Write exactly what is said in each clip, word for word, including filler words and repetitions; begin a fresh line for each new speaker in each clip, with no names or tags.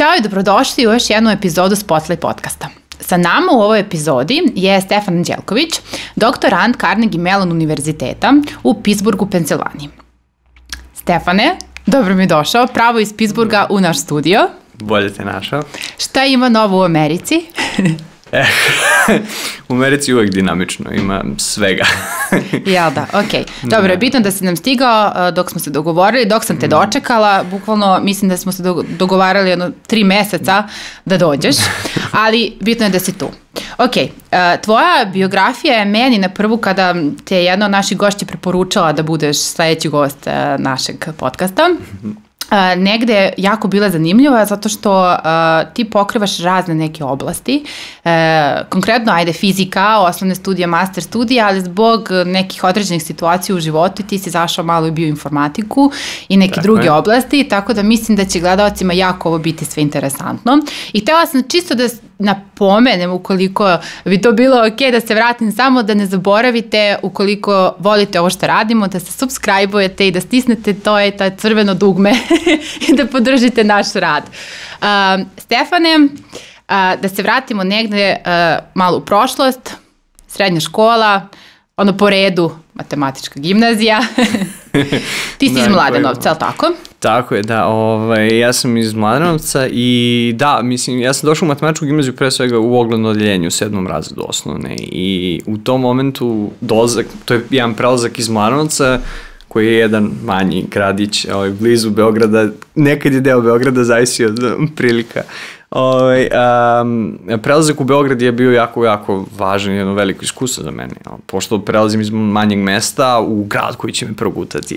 Ćao i dobrodošli u još jednu epizodu Spotlight podcasta. Sa nama u ovoj epizodi je Stefan Anđelković, doktorant Carnegie Mellon univerziteta u Pittsburghu, Pensilvaniji. Stefane, dobro mi došao, pravo iz Pittsburgha u naš studio.
Bolje te našao.
Šta ima novo u Americi?
Eh, u Americi uvek dinamično, ima svega.
Jel da, okej. Okay. Dobro, je bitno da si nam stigao dok smo se dogovorili, dok sam te dočekala, bukvalno mislim da smo se dogovarali jedno tri meseca da dođeš, ali bitno je da si tu. Ok, tvoja biografija je meni na prvu kada te je jedna od naših gošća preporučala da budeš sledeći gost našeg podcasta. Uh, negde je jako bila zanimljiva zato što uh, ti pokrivaš razne neke oblasti, uh, konkretno ajde fizika, osnovne studije, master studije, ali zbog nekih određenih situacija u životu ti si zašao malo u bioinformatiku i neke tako druge je. oblasti, tako da mislim da će gledalcima jako ovo biti sve interesantno. I htjela sam čisto da napomenem, ukoliko bi to bilo ok, da se vratim samo, da ne zaboravite, ukoliko volite ovo što radimo, da se subscribe-ujete i da stisnete to je ta crveno dugme i da podržite naš rad. Uh, Stefane, uh, da se vratimo negde uh, malo u prošlost, srednja škola, ono po redu, matematička gimnazija. Ti si da, iz Mladenovca, ali tako?
Tako je, da. Ovaj, ja sam iz Mladenovca i da, mislim, ja sam došao u matematičku gimnaziju pre svega u ogledno odeljenju u sedmom razredu osnovne i u tom momentu dolazak, to je jedan prelazak iz Mladenovca koji je jedan manji gradić ovaj, blizu Beograda, nekad je deo Beograda, zavisi od prilika. Ovaj, um, prelazak u Beograd je bio jako, jako važan, jedno veliko iskustvo za mene, pošto prelazim iz manjeg mesta u grad koji će me progutati.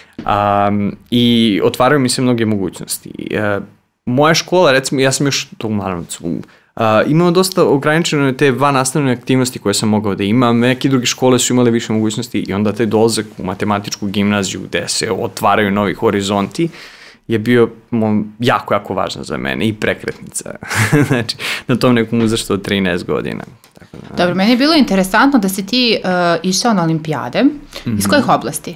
Um, I otvaraju mi se mnoge mogućnosti. Uh, moja škola, recimo, ja sam još to u Mladenovcu, Uh, imao dosta ograničeno te van nastavne aktivnosti koje sam mogao da imam, neke druge škole su imale više mogućnosti i onda taj dolazak u matematičku gimnaziju gde se otvaraju novi horizonti je bio jako, jako važno za mene i prekretnica. Znači, na tom nekom uzrastu od trinaest godina. Tako da,
dobro, meni je bilo interesantno da si ti uh, išao na olimpijade. Mm-hmm. Iz kojih oblasti?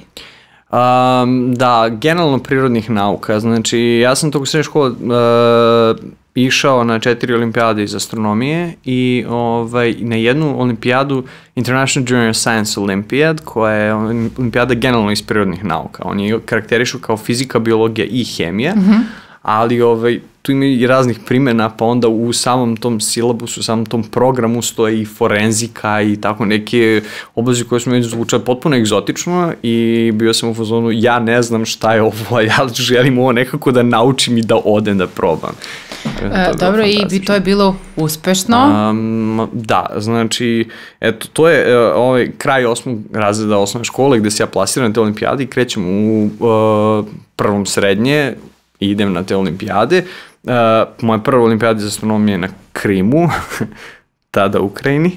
Um, da, generalno prirodnih nauka. Znači, ja sam tog srednje škole uh, išao na četiri olimpijade iz astronomije i ovaj, na jednu olimpijadu International Junior Science Olympiad, koja je olimpijada generalno iz prirodnih nauka. Oni je karakterišu kao fizika, biologija i hemija, mm-hmm. ali ovaj, tu ima i raznih primjena, pa onda u samom tom silabusu, u samom tom programu stoji i forenzika i tako neke oblasti koje su meni zvučale potpuno egzotično i bio sam u fazonu, ja ne znam šta je ovo, ja želim ovo nekako da naučim i da odem da probam.
E, dobro, i to je bilo uspešno?
Um, da, znači, eto, to je uh, ovaj kraj osmog razreda osnovne škole gde se ja plasiram na te olimpijade i krećem u uh, prvom srednje i idem na te olimpijade. Uh, moja prva olimpijada iz astronomije na Krimu, tada u Ukrajini.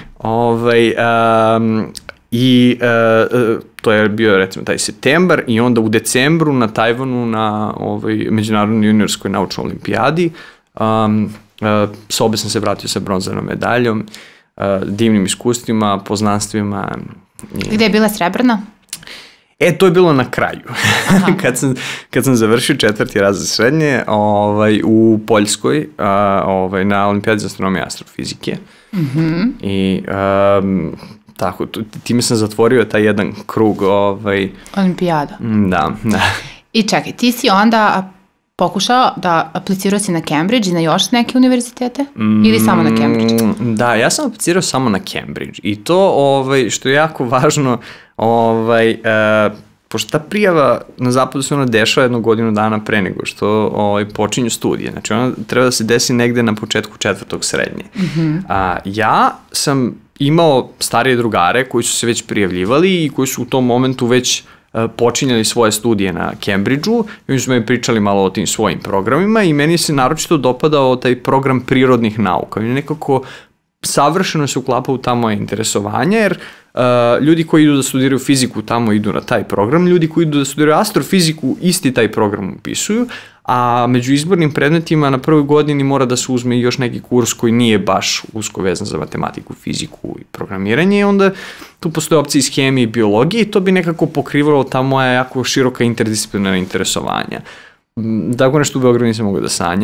Ovaj, um, I uh, to je bio recimo taj septembar i onda u decembru na Tajvanu na ovaj, Međunarodnoj juniorskoj naučnoj olimpijadi. Um, uh, s obe sam se vratio sa bronzanom medaljom, uh, divnim iskustvima, poznanstvima. I...
Gde je bila srebrna?
E, to je bilo na kraju. kad, sam, kad sam završio četvrti razred srednje ovaj, u Poljskoj a, ovaj, na olimpijadi za astronomiju i astrofizike. Mm-hmm. I um, tako, time sam zatvorio taj jedan krug. Ovaj,
olimpijada.
Da, da.
I čekaj, ti si onda pokušao da aplicirao si na Cambridge i na još neke univerzitete? Mm, ili samo na Cambridge?
Da, ja sam aplicirao samo na Cambridge. I to, ovaj, što je jako važno, ovaj, uh, pošto ta prijava na zapadu se ona dešava jednu godinu dana pre nego što ovaj, počinju studije. Znači ona treba da se desi negde na početku četvrtog srednje. Mm-hmm. A, ja sam imao starije drugare koji su se već prijavljivali i koji su u tom momentu već uh, počinjali svoje studije na Cambridgeu i oni su mi pričali malo o tim svojim programima i meni se naročito dopadao taj program prirodnih nauka. I nekako savršeno se uklapa u ta moje interesovanje, jer uh, ljudi koji idu da studiraju fiziku tamo idu na taj program, ljudi koji idu da studiraju astrofiziku isti taj program upisuju, a među izbornim predmetima na prvoj godini mora da se uzme još neki kurs koji nije baš usko vezan za matematiku, fiziku i programiranje i onda tu postoje opcije iz hemije i biologije i to bi nekako pokrivalo ta moja jako široka interdisciplinarna interesovanja. Tako nešto u Beogradu nisam mogao da sanjam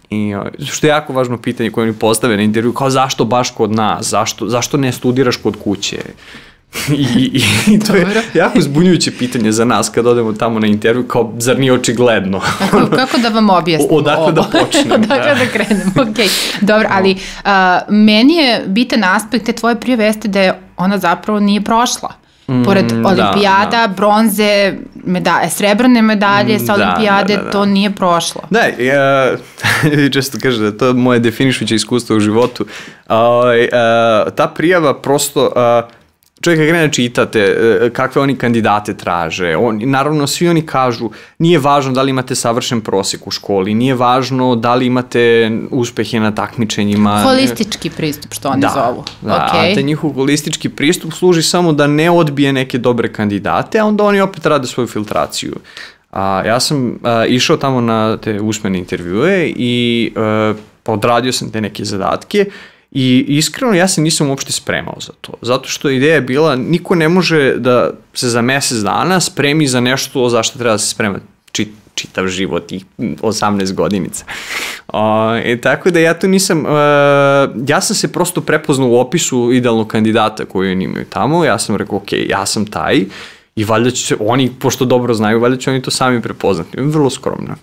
I, što je jako važno pitanje koje oni postave na intervju, kao zašto baš kod nas, zašto, zašto ne studiraš kod kuće? I, i, i to je jako zbunjujuće pitanje za nas kad odemo tamo na intervju, kao zar nije očigledno?
Kako, kako da vam objasnimo
Odakle
ovo?
da počnem?
Odakle da, da krenemo, okej. Okay. Dobro, ali uh, meni je bitan aspekt te tvoje prije vesti da je ona zapravo nije prošla. Pored mm, olimpijada, da, da. bronze, medaje, srebrne medalje sa olimpijade, da, da, da. to nije prošlo.
Da, ja, često kažem da to je moje definišuće iskustvo u životu. Uh, uh, ta prijava prosto... Uh, Čovjek kad krene čitate kakve oni kandidate traže, on, naravno svi oni kažu nije važno da li imate savršen prosjek u školi, nije važno da li imate uspehe na takmičenjima.
Holistički pristup što oni
da,
zovu.
Da,
okay.
a te njihov holistički pristup služi samo da ne odbije neke dobre kandidate, a onda oni opet rade svoju filtraciju. A, ja sam a, išao tamo na te usmene intervjue i a, odradio sam te neke zadatke. I iskreno ja se nisam uopšte spremao za to, zato što ideja je bila niko ne može da se za mesec dana spremi za nešto za što treba da se sprema čit, čitav život i osamnaest godinica. Uh, e, tako da ja tu nisam, uh, ja sam se prosto prepoznao u opisu idealnog kandidata koju oni imaju tamo, ja sam rekao ok, ja sam taj i valjda će se, oni pošto dobro znaju, valjda će oni to sami prepoznati, vrlo skromno.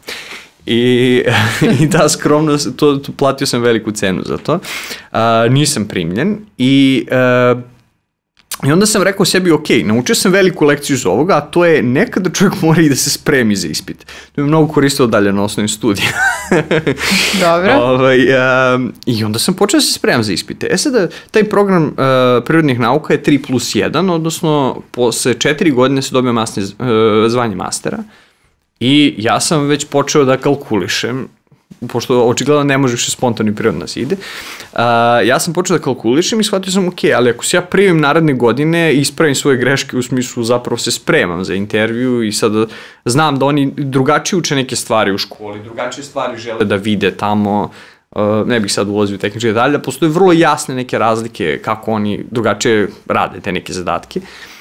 I, i ta skromnost, to, to platio sam veliku cenu za to, uh, nisam primljen i, uh, i onda sam rekao sebi, ok, naučio sam veliku lekciju iz ovoga, a to je nekada čovjek mora i da se spremi za ispit. To je mnogo koristilo dalje na osnovnim studijama.
Dobro.
Ovaj, uh, I onda sam počeo da se spremam za ispite. E sada, taj program uh, prirodnih nauka je tri plus jedan, odnosno posle četiri godine se dobija masne, uh, zvanje mastera. I ja sam već počeo da kalkulišem, pošto očigledno ne može više spontano prirodno da se ide, uh, ja sam počeo da kalkulišem i shvatio sam, ok, ali ako se ja primim naredne godine i ispravim svoje greške u smislu zapravo se spremam za intervju i sad znam da oni drugačije uče neke stvari u školi, drugačije stvari žele da vide tamo, uh, ne bih sad ulazio u tehničke detalje, postoje vrlo jasne neke razlike kako oni drugačije rade te neke zadatke.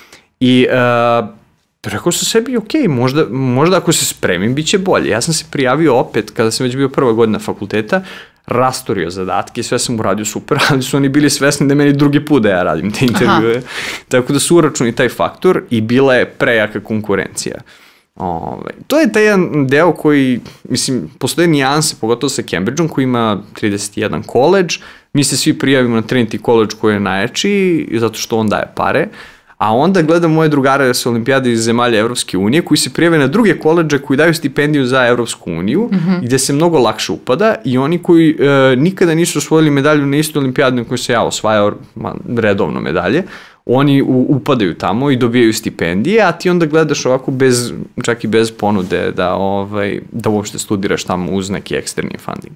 I uh, rekao sam sebi, ok, možda, možda ako se spremim, bit će bolje. Ja sam se prijavio opet, kada sam već bio prva godina fakulteta, rastorio zadatke, sve sam uradio super, ali su oni bili svesni da meni drugi put da ja radim te intervjue. Aha. Tako da su uračuni taj faktor i bila je prejaka konkurencija. Ove, to je taj jedan deo koji, mislim, postoje nijanse, pogotovo sa Cambridgeom, koji ima trideset jedan koleđ, mi se svi prijavimo na Trinity College koji je najjači, zato što on daje pare, a onda gledam moje drugare sa olimpijade iz zemalja Evropske unije koji se prijave na druge koleđe koji daju stipendiju za Evropsku uniju, mm-hmm. gde se mnogo lakše upada i oni koji e, nikada nisu osvojili medalju na istu olimpijadu na kojoj se ja osvajao ma, redovno medalje, oni u, upadaju tamo i dobijaju stipendije, a ti onda gledaš ovako bez, čak i bez ponude da, ovaj, da uopšte studiraš tamo uz neki eksterni funding.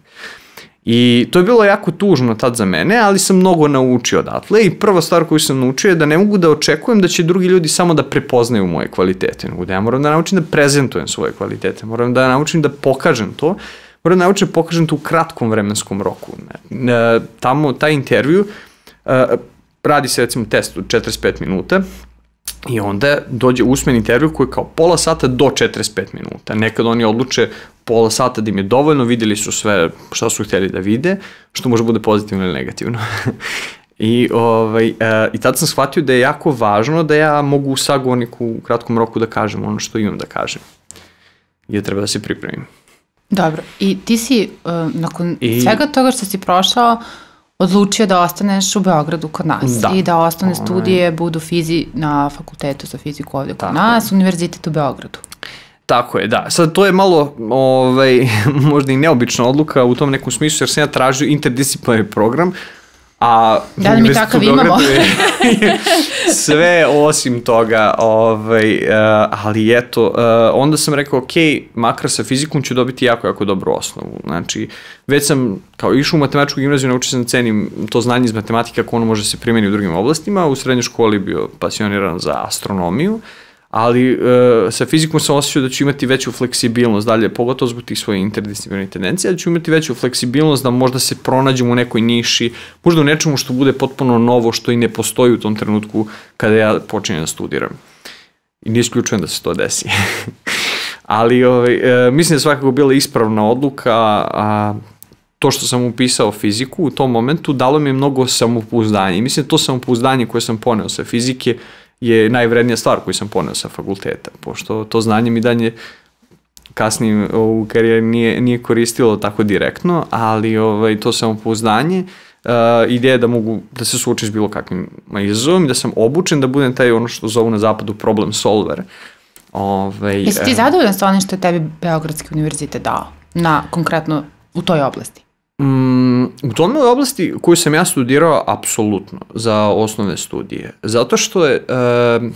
I to je bilo jako tužno tad za mene, ali sam mnogo naučio odatle i prva stvar koju sam naučio je da ne mogu da očekujem da će drugi ljudi samo da prepoznaju moje kvalitete, nego da ja moram da naučim da prezentujem svoje kvalitete, moram da naučim da pokažem to, moram da naučim da pokažem to u kratkom vremenskom roku. Tamo, taj intervju, radi se recimo test od četrdeset pet minuta, i onda dođe usmeni intervju koji je kao pola sata do četrdeset pet minuta. Nekad oni odluče pola sata da im je dovoljno, videli su sve šta su htjeli da vide, što može bude pozitivno ili negativno. I, ovaj, uh, I tad sam shvatio da je jako važno da ja mogu u sagovorniku u kratkom roku da kažem ono što imam da kažem. I da treba da se pripremim.
Dobro. I ti si, uh, nakon
I... svega
toga što si prošao, odlučio da ostaneš u Beogradu kod nas
da.
i da osnovne studije budu fizi na fakultetu za fiziku ovdje kod Tako nas, je. Univerzitet u Beogradu.
Tako je, da. Sad to je malo ovaj, možda i neobična odluka u tom nekom smislu, jer sam ja tražio interdisciplinarni program, a
da li mi takav imamo?
Sve osim toga, ovaj, uh, ali eto, uh, onda sam rekao, ok, makar sa fizikom ću dobiti jako, jako dobru osnovu. Znači, već sam kao išao u matematičku gimnaziju, naučio sam da cenim to znanje iz matematike kako ono može se primjeni u drugim oblastima, u srednjoj školi bio pasioniran za astronomiju, ali uh, sa fizikom sam osjećao da ću imati veću fleksibilnost dalje, pogotovo zbog tih svoje interdisciplinarnih tendencija, da ću imati veću fleksibilnost da možda se pronađem u nekoj niši, možda u nečemu što bude potpuno novo, što i ne postoji u tom trenutku kada ja počinjem da studiram. I ne isključujem da se to desi. Ali ovaj, uh, mislim da je svakako bila ispravna odluka, a to što sam upisao fiziku u tom momentu dalo mi je mnogo samopouzdanja. I mislim to samopouzdanje koje sam poneo sa fizike je najvrednija stvar koju sam poneo sa fakulteta, pošto to znanje mi dalje kasnije u karijeri nije, nije koristilo tako direktno, ali ovaj, to samopouzdanje, uh, ideja da mogu da se suočim s bilo kakvim izazovom i da sam obučen da budem taj ono što zovu na zapadu problem solver. Ovaj,
Jesi ti zadovoljan sa onim što je tebi Beogradski univerzitet dao, na, konkretno u toj oblasti?
Mm, u tome oblasti koju sam ja studirao, apsolutno, za osnovne studije. Zato što je... Uh,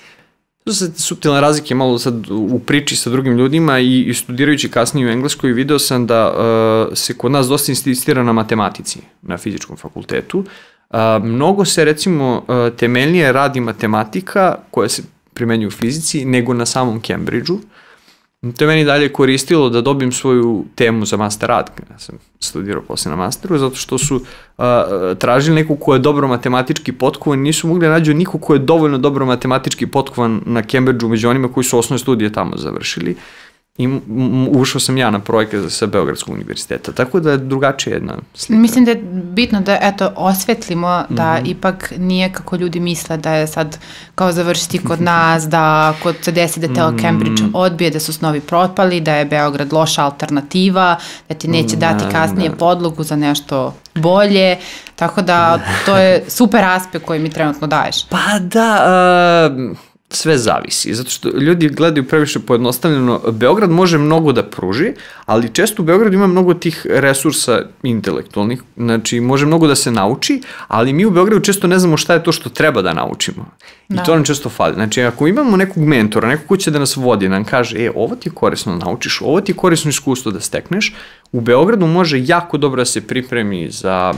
To su suptilne razlike malo sad u priči sa drugim ljudima i, i studirajući kasnije u Engleskoj video sam da uh, se kod nas dosta insistira na matematici na fizičkom fakultetu. Uh, mnogo se recimo uh, temeljnije radi matematika koja se primenjuje u fizici nego na samom Cambridgeu. To je meni dalje koristilo da dobijem svoju temu za master rad, kada sam studirao posle na masteru, zato što su uh, tražili neku ko je dobro matematički potkovan, nisu mogli da nađu niko ko je dovoljno dobro matematički potkovan na Cambridgeu među onima koji su osnovne studije tamo završili. I ušao sam ja na projekat sa Beogradskog univerziteta, tako da je drugačija jedna slika.
Mislim da je bitno da eto, osvetlimo da mm-hmm. ipak nije kako ljudi misle da je sad kao završiti kod nas, da ako se desi da te mm-hmm. Cambridge odbije, da su snovi propali, da je Beograd loša alternativa, da ti neće dati kasnije da. podlogu za nešto bolje, tako da to je super aspekt koji mi trenutno daješ.
Pa da... Uh... sve zavisi, zato što ljudi gledaju previše pojednostavljeno. Beograd može mnogo da pruži, ali često u Beogradu ima mnogo tih resursa intelektualnih, znači može mnogo da se nauči, ali mi u Beogradu često ne znamo šta je to što treba da naučimo. I da. to nam često fali. Znači ako imamo nekog mentora, nekog ko će da nas vodi, nam kaže, e, ovo ti je korisno da naučiš, ovo ti je korisno iskustvo da stekneš, u Beogradu može jako dobro da se pripremi za,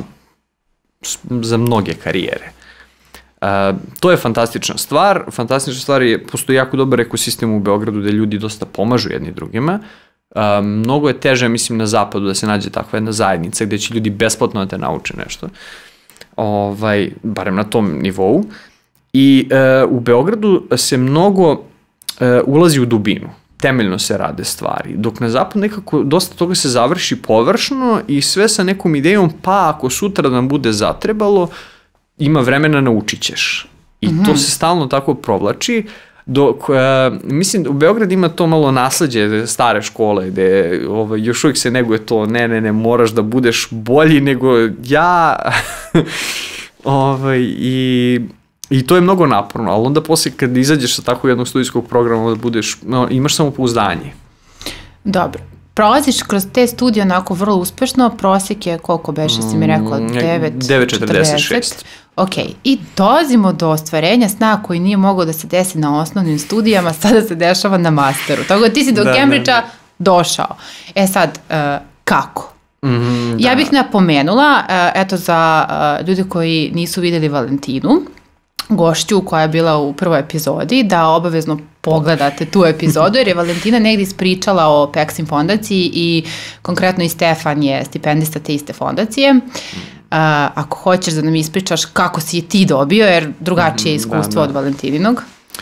za mnoge karijere. Uh, to je fantastična stvar. Fantastična stvar je, postoji jako dobar ekosistem u Beogradu gde ljudi dosta pomažu jedni drugima. Uh, mnogo je teže, mislim, na zapadu da se nađe takva jedna zajednica gde će ljudi besplatno da te nauče nešto. Ovaj, barem na tom nivou. I uh, u Beogradu se mnogo uh, ulazi u dubinu. Temeljno se rade stvari. Dok na zapadu nekako dosta toga se završi površno i sve sa nekom idejom, pa ako sutra nam bude zatrebalo, ima vremena, naučit ćeš. I mm-hmm. to se stalno tako provlači, dok, uh, mislim, u Beogradu ima to malo nasleđe stare škole, gde ovaj, još uvijek se neguje to, ne, ne, ne, moraš da budeš bolji nego ja, ovaj, i, i to je mnogo naporno, ali onda posle kad izađeš sa tako jednog studijskog programa, da budeš, no, imaš samopouzdanje.
Dobro. Prolaziš kroz te studije onako vrlo uspešno, prosjek je koliko beše, si mi rekao, devet četrdeset šest. Ok, i dolazimo do ostvarenja sna koji nije mogao da se desi na osnovnim studijama, sada se dešava na masteru. Tako da ti si do da, Cambridgea da, da. došao. E sad, uh, kako? Mm-hmm, ja da. bih napomenula, uh, eto za uh, ljudi koji nisu videli Valentinu, gošću koja je bila u prvoj epizodi, da obavezno pogledate tu epizodu, jer je Valentina negdje ispričala o Peksim fondaciji i konkretno i Stefan je stipendista te iste fondacije. Uh, ako hoćeš da nam ispričaš kako si je ti dobio, jer drugačije je iskustvo da, da. od Valentininog.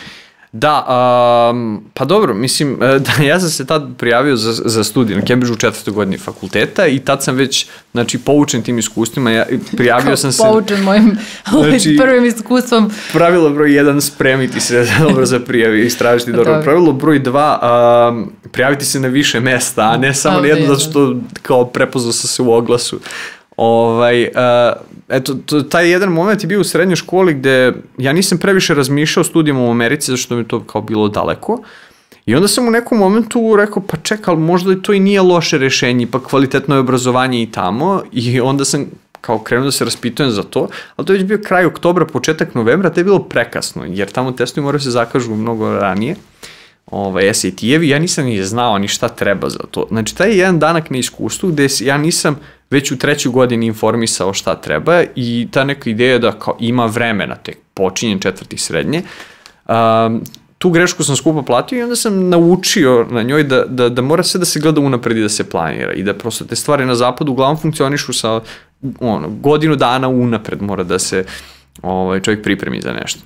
Da, um, pa dobro, mislim, da, ja sam se tad prijavio za, za studij na Cambridgeu u četvrtoj godini fakulteta i tad sam već, znači, poučen tim iskustvima, ja prijavio sam se...
Poučen mojim znači, prvim iskustvom.
Pravilo broj jedan, spremiti se dobro za prijavi, istražiti dobro. dobro. Pravilo broj dva, um, prijaviti se na više mesta, a ne samo na jedno, zato što kao prepoznao sam se u oglasu. Ovaj, uh, eto, to, taj jedan moment je bio u srednjoj školi gde ja nisam previše razmišljao o studijama u Americi, zašto mi to kao bilo daleko. I onda sam u nekom momentu rekao, pa čekaj, ali možda to i nije loše rešenje, pa kvalitetno je obrazovanje i tamo. I onda sam kao krenuo da se raspitujem za to, ali to je već bio kraj oktobra, početak novembra, to je bilo prekasno, jer tamo testovi moraju se zakažu mnogo ranije. Ovaj, S A T-evi, ja nisam ni znao ni šta treba za to. Znači, taj je jedan danak na iskustvu gde ja nisam već u trećoj godini informisao šta treba i ta neka ideja da kao ima vremena, tek počinjem četvrti srednje, um, tu grešku sam skupo platio i onda sam naučio na njoj da, da, da mora sve da se gleda unapred i da se planira i da prosto te stvari na zapadu uglavnom funkcionišu sa ono, godinu dana unapred mora da se ovaj, čovjek pripremi za nešto.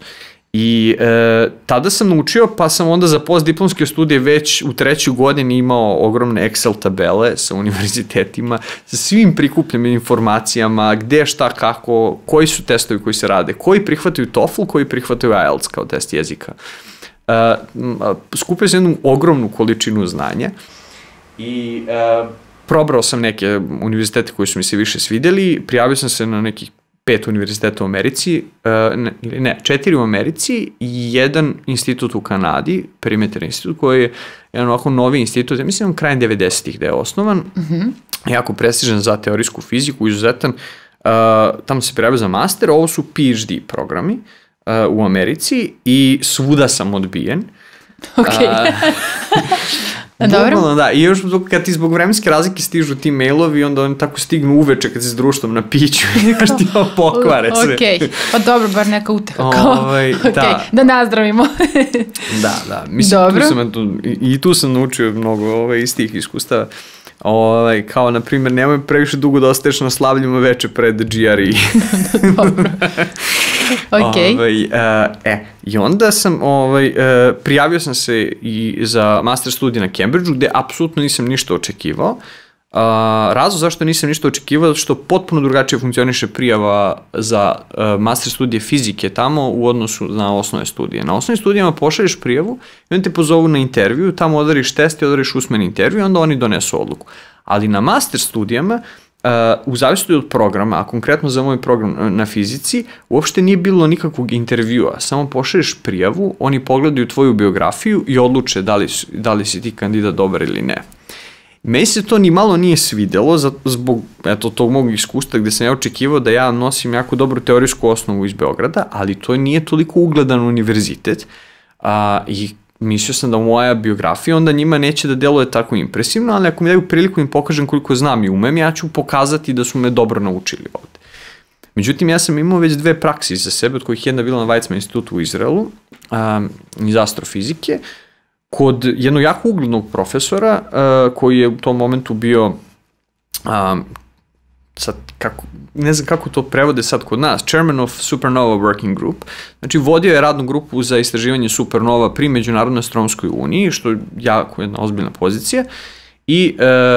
I e, tada sam naučio, pa sam onda za postdiplomske studije već u trećoj godini imao ogromne Excel tabele sa univerzitetima, sa svim prikupljenim informacijama, gde, šta, kako, koji su testovi koji se rade, koji prihvataju TOEFL, koji prihvataju I E L T S kao test jezika. E, skupio sam jednu ogromnu količinu znanja i e, probrao sam neke univerzitete koji su mi se više svidjeli, prijavio sam se na nekih pet univerziteta u Americi, ne, ne, četiri u Americi i jedan institut u Kanadi, Perimeter institut, koji je jedan ovako novi institut, ja mislim krajem devedesetih da je osnovan, mm-hmm. jako prestižan za teorijsku fiziku, izuzetan, uh, tamo se prijavio za master, ovo su P H D programi uh, u Americi i svuda sam odbijen.
Ok. Dobro.
Bukvalno, da. I još kad ti zbog vremenske razlike stižu ti mailovi, onda oni tako stignu uveče kad si s društvom na piću i kaš ti ovo pokvare sve.
Ok, pa dobro, bar neka uteha.
Ovaj,
okay.
da.
Da nazdravimo.
Da, da. Mislim,
dobro.
Tu sam, tu, i tu sam naučio mnogo ovaj, iz tih iskustava. Ovaj, kao, na primjer, nemoj previše dugo da ostaješ na slavljima veče pred G R E.
Dobro. Ok.
Ovaj, uh, e, i onda sam, ovaj, uh, prijavio sam se i za master studij na Cambridgeu, gde apsolutno nisam ništa očekivao. Uh, razlog zašto nisam ništa očekivao, što potpuno drugačije funkcioniše prijava za uh, master studije fizike tamo u odnosu na osnovne studije. Na osnovnim studijama pošalješ prijavu i oni te pozovu na intervju, tamo odariš test i odariš usmeni intervju i onda oni donesu odluku. Ali na master studijama, Uh, u zavisnosti od programa, a konkretno za moj program na fizici, uopšte nije bilo nikakvog intervjua, samo pošalješ prijavu, oni pogledaju tvoju biografiju i odluče da li, da li si ti kandidat dobar ili ne. Meni se to ni malo nije svidelo zbog eto, tog mog iskustva gde sam ja očekivao da ja nosim jako dobru teorijsku osnovu iz Beograda, ali to nije toliko ugledan univerzitet uh, i mislio sam da moja biografija onda njima neće da deluje tako impresivno, ali ako mi daju priliku im pokažem koliko znam i umem, ja ću pokazati da su me dobro naučili ovde. Međutim, ja sam imao već dve prakse za sebe, od kojih jedna bila na Weizmann institutu u Izraelu, um, iz astrofizike, kod jednog jako uglednog profesora, uh, koji je u tom momentu bio um, sad, kako, ne znam kako to prevode sad kod nas, Chairman of Supernova Working Group, znači vodio je radnu grupu za istraživanje supernova pri Međunarodnoj astronomskoj uniji, što je jako jedna ozbiljna pozicija i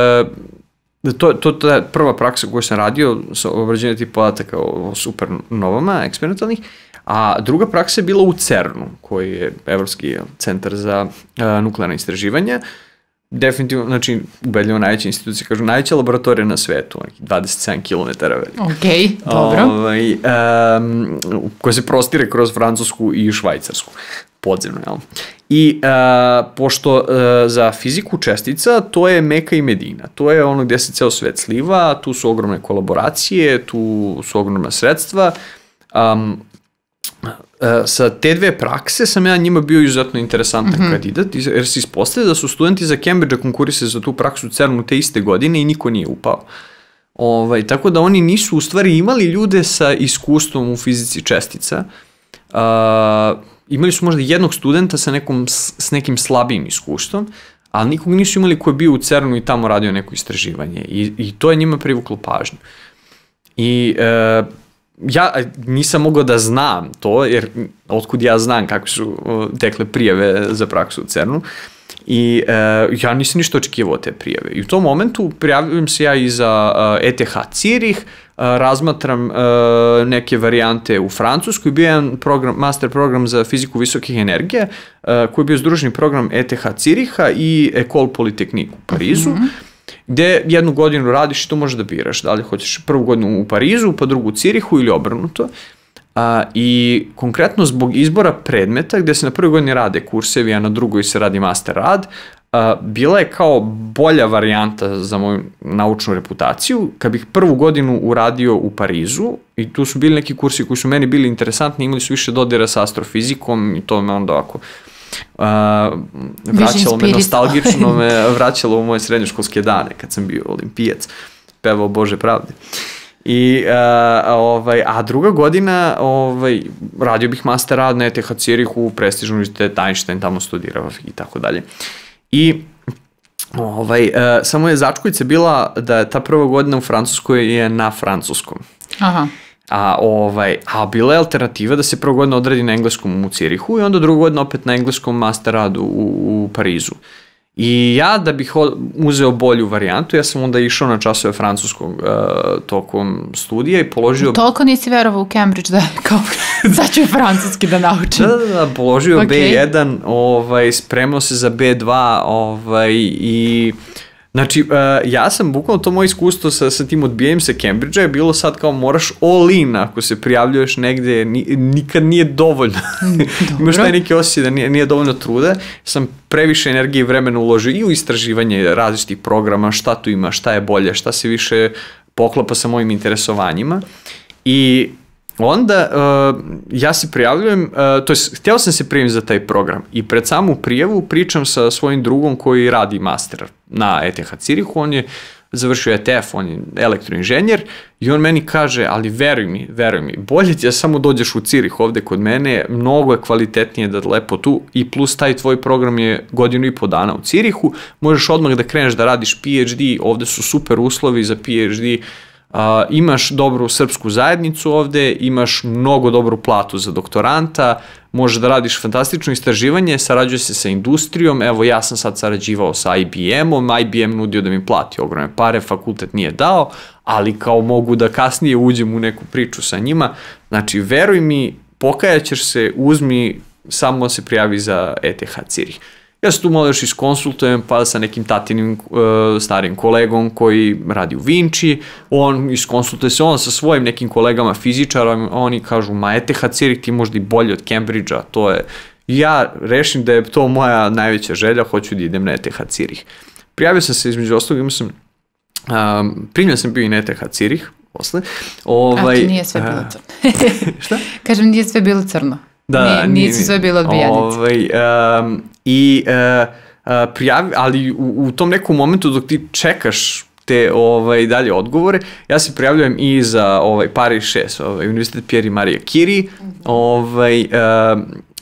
e, to, to, to je prva praksa koju sam radio sa obrađenjem tih podataka o, o supernovama, eksperimentalnih, a druga praksa je bila u CERN-u, koji je Evropski centar za e, nuklearne istraživanja. Definitivno, znači, ubedljivo najveća institucija, kažu, najveća laboratorija na svetu, dvadeset sedam kilometara velika.
Ok, dobro.
Ovaj, um, koja se prostire kroz Francusku i Švajcarsku, podzemno, jel? I uh, pošto uh, za fiziku čestica, to je Meka i Medina, to je ono gde se ceo svet sliva, tu su ogromne kolaboracije, tu su ogromna sredstva, um, sa te dve prakse sam ja njima bio izuzetno interesantan mm-hmm. kandidat, jer se ispostavlja da su studenti za Cambridgea konkurisali za tu praksu u CERN-u te iste godine i niko nije upao. Ovaj, tako da oni nisu u stvari imali ljude sa iskustvom u fizici čestica. Uh, imali su možda jednog studenta sa, nekom, s nekim slabijim iskustvom, ali nikog nisu imali ko je bio u CERN-u i tamo radio neko istraživanje. I, i to je njima privuklo pažnju. I uh, ja nisam mogao da znam to, jer otkud ja znam kako su tekle prijave za praksu u CERN-u i uh, ja nisam ništa očekivao te prijave. I u tom momentu prijavljam se ja i za uh, E T H Zürich, uh, razmatram uh, neke varijante u Francuskoj, bio je jedan program, master program za fiziku visokih energija, uh, koji je bio združeni program E T H Züricha i École Polytechnique u Parizu, mm-hmm. gde jednu godinu radiš i to možeš da biraš, da li hoćeš prvu godinu u Parizu, pa drugu u Cirihu ili obrnuto. A, I konkretno zbog izbora predmeta, gde se na prvoj godini rade kursevi, a na drugoj se radi master rad, a, bila je kao bolja varijanta za moju naučnu reputaciju. Kad bih prvu godinu uradio u Parizu, i tu su bili neki kursi koji su meni bili interesantni, imali su više dodira sa astrofizikom i to me onda ovako Uh, vraćalo me nostalgično, me vraćalo u moje srednjoškolske dane kad sam bio olimpijac, pevao Bože pravde. I, uh, ovaj, a druga godina ovaj, radio bih master rad na E T H Zürichu, prestižni univerzitet Einstein, tamo studirao i tako dalje. I ovaj, uh, samo je začkoljica bila da ta prva godina u Francuskoj je na francuskom.
Aha.
A, ovaj, a bila je alternativa da se prvo godina odradi na engleskom u Cirihu i onda drugo godina opet na engleskom master radu u, u Parizu. I ja da bih uzeo bolju varijantu, ja sam onda išao na časove francuskog uh, tokom studija i položio...
Toliko nisi verovao u Cambridge da je kao, sad ću francuski da naučim.
Da, da, da, položio okay. be jedan, ovaj, spremao se za be dva ovaj, i... Znači, uh, ja sam, bukvalno to moje iskustvo sa, sa tim odbijanjem sa Cambridgea je bilo sad kao moraš all in ako se prijavljuješ negde, ni, nikad nije dovoljno. Imaš taj neki osjećaj da nije, nije dovoljno truda. Sam previše energije i vremena uložio i u istraživanje različitih programa, šta tu ima, šta je bolje, šta se više poklapa sa mojim interesovanjima. I onda uh, ja se prijavljujem, uh, to je, htio sam se prijaviti za taj program i pred samu prijavu pričam sa svojim drugom koji radi master na E T H Cirihu, on je završio E T F, on je elektroinženjer i on meni kaže, ali veruj mi, veruj mi, bolje ti da samo dođeš u Cirih ovde kod mene, mnogo je kvalitetnije da lepo tu i plus taj tvoj program je godinu i po dana u Cirihu, možeš odmah da kreneš da radiš P H D, ovde su super uslovi za P H D, Uh, imaš dobru srpsku zajednicu ovde, imaš mnogo dobru platu za doktoranta, možeš da radiš fantastično istraživanje, sarađuje se sa industrijom, evo ja sam sad sarađivao sa I B M-om, I B M nudio da mi plati ogromne pare, fakultet nije dao, ali kao mogu da kasnije uđem u neku priču sa njima, znači veruj mi, pokajaćeš se, uzmi, samo se prijavi za E T H Cirih. Ja se tu malo još iskonsultujem pa sa nekim tatinim uh, starim kolegom koji radi u Vinči, on iskonsultuje se on sa svojim nekim kolegama fizičarom, oni kažu ma E T H Cirih ti možda i bolje od Cambridgea, to je, ja rešim da je to moja najveća želja, hoću da idem na E T H Cirih. Prijavio sam se između ostalog, imao sam, um, primljen sam bio i na E T H Cirih, posle. Ovaj,
A to nije sve bilo crno.
Šta?
Kažem, nije sve bilo crno. Da, nije, nije, nisu sve bilo odbijanice.
Ovaj, um, I uh, uh, prijavi, ali u, u tom nekom momentu dok ti čekaš te ovaj, dalje odgovore, ja se prijavljujem i za ovaj, Paris šest, ovaj, Univerzitet Pierre i Marie Curie, mm-hmm. ovaj, uh,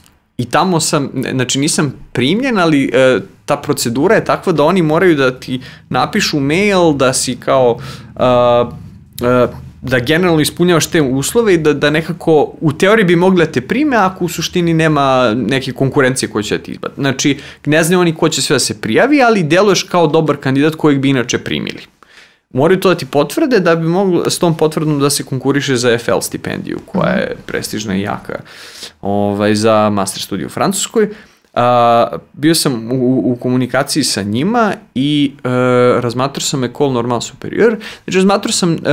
i tamo sam, znači nisam primljen, ali uh, ta procedura je takva da oni moraju da ti napišu mail da si kao... Uh, uh, da generalno ispunjavaš te uslove i da, da nekako u teoriji bi mogli da te prime ako u suštini nema neke konkurencije koje će da ti izbati. Znači, ne znaju oni ko će sve da se prijavi, ali deluješ kao dobar kandidat kojeg bi inače primili. Moraju to da ti potvrde da bi mogli s tom potvrdom da se konkuriše za F L stipendiju koja je prestižna i jaka ovaj, za master studiju u Francuskoj. Uh, bio sam u, u komunikaciji sa njima i uh, razmatrao sam École Normale Supérieure. Znači, razmatrao sam uh,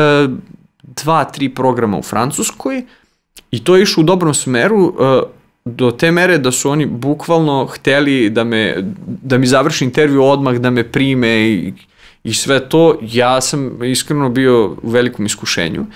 dva, tri programa u Francuskoj i to je išlo u dobrom smeru uh, do te mere da su oni bukvalno hteli da, me, da mi završi intervju odmah, da me prime i, i sve to. Ja sam iskreno bio u velikom iskušenju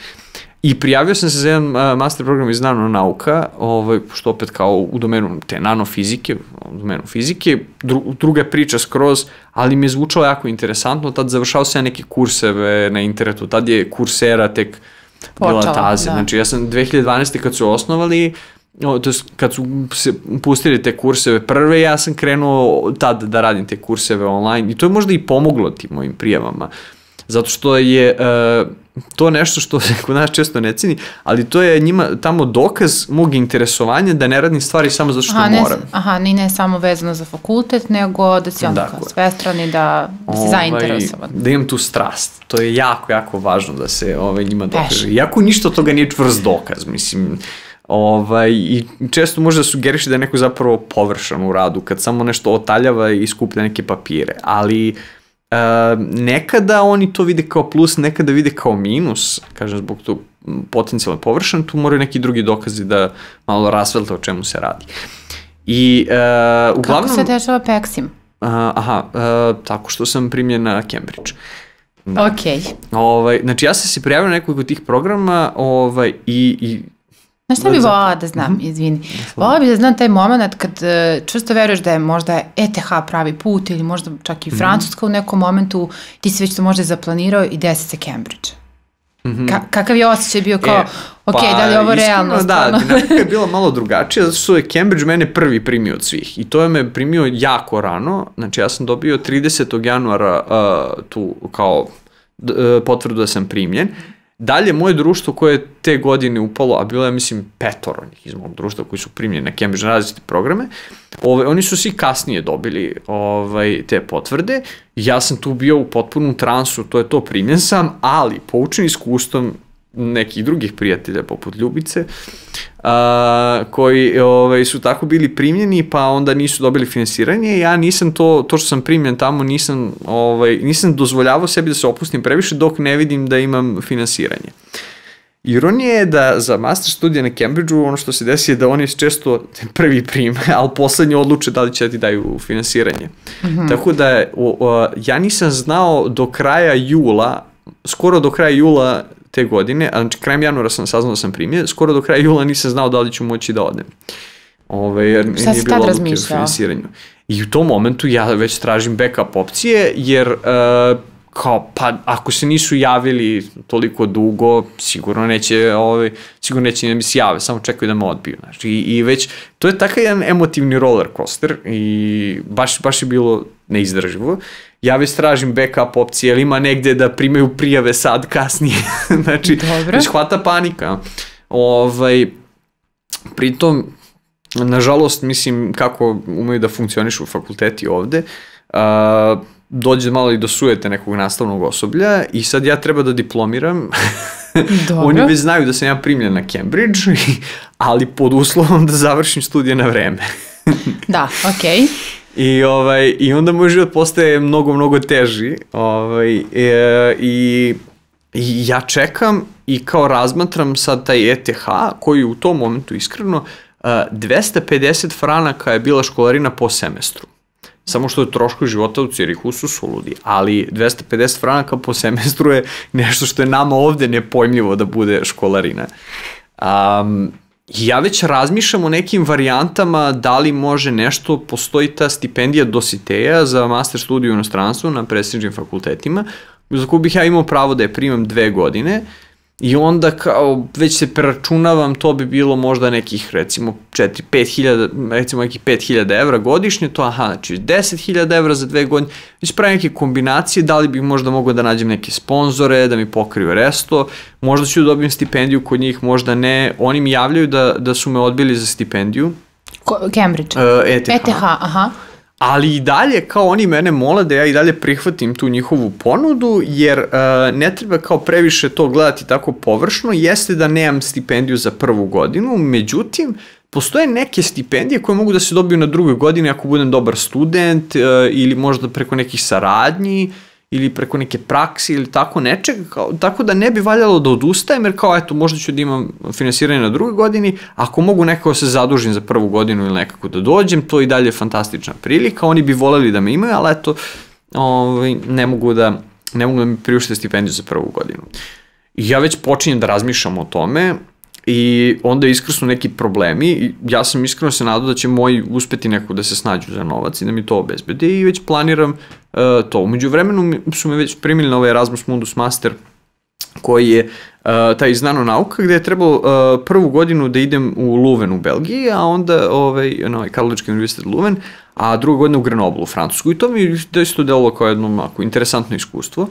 i prijavio sam se za jedan uh, master program iz nanonauka, ovaj, što opet kao u domenu te nanofizike, u domenu fizike, dru, druga priča skroz, ali mi je zvučalo jako interesantno, tad završao sam neke kurseve na internetu, tad je Coursera tek bila taze, da. Znači ja sam dve hiljade dvanaeste kad su osnovali, to je kad su se pustili te kurseve prve, ja sam krenuo tad da radim te kurseve online i to je možda i pomoglo tim mojim prijavama, zato što je uh, to nešto što se kod nas često ne ceni, ali to je njima tamo dokaz mog interesovanja da ne radim stvari samo zato što aha, moram.
Ne, aha, ni ne samo vezano za fakultet, nego da si onda kao svestrani, da, da si ovaj, zainteresovan.
Da imam tu strast. To je jako, jako važno da se ovaj, njima dokaže. Iako ništa od toga nije čvrst dokaz, mislim. Ovaj, i često može da sugeriše da je neko zapravo površan u radu, kad samo nešto otaljava i skuplja neke papire, ali Uh, nekada oni to vide kao plus, nekada vide kao minus, kažem zbog tog potencijalno površan, tu moraju neki drugi dokazi da malo rasvelte o čemu se radi. I uh, uglavnom...
Kako se dešava Peksim?
Uh, aha, uh, tako što sam primljen na Cambridge.
Da. Ok.
Ovaj, znači ja sam se prijavio na nekoliko tih programa ovaj, i... i
Znaš šta bi volala da znam, izvini? Volala bi da znam taj moment kad čvrsto veruješ da je možda E T H pravi put ili možda čak i Francuska u nekom momentu, ti si već to možda zaplanirao i desi se Cambridge. Mm-hmm. Ka- kakav je osjećaj bio kao, e, ok, pa, da li je ovo realno?
Da, dinamika je bila malo drugačija, zato što je Cambridge mene prvi primio od svih i to je me primio jako rano, znači ja sam dobio tridesetog januara uh, tu kao uh, potvrdu da sam primljen. Dalje, moje društvo koje je te godine upalo, a bilo je, mislim, petoro njih iz mog društva koji su primljeni na Cambridge na različite programe, ovaj, oni su svi kasnije dobili ovaj, te potvrde. Ja sam tu bio u potpunom transu, to je to, primljen sam, ali poučen iskustvom nekih drugih prijatelja poput Ljubice, a, koji ovaj, su tako bili primljeni pa onda nisu dobili finansiranje. Ja nisam to, to što sam primljen tamo, nisam, ovaj, nisam dozvoljavao sebi da se opustim previše dok ne vidim da imam finansiranje. Ironija je da za master studije na Cambridgeu ono što se desi je da oni često prvi prime, ali poslednji odluče da li će da ti daju finansiranje. Mm-hmm. Tako da o, o, ja nisam znao do kraja jula, skoro do kraja jula te godine, a znači krajem januara sam saznao da sam primio, skoro do kraja jula nisam znao da li ću moći da odem. Ove, jer
šta si tad razmišljao?
I u tom momentu ja već tražim backup opcije, jer uh, kao, pa ako se nisu javili toliko dugo, sigurno neće, ovaj, sigurno neće da mi se jave, samo čekaju da me odbiju. Znači, i, i već, to je takav jedan emotivni roller coaster i baš, baš je bilo neizdrživo. Ja već tražim backup opcije, ali ima negde da primaju prijave sad, kasnije. Znači, dobro. Već hvata panika. Ovaj, pritom, nažalost, mislim, kako umeju da funkcionišu fakulteti ovde, uh, dođe malo i do sujete nekog nastavnog osoblja i sad ja treba da diplomiram. Oni već znaju da sam ja primljen na Cambridge, ali pod uslovom da završim studije na vreme.
Da, okej. Okay.
I, ovaj, I onda moj život postaje mnogo, mnogo teži. Ovaj, e, i, I ja čekam i kao razmatram sad taj E T H, koji u tom momentu iskreno dvesta pedeset franaka je bila školarina po semestru. Samo što je troškovi života u Cirihusu su ludi, ali dvesta pedeset franaka po semestru je nešto što je nama ovde nepojmljivo da bude školarina. Um, ja već razmišljam o nekim varijantama da li može nešto, postoji ta stipendija Dositeja za master studiju u inostranstvu na prestižnim fakultetima, za koju bih ja imao pravo da je primam dve godine, i onda kao već se preračunavam, to bi bilo možda nekih recimo četiri pet hiljada, recimo nekih pet hiljada evra godišnje, to aha, znači deset hiljada evra za dve godine, već pravim neke kombinacije, da li bih možda mogao da nađem neke sponzore, da mi pokriju resto, možda ću da dobijem stipendiju kod njih, možda ne, oni mi javljaju da, da su me odbili za stipendiju.
Ko, Cambridge? Uh,
E T H.
E T H, aha.
Ali i dalje, kao oni mene mole da ja i dalje prihvatim tu njihovu ponudu, jer uh, ne treba kao previše to gledati tako površno, jeste da nemam stipendiju za prvu godinu, međutim, postoje neke stipendije koje mogu da se dobiju na drugoj godini ako budem dobar student uh, ili možda preko nekih saradnji ili preko neke praksi ili tako nečeg, kao, tako da ne bi valjalo da odustajem, jer kao eto, možda ću da imam finansiranje na drugoj godini, ako mogu nekako se zadužim za prvu godinu ili nekako da dođem, to i dalje je fantastična prilika, oni bi voljeli da me imaju, ali eto, ovaj, ne mogu da, ne mogu da mi priušte stipendiju za prvu godinu. I ja već počinjem da razmišljam o tome, i onda iskrsnu neki problemi i ja sam iskreno se nadao da će moji uspeti nekako da se snađu za novac i da mi to obezbede i već planiram uh, to. Umeđu vremenu su me već primili na ovaj Erasmus Mundus Master koji je uh, taj iz nanonauka gde je trebalo uh, prvu godinu da idem u Leuven u Belgiji, a onda ovaj, na ovaj Karlovački univerzitet Leuven, a druga godina u Grenoblu u Francusku i to mi je isto delovalo kao jedno ako, interesantno iskustvo.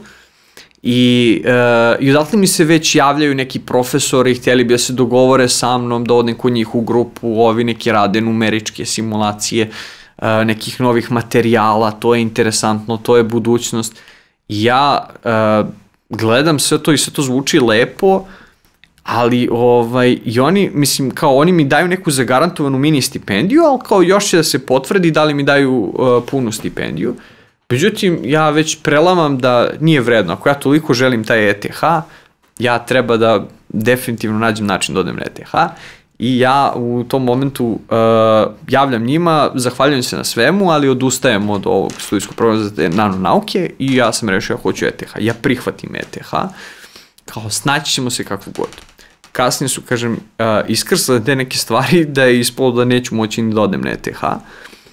I, uh, i odatle mi se već javljaju neki profesori, htjeli bi da se dogovore sa mnom, da odem kod njih u grupu, ovi neki rade numeričke simulacije, uh, nekih novih materijala, to je interesantno, to je budućnost. Ja uh, gledam sve to i sve to zvuči lepo, ali ovaj, i oni, mislim, kao oni mi daju neku zagarantovanu mini stipendiju, ali kao još će da se potvrdi da li mi daju uh, punu stipendiju. Međutim, ja već prelamam da nije vredno. Ako ja toliko želim taj E T H, ja treba da definitivno nađem način da odem na E T H i ja u tom momentu uh, javljam njima, zahvaljujem se na svemu, ali odustajem od ovog studijskog programa za te nanonauke i ja sam rešio ja hoću E T H. Ja prihvatim E T H, kao snaći ćemo se kako god. Kasnije su, kažem, uh, iskrsale te neke stvari da je ispalo da neću moći ni da odem na E T H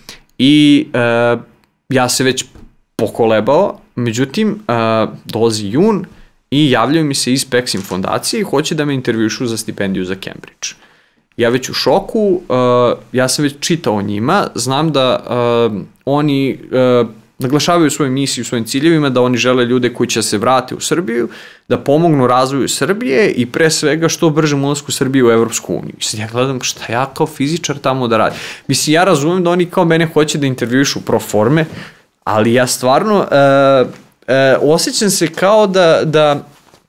i uh, ja se već pokolebao, međutim, uh, dolazi jun i javljaju mi se iz Pexim fondacije i hoće da me intervjušu za stipendiju za Cambridge. Ja već u šoku, uh, ja sam već čitao o njima, znam da uh, oni uh, naglašavaju svoje misije u svojim ciljevima, da oni žele ljude koji će se vrati u Srbiju, da pomognu razvoju Srbije i pre svega što bržem ulasku Srbije u Evropsku uniju. I sad ja gledam šta ja kao fizičar tamo da radim. Mislim, ja razumem da oni kao mene hoće da intervjuišu pro forme, ali ja stvarno uh, uh, osjećam se kao da, da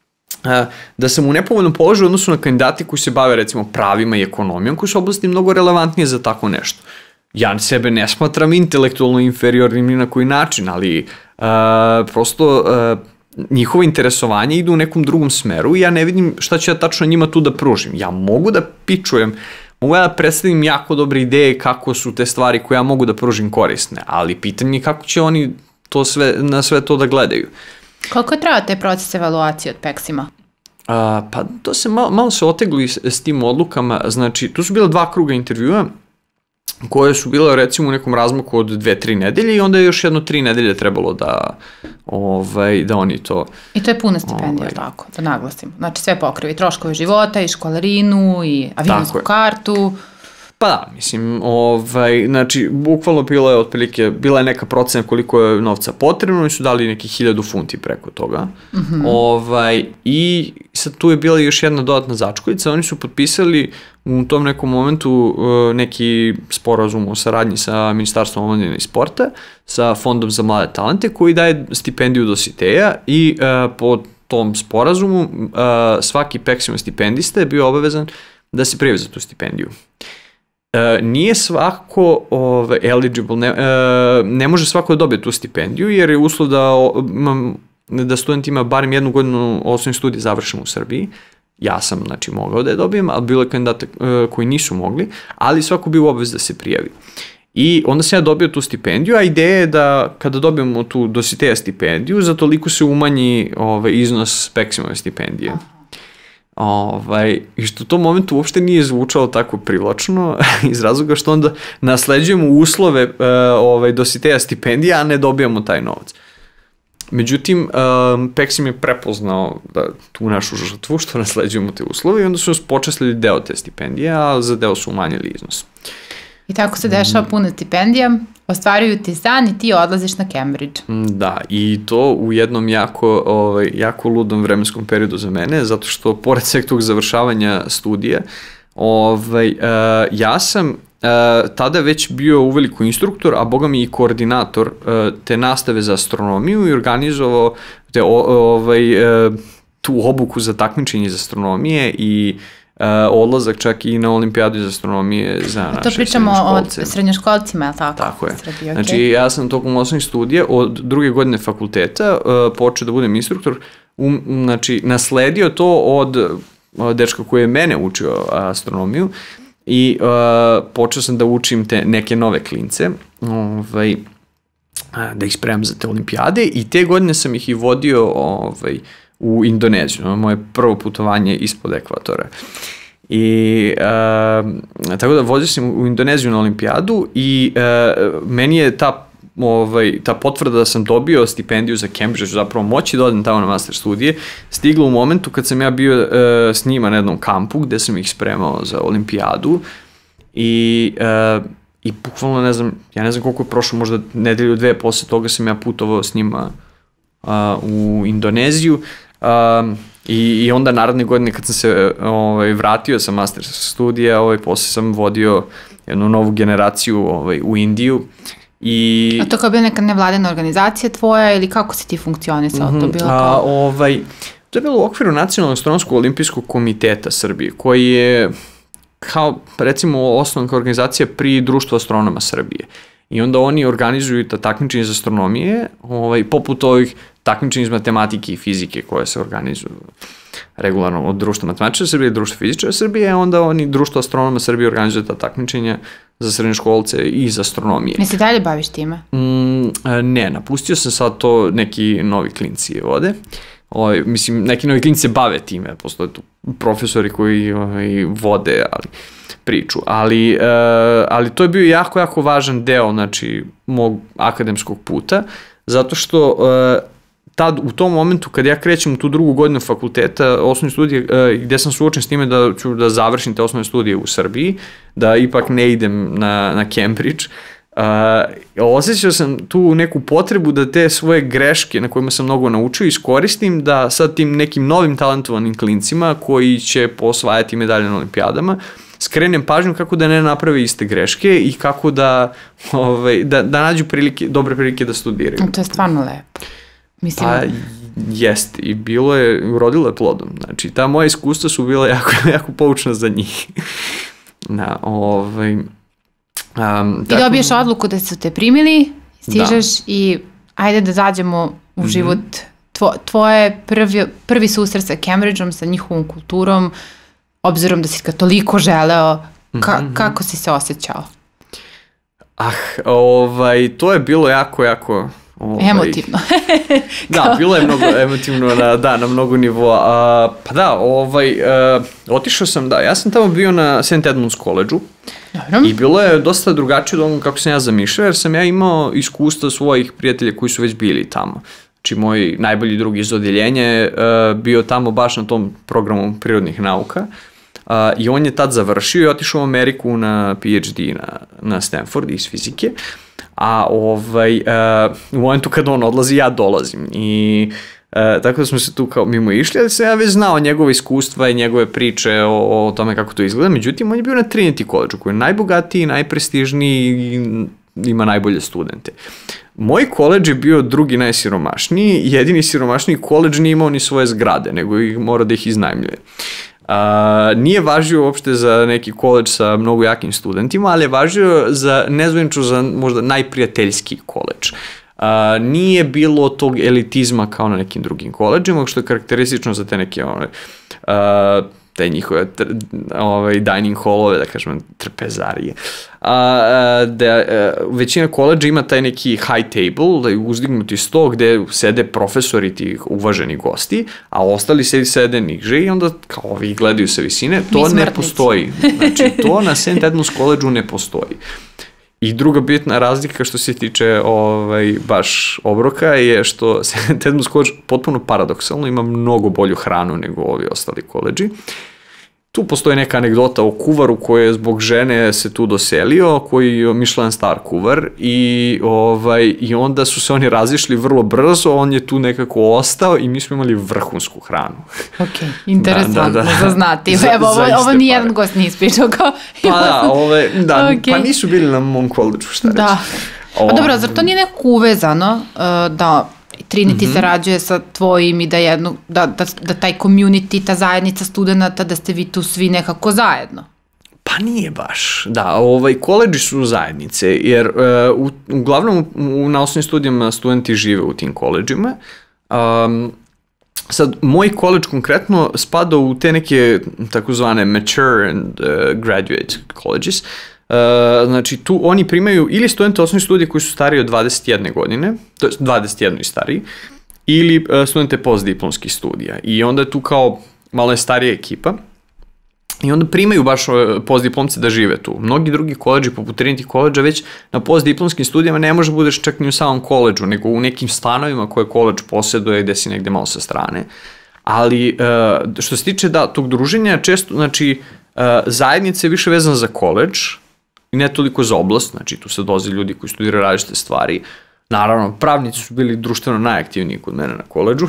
da sam u nepovoljnom položaju u odnosu na kandidati koji se bave recimo pravima i ekonomijom, koji su oblasti mnogo relevantnije za tako nešto. Ja sebe ne smatram intelektualno inferiornim ni na koji način, ali uh, prosto uh, njihovo interesovanje idu u nekom drugom smeru i ja ne vidim šta ću ja tačno njima tu da pružim. Ja mogu da pičujem, mogu ja da predstavim jako dobre ideje kako su te stvari koje ja mogu da pružim korisne, ali pitanje je kako će oni to sve, na sve to da gledaju.
Koliko je trajao taj proces evaluacije od Peksima?
A, pa to se malo, malo se otegli s, s tim odlukama, znači tu su bila dva kruga intervjua koje su bile recimo u nekom razmaku od dve, tri nedelje i onda je još jedno tri nedelje trebalo da, ovaj, da oni to...
I to je puna stipendija, ovaj, tako, da naglasim. Znači sve pokrivi, troškovi života i školarinu i avionsku kartu...
Pa da, mislim, ovaj, znači, bukvalno bilo je otprilike, bila je neka procena koliko je novca potrebno i su dali neki hiljadu funti preko toga. Mm-hmm. Ovaj, i sad tu je bila još jedna dodatna začkoljica, oni su potpisali u tom nekom momentu uh, neki sporazum o saradnji sa Ministarstvom omladine i sporta, sa Fondom za mlade talente, koji daje stipendiju Dositeja i uh, po tom sporazumu uh, svaki Peksima stipendista je bio obavezan da se prijavi za tu stipendiju. Uh, nije svako ove, eligible, ne, uh, ne može svako da dobije tu stipendiju, jer je uslov da, um, da student ima barem jednu godinu osnovnih studija završenu u Srbiji. Ja sam, znači, mogao da je dobijem, ali bilo je kandidata uh, koji nisu mogli, ali svako bio u obvezi da se prijavi. I onda sam ja dobio tu stipendiju, a ideja je da kada dobijemo tu Dositeja stipendiju, za toliko se umanji ove, iznos Peksimove stipendije. Ovaj, i što u tom momentu uopšte nije zvučalo tako privlačno iz razloga što onda nasleđujemo uslove uh, ovaj, Dositeja stipendija, a ne dobijamo taj novac. Međutim, um, Peksim je prepoznao da tu našu žrtvu što nasleđujemo te uslove i onda su nas počeslili deo te stipendije, a za deo su umanjili iznos.
I tako se dešava puna stipendija, ostvaruju ti san i ti odlaziš na Cambridge.
Da, i to u jednom jako, ovaj, jako ludom vremenskom periodu za mene, zato što pored sveg tog završavanja studija, ovaj, uh, ja sam uh, tada već bio uveliko instruktor, a boga mi i koordinator uh, te nastave za astronomiju i organizovao te, o, ovaj, uh, tu obuku za takmičenje iz astronomije i Uh, odlazak čak i na olimpijadu iz astronomije za naše
to pričamo o srednjoškolcima, je li tako?
Tako je. Srbiji, znači, okay. Ja sam tokom osnovnih studija od druge godine fakulteta uh, počeo da budem instruktor, um, znači, nasledio to od uh, dečka koji je mene učio astronomiju i uh, počeo sam da učim te neke nove klince, ovaj, da ih spremam za te olimpijade i te godine sam ih i vodio ovaj, u Indoneziju, moje prvo putovanje ispod ekvatora. I uh, tako da vozio sam u Indoneziju na olimpijadu i uh, meni je ta, ovaj, ta potvrda da sam dobio stipendiju za Cambridge, zapravo moći da odem tamo na master studije, stigla u momentu kad sam ja bio uh, s njima na jednom kampu gde sam ih spremao za olimpijadu i uh, i bukvalno ne znam, ja ne znam koliko je prošlo, možda nedelju dve posle toga sam ja putovao s njima uh, u Indoneziju. Um, i, i onda naredne godine kad sam se ovaj, vratio sa master studija, ovaj, posle sam vodio jednu novu generaciju ovaj, u Indiju. I...
A to kao bila neka nevladena organizacija tvoja ili kako si ti funkcionisao? Mm-hmm. To, bilo kao...
A, ovaj, to je bilo u okviru Nacionalnog astronomskog olimpijskog komiteta Srbije, koji je kao, recimo, osnovna organizacija pri Društvu astronoma Srbije. I onda oni organizuju ta takmičenja iz astronomije, ovaj, poput ovih takmičenja iz matematike i fizike koje se organizuju regularno od Društva matematičara Srbije i Društva fizičara Srbije, a onda oni Društvo astronoma Srbije organizuju ta takmičenja za srednjoškolce i iz astronomije.
Ne se dalje baviš time?
Mm, ne, napustio sam sad to, neki novi klinci je vode. Ovaj, mislim, neki novi klinci se bave time, postoje tu profesori koji ovaj, vode, ali priču, ali, uh, ali to je bio jako, jako važan deo, znači, mog akademskog puta, zato što uh, tad, u tom momentu, kad ja krećem u tu drugu godinu fakulteta, osnovne studije, uh, gde sam suočen s time da ću da završim te osnovne studije u Srbiji, da ipak ne idem na, na Cambridge, uh, Uh, osjećao sam tu neku potrebu da te svoje greške na kojima sam mnogo naučio iskoristim da sad tim nekim novim talentovanim klincima koji će posvajati medalje na olimpijadama skrenem pažnju kako da ne naprave iste greške i kako da, ovaj, da, da nađu prilike, dobre prilike da studiraju.
To je stvarno lepo. Mislim...
Pa jeste i bilo je, urodilo je plodom. Znači, ta moja iskustva su bila jako, jako poučna za njih. Na, ovaj... Um,
I dobiješ odluku da su te primili, stižeš da. I ajde da zađemo u mm-hmm. život. Tvo, tvoje prvi, prvi susret sa Cambridgeom, sa njihovom kulturom, obzirom da si ga toliko želeo, ka, mm-hmm. kako si se osjećao?
Ah, ovaj, to je bilo jako, jako... Ovaj,
emotivno.
Da, bilo je mnogo emotivno na, da, na mnogo nivoa. A, pa da, ovaj, a, otišao sam, da, ja sam tamo bio na Saint Edmunds College-u. I bilo je dosta drugačije od onog kako sam ja zamišljao, jer sam ja imao iskustva svojih prijatelja koji su već bili tamo. Znači, moj najbolji drug iz odeljenja je uh, bio tamo baš na tom programu prirodnih nauka uh, i on je tad završio i otišao u Ameriku na P H D na, na Stanford iz fizike, a ovaj, uh, u momentu kad on odlazi, ja dolazim i Uh, tako da smo se tu kao mimo išli, ali sam ja već znao njegove iskustva i njegove priče o, o tome kako to izgleda. Međutim, on je bio na Trinity College-u koji je najbogatiji, najprestižniji i ima najbolje studente. Moj koledž je bio drugi najsiromašniji, jedini siromašniji koledž nije imao ni svoje zgrade, nego ih mora da ih iznajmljuje. Uh, nije važio uopšte za neki koledž sa mnogo jakim studentima, ali je važio za, nezvanično za možda najprijateljski koledž. Uh, nije bilo tog elitizma kao na nekim drugim koledžima, što je karakteristično za te neke one, uh, te njihove tr, ovaj, dining hallove, da kažem, trpezarije. Uh, da, uh, većina koledža ima taj neki high table, da je uzdignuti sto gde sede profesori tih uvaženi gosti, a ostali sedi sede niže i onda kao ovi gledaju sa visine. To ne postoji. Znači, to na Saint Edmunds College-u ne postoji. I druga bitna razlika što se tiče ovaj, baš obroka je što Saint Edmunds College potpuno paradoksalno ima mnogo bolju hranu nego ovi ostali koledži. Tu postoji neka anegdota o kuvaru koji je zbog žene se tu doselio, koji je Michelin star kuvar i, ovaj, i onda su se oni razišli vrlo brzo, on je tu nekako ostao i mi smo imali vrhunsku hranu.
Ok, interesantno da, da, da. za znati. Za, Evo, ovo, ovo nijedan gost nije ispričao kao...
Pa da, ove, da okay. Pa nisu bili na mom koledžu, šta reći.
Da. A dobro, zar to nije nekako uvezano uh, da... Trinity mm-hmm. sarađuje sa tvojim i da, jedno, da, da, da taj community, ta zajednica studenta, da ste vi tu svi nekako zajedno?
Pa nije baš. Da, ovaj, koledži su zajednice, jer uh, u, uglavnom u, na osnovnim studijama studenti žive u tim koledžima. Um, sad, moj koledž konkretno spada u te neke takozvane mature and uh, graduate colleges. Uh, znači tu oni primaju ili studente osnovnih studija koji su stariji od dvadeset jedne godine, to je dvadeset jedan i stariji, ili uh, studente postdiplomskih studija i onda je tu kao malo je starija ekipa i onda primaju baš uh, postdiplomce da žive tu. Mnogi drugi koledži poput Trinity College-a već na postdiplomskim studijama ne može budeš čak ni u samom koledžu, nego u nekim stanovima koje koledž posjeduje gde si negde malo sa strane. Ali uh, što se tiče da, tog druženja, često, znači uh, zajednica je više vezana za koledž, i ne toliko za oblast, znači tu se dolaze ljudi koji studiraju različite stvari. Naravno, pravnici su bili društveno najaktivniji kod mene na koledžu,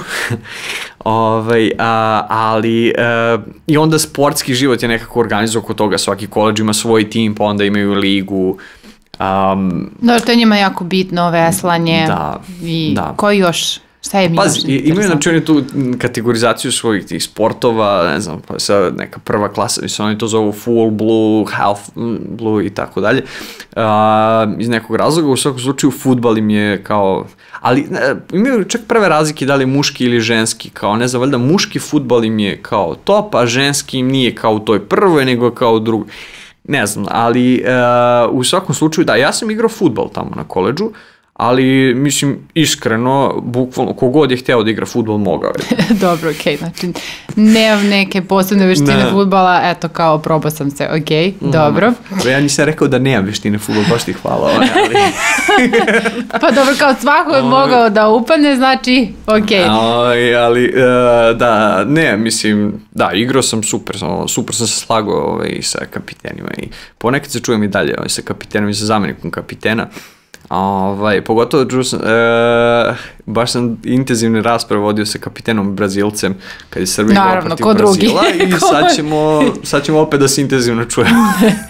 ovaj, a, ali a, i onda sportski život je nekako organizovan oko toga, svaki koledž ima svoj tim, pa onda imaju ligu. Um,
da, to je njima jako bitno, veslanje da, i da. Koji još... Šta je mi
Pazi, imaju znači oni tu kategorizaciju svojih tih sportova, ne znam, pa sad neka prva klasa, mislim, oni to zovu full blue, half blue i tako dalje. Uh, iz nekog razloga, u svakom slučaju, fudbal im je kao, ali ne, imaju čak prve razlike da li muški ili ženski, kao ne znam, valjda muški fudbal im je kao top, a ženski im nije kao u toj prvoj, nego kao u drugoj. Ne znam, ali uh, u svakom slučaju, da, ja sam igrao fudbal tamo na koledžu, ali mislim iskreno, bukvalno, kogod je hteo da igra fudbal mogao je.
Dobro, okej, okay. Znači nemam neke posebne veštine ne. fudbala, eto kao probao sam se, okej, okay. mm. dobro.
Ja nisam rekao da nemam veštine fudbala, baš ti hvala. Ali...
pa dobro, kao svako je mogao da upadne, znači okej. Okay.
Ali, ali uh, da, ne, mislim, da, igrao sam super, super sam se slagao ovaj, sa kapitenima i ponekad se čujem i dalje ovaj, sa kapitenom i sa zamenikom kapitena. Ovaj, pogotovo čuo sam, e, baš sam intenzivne rasprave vodio sa kapitenom Brazilcem kad je Srbija igrala protiv Brazila i sad ćemo, sad ćemo opet da se intenzivno čujemo.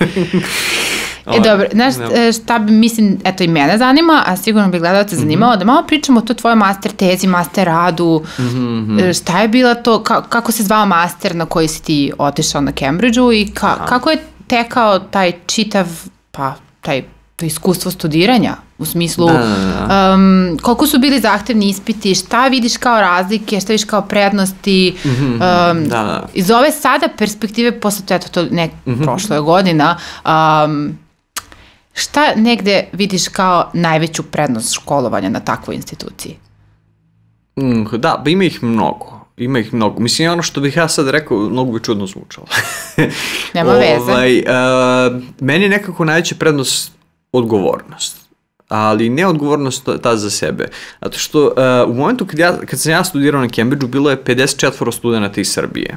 E dobro, znaš šta bi, mislim, eto i mene zanima, a sigurno bi gledalce zanimalo, mm-hmm. da malo pričamo o to tvojoj master tezi, master radu, mm-hmm. šta je bila to, ka, kako se zvao master na koji si ti otišao na Cambridgeu i ka, kako je tekao taj čitav, pa taj to iskustvo studiranja, u smislu da, da, da. Um, koliko su bili zahtevni ispiti, šta vidiš kao razlike, šta vidiš kao prednosti, mm-hmm, um, da, da. Iz ove sada perspektive, posle to, eto, to ne, mm-hmm. prošlo je godina, um, šta negde vidiš kao najveću prednost školovanja na takvoj instituciji?
Mm, da, ba ima ih mnogo. Ima ih mnogo. Mislim, ono što bih ja sad rekao, mnogo bi čudno zvučalo.
Nema veze.
Ovaj, uh, meni je nekako najveća prednost odgovornost, ali ne odgovornost ta za sebe. Zato što uh, u momentu kad, ja, kad sam ja studirao na Cambridgeu, bilo je pedeset četiri studenta iz Srbije.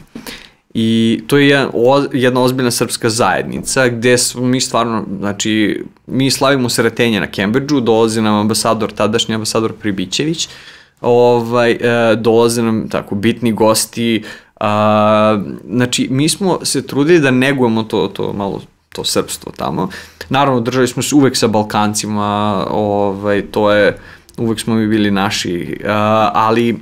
I to je jedan, o, jedna ozbiljna srpska zajednica gde smo mi stvarno, znači, mi slavimo sretenje na Cambridgeu, dolazi nam ambasador, tadašnji ambasador Pribićević, ovaj, uh, dolaze nam tako bitni gosti, uh, znači, mi smo se trudili da negujemo to, to malo to srpstvo tamo. Naravno, držali smo se uvek sa Balkancima, ovaj, to je, uvek smo mi bili naši, uh, ali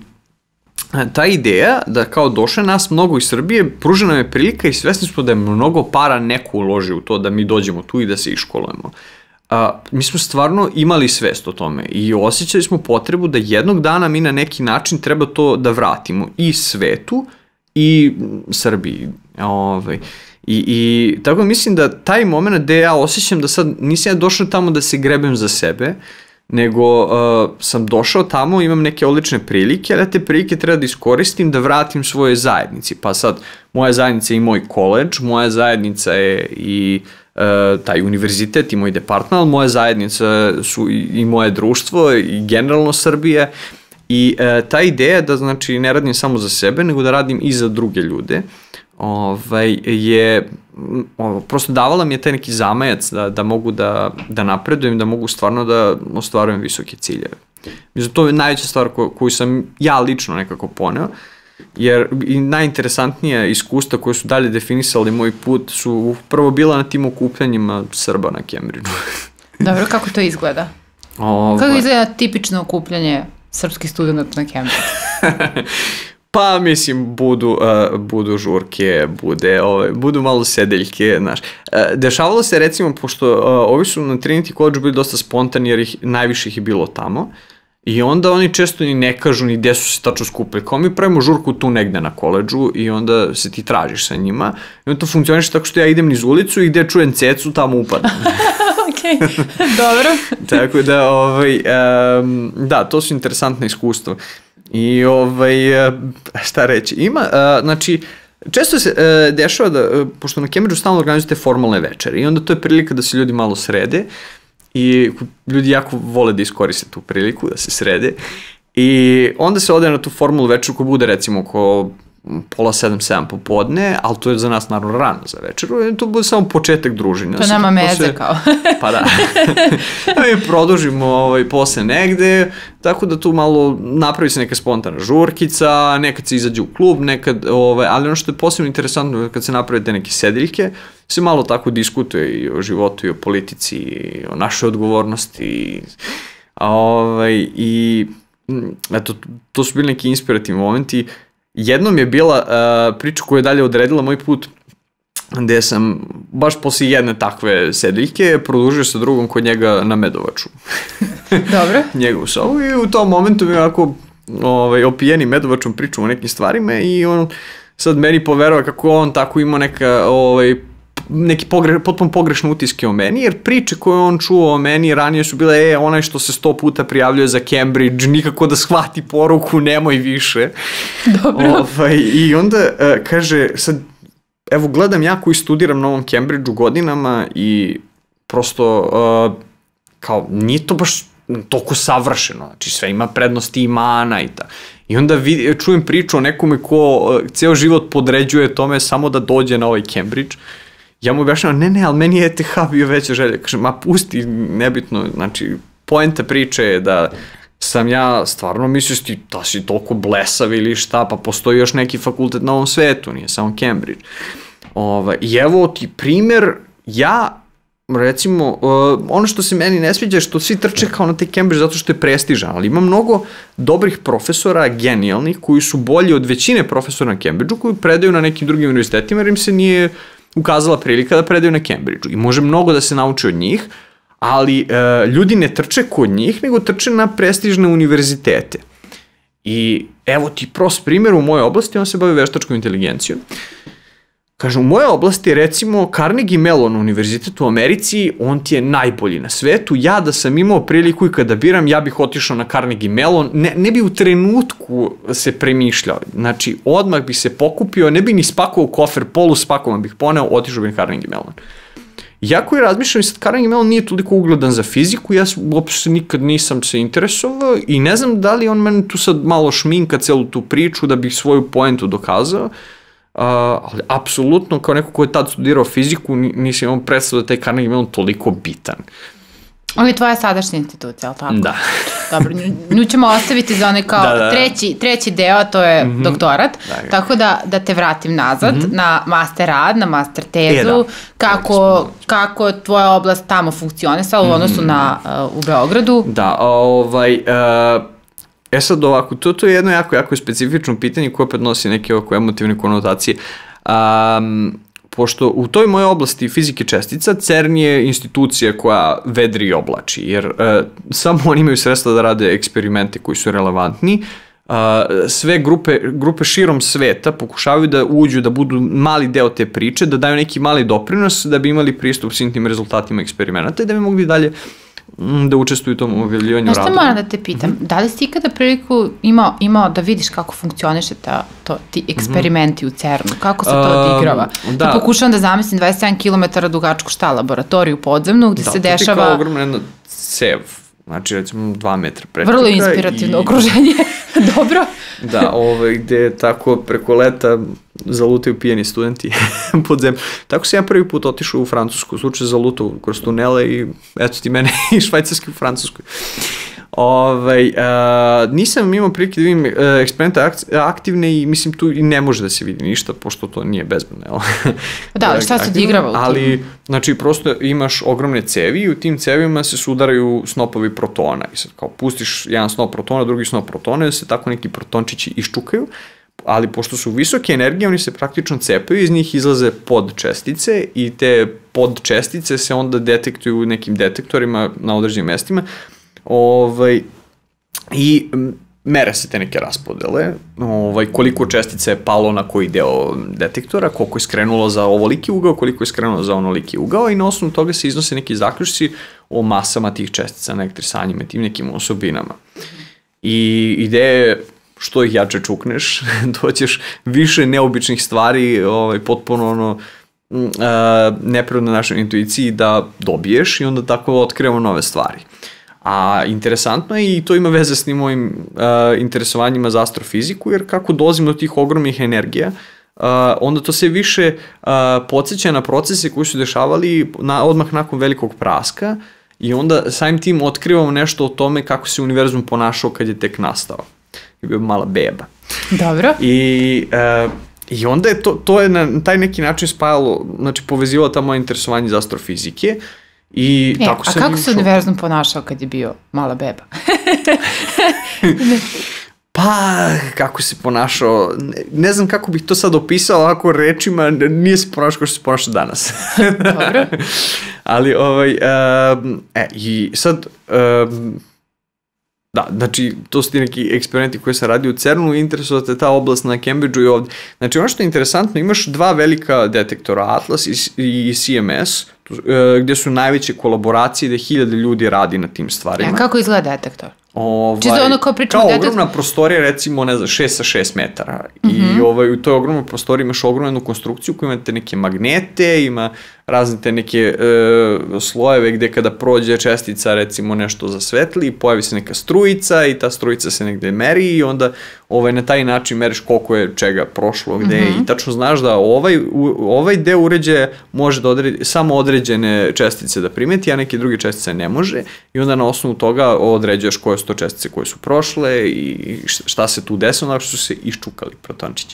ta ideja da kao došle nas mnogo iz Srbije, pružena je prilika i svesni smo da je mnogo para neko uloži u to da mi dođemo tu i da se iškolujemo. Uh, mi smo stvarno imali svest o tome i osjećali smo potrebu da jednog dana mi na neki način treba to da vratimo i svetu i Srbiji. Ovaj, I, i tako mislim da taj moment gde ja osjećam da sad nisam ja došao tamo da se grebem za sebe, nego uh, sam došao tamo, imam neke odlične prilike, ali te prilike treba da iskoristim da vratim svoje zajednici. Pa sad, moja zajednica je i moj koledž, moja zajednica je i uh, taj univerzitet i moj departman, moja zajednica su i, i moje društvo i generalno Srbije. I uh, ta ideja da znači ne radim samo za sebe, nego da radim i za druge ljude, ovaj, je ovo, prosto davala mi je taj neki zamajac da, da mogu da, da napredujem, da mogu stvarno da ostvarujem visoke ciljeve. Mislim, to je najveća stvar ko, koju sam ja lično nekako poneo, jer i najinteresantnija iskustva koje su dalje definisali moj put su prvo bila na tim okupljanjima Srba na Cambridgeu.
Dobro, kako to izgleda? Ovaj. Kako izgleda tipično okupljanje srpskih studenta na Cambridgeu?
Pa, mislim, budu, uh, budu žurke, bude, ove, budu malo sedeljke, znaš. Uh, dešavalo se, recimo, pošto uh, ovi su na Trinity College bili dosta spontani, jer ih, najviše ih je bilo tamo, i onda oni često ni ne kažu ni gde su se tačno skupili. Kao mi pravimo žurku tu negde na koledžu i onda se ti tražiš sa njima. I onda to funkcioniše tako što ja idem niz ulicu i gde čujem cecu, tamo upadam.
Ok, dobro.
Tako da, ovaj, um, da, to su interesantne iskustva. I ovaj, šta reći, ima, uh, znači, često se uh, dešava da, uh, pošto na Cambridgeu stalno organizujete formalne večere i onda to je prilika da se ljudi malo srede i ljudi jako vole da iskoriste tu priliku da se srede i onda se ode na tu formalnu večeru koja bude recimo oko pola sedam, sedam popodne, ali to je za nas naravno rano za večeru, i to bude samo početak druženja.
To nema meze kao.
Pa da. Mi produžimo ovaj, posle negde, tako da tu malo napravi se neka spontana žurkica, nekad se izađe u klub, nekad, ovaj, ali ono što je posebno interesantno kad se naprave te neke sedeljke, se malo tako diskutuje i o životu i o politici i o našoj odgovornosti i, ovaj, i eto, to su bili neki inspirativni momenti. Jednom je bila uh, priča koja je dalje odredila moj put, gde sam baš posle jedne takve sedeljke produžio sa drugom kod njega na Medovaču.
Dobro.
Njegovu sobu i u tom momentu mi ovako ovaj, opijeni Medovačom pričamo o nekim stvarima i on sad meni poverova kako on tako ima neka ovaj, neki pogre, potpuno pogrešne utiske o meni, jer priče koje on čuo o meni ranije su bile, e, onaj što se sto puta prijavljuje za Cambridge, nikako da shvati poruku, nemoj više.
Dobro.
Ovaj, I onda uh, kaže, sad, evo, gledam ja koji studiram na ovom Cambridgeu godinama i prosto, uh, kao, nije to baš toliko savršeno, znači sve ima prednosti i mana i ta. I onda vid, čujem priču o nekome ko uh, ceo život podređuje tome samo da dođe na ovaj Cambridge. Ja mu objašnjavam, ne, ne, ali meni je E T H bio veća želja. Kaže, ma pusti, nebitno, znači, poenta priče je da sam ja stvarno misliš ti da si toliko blesav ili šta, pa postoji još neki fakultet na ovom svetu, nije samo Cambridge. Ovaj, I evo ti primer, ja recimo, uh, ono što se meni ne sviđa je što svi trče kao na taj Cambridge zato što je prestižan, ali ima mnogo dobrih profesora, genijalnih, koji su bolji od većine profesora na Cambridgeu, koji predaju na nekim drugim univerzitetima, jer im se nije ukazala prilika da predaju na Cambridgeu. I može mnogo da se nauči od njih, ali uh, ljudi ne trče kod njih, nego trče na prestižne univerzitete. I evo ti prost primjer u mojoj oblasti, on se bavi veštačkom inteligencijom. Kaže, u moje oblasti, recimo, Carnegie Mellon univerzitet u Americi, on ti je najbolji na svetu. Ja da sam imao priliku i kada biram, ja bih otišao na Carnegie Mellon, ne, ne bi u trenutku se premišljao. Znači, odmah bih se pokupio, ne bi ni spakovao kofer, polu spakovan bih poneo, otišao bih na Carnegie Mellon. Ja koji razmišljam, sad Carnegie Mellon nije toliko ugledan za fiziku, ja uopšte nikad nisam se interesovao i ne znam da li on meni tu sad malo šminka celu tu priču da bih svoju poentu dokazao. Uh, ali apsolutno kao neko ko je tad studirao fiziku nisam imao predstavu da taj Carnegie Mellon toliko bitan.
Ovo je tvoja sadašnja institucija, ali tako?
Da.
Dobro, nju, nju ćemo ostaviti za onaj kao da, da. Treći, treći deo, to je mm-hmm. doktorat, da, tako da, da te vratim nazad mm-hmm. na master rad, na master tezu, e, da. kako, kako tvoja oblast tamo funkcionisala mm-hmm. u odnosu na, uh, u Beogradu.
Da, ovaj... Uh... E sad ovako, to, to je jedno jako, jako specifično pitanje koje opet nosi neke oko emotivne konotacije. Um, pošto u toj mojoj oblasti fizike čestica, CERN je institucija koja vedri i oblači, jer uh, samo oni imaju sredstva da rade eksperimente koji su relevantni. Uh, sve grupe, grupe širom sveta pokušavaju da uđu, da budu mali deo te priče, da daju neki mali doprinos da bi imali pristup svim tim rezultatima eksperimenta i da bi mogli dalje da učestvuju u tom objavljivanju rada.
Znaš šta moram da te pitam, mm-hmm. da li si ikada priliku imao, imao da vidiš kako funkcioniše ta, to, ti eksperimenti mm-hmm. u CERN-u, kako se to odigrava? Um, da. da pokušavam da zamislim dvadeset sedam kilometara dugačku šta, laboratoriju podzemnu gde da, se dešava... Da, to je kao ogromna
jedna cev, znači recimo dva metra pretika.
Vrlo inspirativno i... okruženje, dobro.
Da, ovaj, gde tako preko leta zalutaju pijeni studenti pod zemlju. Tako sam ja prvi put otišao u Francusku, slučaj zalutao kroz tunele i eto ti mene i Švajcarski u Francuskoj. Ovaj, uh, nisam imao prilike da vidim uh, eksperimente aktivne i mislim tu i ne može da se vidi ništa, pošto to nije bezbedno.
Da, ali šta se odigrava u tim?
Ali, znači, prosto imaš ogromne cevi i u tim cevima se sudaraju snopovi protona. I sad kao pustiš jedan snop protona, drugi snop protona, da se tako neki protončići iščukaju, ali pošto su visoke energije, oni se praktično cepaju, iz njih izlaze podčestice i te podčestice se onda detektuju u nekim detektorima na određenim mestima. Ovaj, i mere se te neke raspodele, ovaj, koliko čestica je palo na koji deo detektora, koliko je skrenulo za ovoliki ugao, koliko je skrenulo za onoliki ugao i na osnovu toga se iznose neki zaključci o masama tih čestica na elektrisanjima, tim nekim osobinama. I ideja je što ih jače čukneš, doćeš više neobičnih stvari, ovaj, potpuno ono, uh, neprirodno našoj intuiciji da dobiješ i onda tako otkrivamo nove stvari. A interesantno je i to ima veze s njim mojim uh, interesovanjima za astrofiziku, jer kako dolazim do tih ogromnih energija, uh, onda to se više uh, podsjeća na procese koji su dešavali na, odmah nakon velikog praska i onda samim tim otkrivamo nešto o tome kako se univerzum ponašao kad je tek nastao. Je bio mala beba.
Dobro.
I... Uh, I onda je to, to je na taj neki način spajalo, znači povezivalo ta moja interesovanje za astrofizike. I
e,
tako
a kako se univerzum ponašao kad je bio mala beba?
Pa, kako se ponašao, ne, ne znam kako bih to sad opisao ovako rečima, nije se ponašao kao što se ponašao danas.
Dobro.
Ali, ovaj, um, e, i sad, um, Da, znači, to su ti neki eksperimenti koje sam radio u CERN-u, interesuje te ta oblast na Cambridgeu i ovde. Znači, ono što je interesantno, imaš dva velika detektora, Atlas i, i C M S, gde su najveće kolaboracije, gde hiljade ljudi radi na tim stvarima.
Ja, kako izgleda detektor?
Ovaj,
Čisto ono kao pričamo
kao
detektor...
ogromna prostorija, recimo, ne znam, šest sa šest metara.
Mm-hmm.
I ovaj, u toj ogromnoj prostoriji imaš ogromnu konstrukciju koja imate neke magnete, ima razne te neke e, slojeve gde kada prođe čestica, recimo, nešto zasvetli, pojavi se neka strujica i ta strujica se negde meri i onda ovaj, na taj način meriš koliko je čega prošlo gde mm-hmm. i tačno znaš da ovaj, u, ovaj deo uređaja može da odredi, samo određene čestice da primeti, a neke druge čestice ne može i onda na osnovu toga određuješ koje su to čestice koje su prošle i šta se tu desilo, nakon što su se iščukali protončići.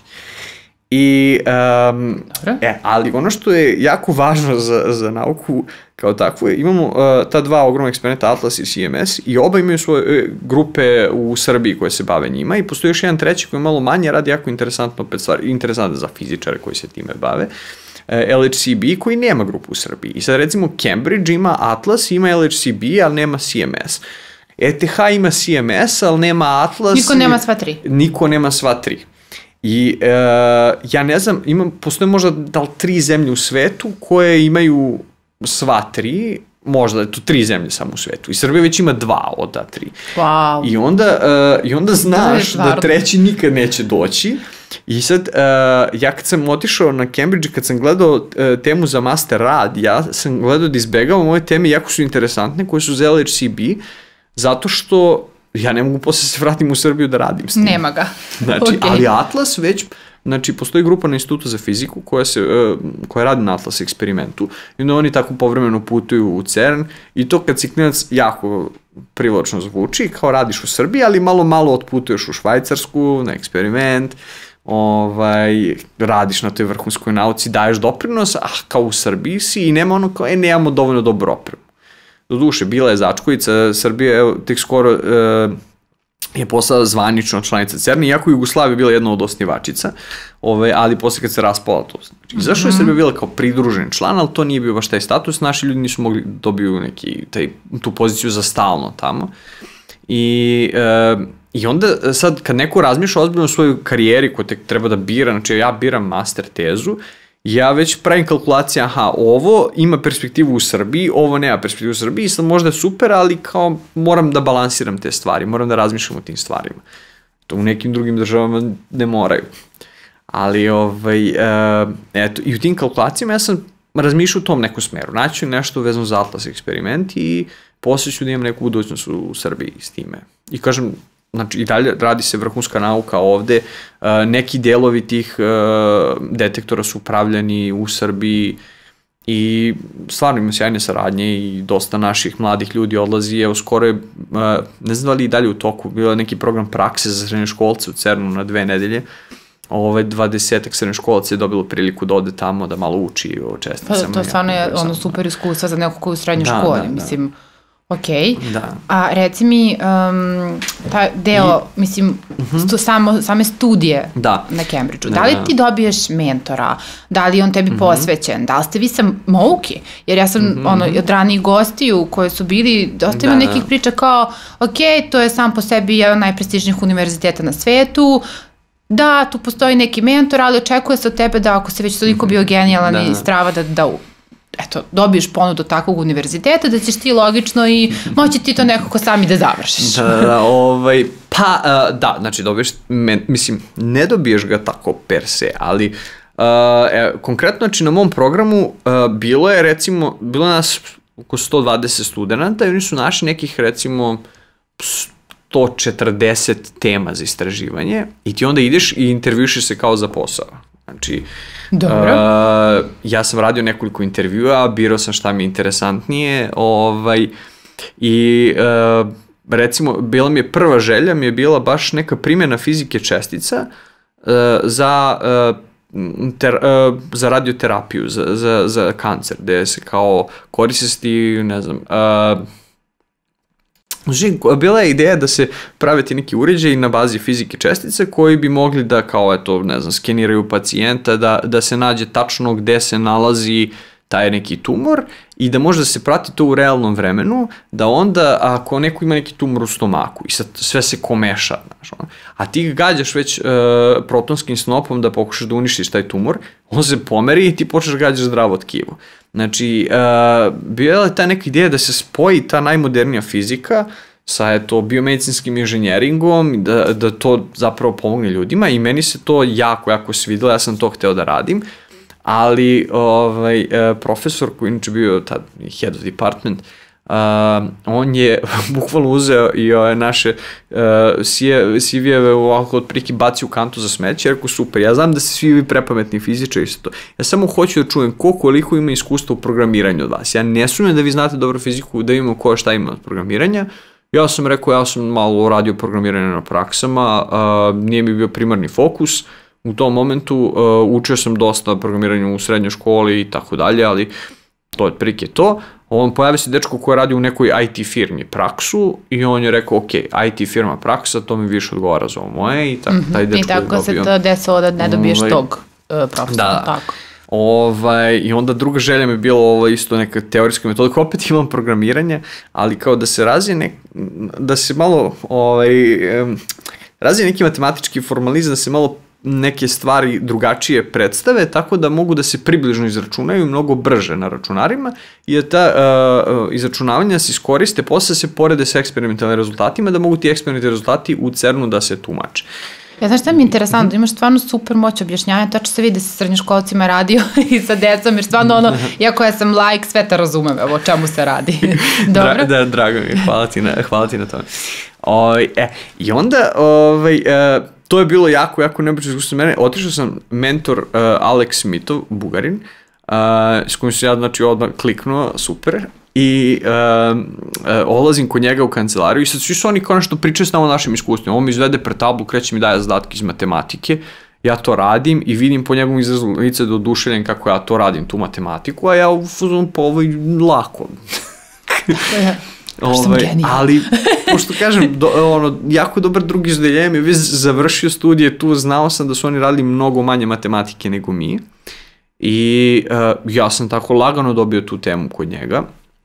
I, um, e, ali ono što je jako važno za, za nauku kao takvu, imamo uh, ta dva ogromna eksperimenta Atlas i C M S i oba imaju svoje uh, grupe u Srbiji koje se bave njima i postoji još jedan treći koji je malo manje, radi jako interesantno opet stvari, interesantno za fizičare koji se time bave, uh, L H C B koji nema grupu u Srbiji. I sad recimo Cambridge ima Atlas, ima L H C B, ali nema C M S. E T H ima C M S, ali nema Atlas.
Niko nema sva tri.
Niko nema sva tri. I e, ja ne znam, imam, postoje možda da li tri zemlje u svetu koje imaju sva tri, možda je to tri zemlje samo u svetu. I Srbija već ima dva od ta tri.
Wow.
I onda, e, i onda znaš da, da treći nikad neće doći. I sad, e, ja kad sam otišao na Cambridge, kad sam gledao e, temu za master rad, ja sam gledao da izbegavam ove teme, jako su interesantne, koje su za L H C B, zato što ja ne mogu posle se vratim u Srbiju da radim s tim.
Nema ga.
Znači, okay. Ali Atlas već, znači, postoji grupa na Institutu za fiziku koja, se, uh, koja radi na Atlas eksperimentu i onda oni tako povremeno putuju u CERN i to kad si klinac jako privlačno zvuči, kao radiš u Srbiji, ali malo malo otputuješ u Švajcarsku na eksperiment, ovaj, radiš na toj vrhunskoj nauci, daješ doprinos, ah, kao u Srbiji si i nema ono kao, e, nemamo dovoljno dobro opremu. Do duše, bila je začkoljica, Srbije, evo, tek skoro e, je postala zvanično članica CERN-a, iako Jugoslavija je bila jedna od osnivačica, ove, ali posle kad se raspala to. Znači, zašto je Srbija bila kao pridružen član, ali to nije bio baš taj status, naši ljudi nisu mogli dobiju neki, taj, tu poziciju za stalno tamo. I, e, I onda sad kad neko razmišlja ozbiljno o svojoj karijeri koju tek treba da bira, znači ja biram master tezu, ja već pravim kalkulacije, aha, ovo ima perspektivu u Srbiji, ovo nema perspektivu u Srbiji, sad možda je super, ali kao moram da balansiram te stvari, moram da razmišljam o tim stvarima. To u nekim drugim državama ne moraju. Ali, ovaj, uh, eto, i u tim kalkulacijama ja sam razmišljao u tom nekom smeru. Naću nešto vezano za Atlas eksperiment i posle ću da imam neku budućnost u Srbiji s time. I kažem, znači i dalje radi se vrhunska nauka ovde, uh, neki delovi tih uh, detektora su upravljani u Srbiji i stvarno ima sjajne saradnje i dosta naših mladih ljudi odlazi, evo skoro je, uh, ne znam da li i dalje u toku, bio je neki program prakse za srednjoškolce u CERN-u na dve nedelje, ove dvadesetak srednjoškolaca je dobilo priliku da ode tamo da malo uči o česticama.
Pa to stvarno je ono super iskustva za nekog koji u srednjoj da, školi, da, mislim. Da. Ok,
da.
A reci mi, um, taj deo, I, mislim, uh-huh. stu, samo, same studije da. na Cambridgeu, da, da li ti dobiješ mentora, da li on tebi uh-huh. posvećen, da li ste vi sam mouki, jer ja sam uh-huh. ono, od ranijih gostiju koje su bili, dosta ima da, nekih priča kao, ok, to je sam po sebi jedan od najprestižnijih univerziteta na svetu, da, tu postoji neki mentor, ali očekuje se od tebe da ako se već toliko bio genijalan da. i strava da, da eto, dobiješ ponudu takvog univerziteta, da ćeš ti logično i moći ti to nekako sami da završiš.
Da, da, ovaj, pa, uh, da, znači dobiješ, men, mislim, ne dobiješ ga tako per se, ali uh, e, konkretno, znači na mom programu uh, bilo je, recimo, bilo nas oko sto dvadeset studenta i oni su našli nekih, recimo, sto četrdeset tema za istraživanje i ti onda ideš i intervjušiš se kao za posao. Znači, Dobro. Uh, ja sam radio nekoliko intervjua, birao sam šta mi je interesantnije, ovaj, i uh, recimo, bila mi je prva želja, mi je bila baš neka primjena fizike čestica uh, za, uh, ter, uh, za radioterapiju, za, za, za kancer, gde se kao koristi, ne znam, uh, Znači, bila je ideja da se prave ti neki uređaji na bazi fizike čestice koji bi mogli da, kao, eto, ne znam, skeniraju pacijenta, da, da se nađe tačno gde se nalazi taj neki tumor i da može da se prati to u realnom vremenu, da onda ako neko ima neki tumor u stomaku i sad sve se komeša, znaš, ono, a ti ga gađaš već uh, protonskim snopom da pokušaš da uništiš taj tumor, on se pomeri i ti počneš da gađaš zdravo tkivo. Znači, uh, bila je ta neka ideja da se spoji ta najmodernija fizika sa eto, biomedicinskim inženjeringom, da, da to zapravo pomogne ljudima i meni se to jako, jako svidilo, ja sam to hteo da radim, ali ovaj, profesor koji inače bio tad head of department, uh, on je bukvalno uzeo i ove naše uh, C V-eve ovako otprilike baci u kantu za smeće, rekao super, ja znam da ste svi vi prepametni fizičari i to. Ja samo hoću da čujem ko koliko ima iskustva u programiranju od vas. Ja ne sumnjam da vi znate dobro fiziku, da imamo ko šta ima od programiranja. Ja sam rekao, ja sam malo radio programiranje na praksama, uh, nije mi bio primarni fokus. U tom momentu uh, učio sam dosta programiranju u srednjoj školi i tako dalje, ali to je otprilike to. On pojavio se dečko koji radi u nekoj I T firmi praksu i on je rekao, ok, I T firma praksa, to mi više odgovara za ovo moje i tako, taj dečko je dobio.
I tako se to desilo da ne dobiješ ovaj, tog uh, profesora,
da,
tako.
Ovaj, I onda druga želja mi je bilo ovo isto neka teorijska metoda, kao opet imam programiranje, ali kao da se razvije nek, da se malo ovaj, um, razvije neki matematički formalizam, da se malo neke stvari drugačije predstave, tako da mogu da se približno izračunaju mnogo brže na računarima i da ta uh, izračunavanja se iskoriste, posle se porede sa eksperimentalnim rezultatima, da mogu ti eksperimentalni rezultati u CERN-u da se tumače.
Ja, znaš šta mi je interesantno, imaš stvarno super moć objašnjanja, tačno se vidi sa srednjoškolcima radio i sa decom, jer stvarno ono, iako ja sam laik, sve te razumem, evo o čemu se radi. Dobro?
Dra, da, drago mi je, hvala ti na, hvala ti na tome. O, e, I onda, ovaj, e, to je bilo jako, jako neobično iskustvo mene, otišao sam mentor uh, Alex Smitov, Bugarin, uh, s kojim sam ja, znači, odmah kliknuo, super, i uh, uh, olazim kod njega u kancelariju i sad svi su oni kao nešto pričaju s nama o našim iskustvima. On mi izvede pred tablu, kreće mi daje zadatke iz matematike, ja to radim i vidim po njegovom izrazu lice da oduševljen kako ja to radim, tu matematiku, a ja u fuzonu po ovoj lako. Ovaj, ali, pošto kažem, do, ono, jako dobar drugi izdeljem je već završio studije tu, znao sam da su oni radili mnogo manje matematike nego mi i uh, ja sam tako lagano dobio tu temu kod njega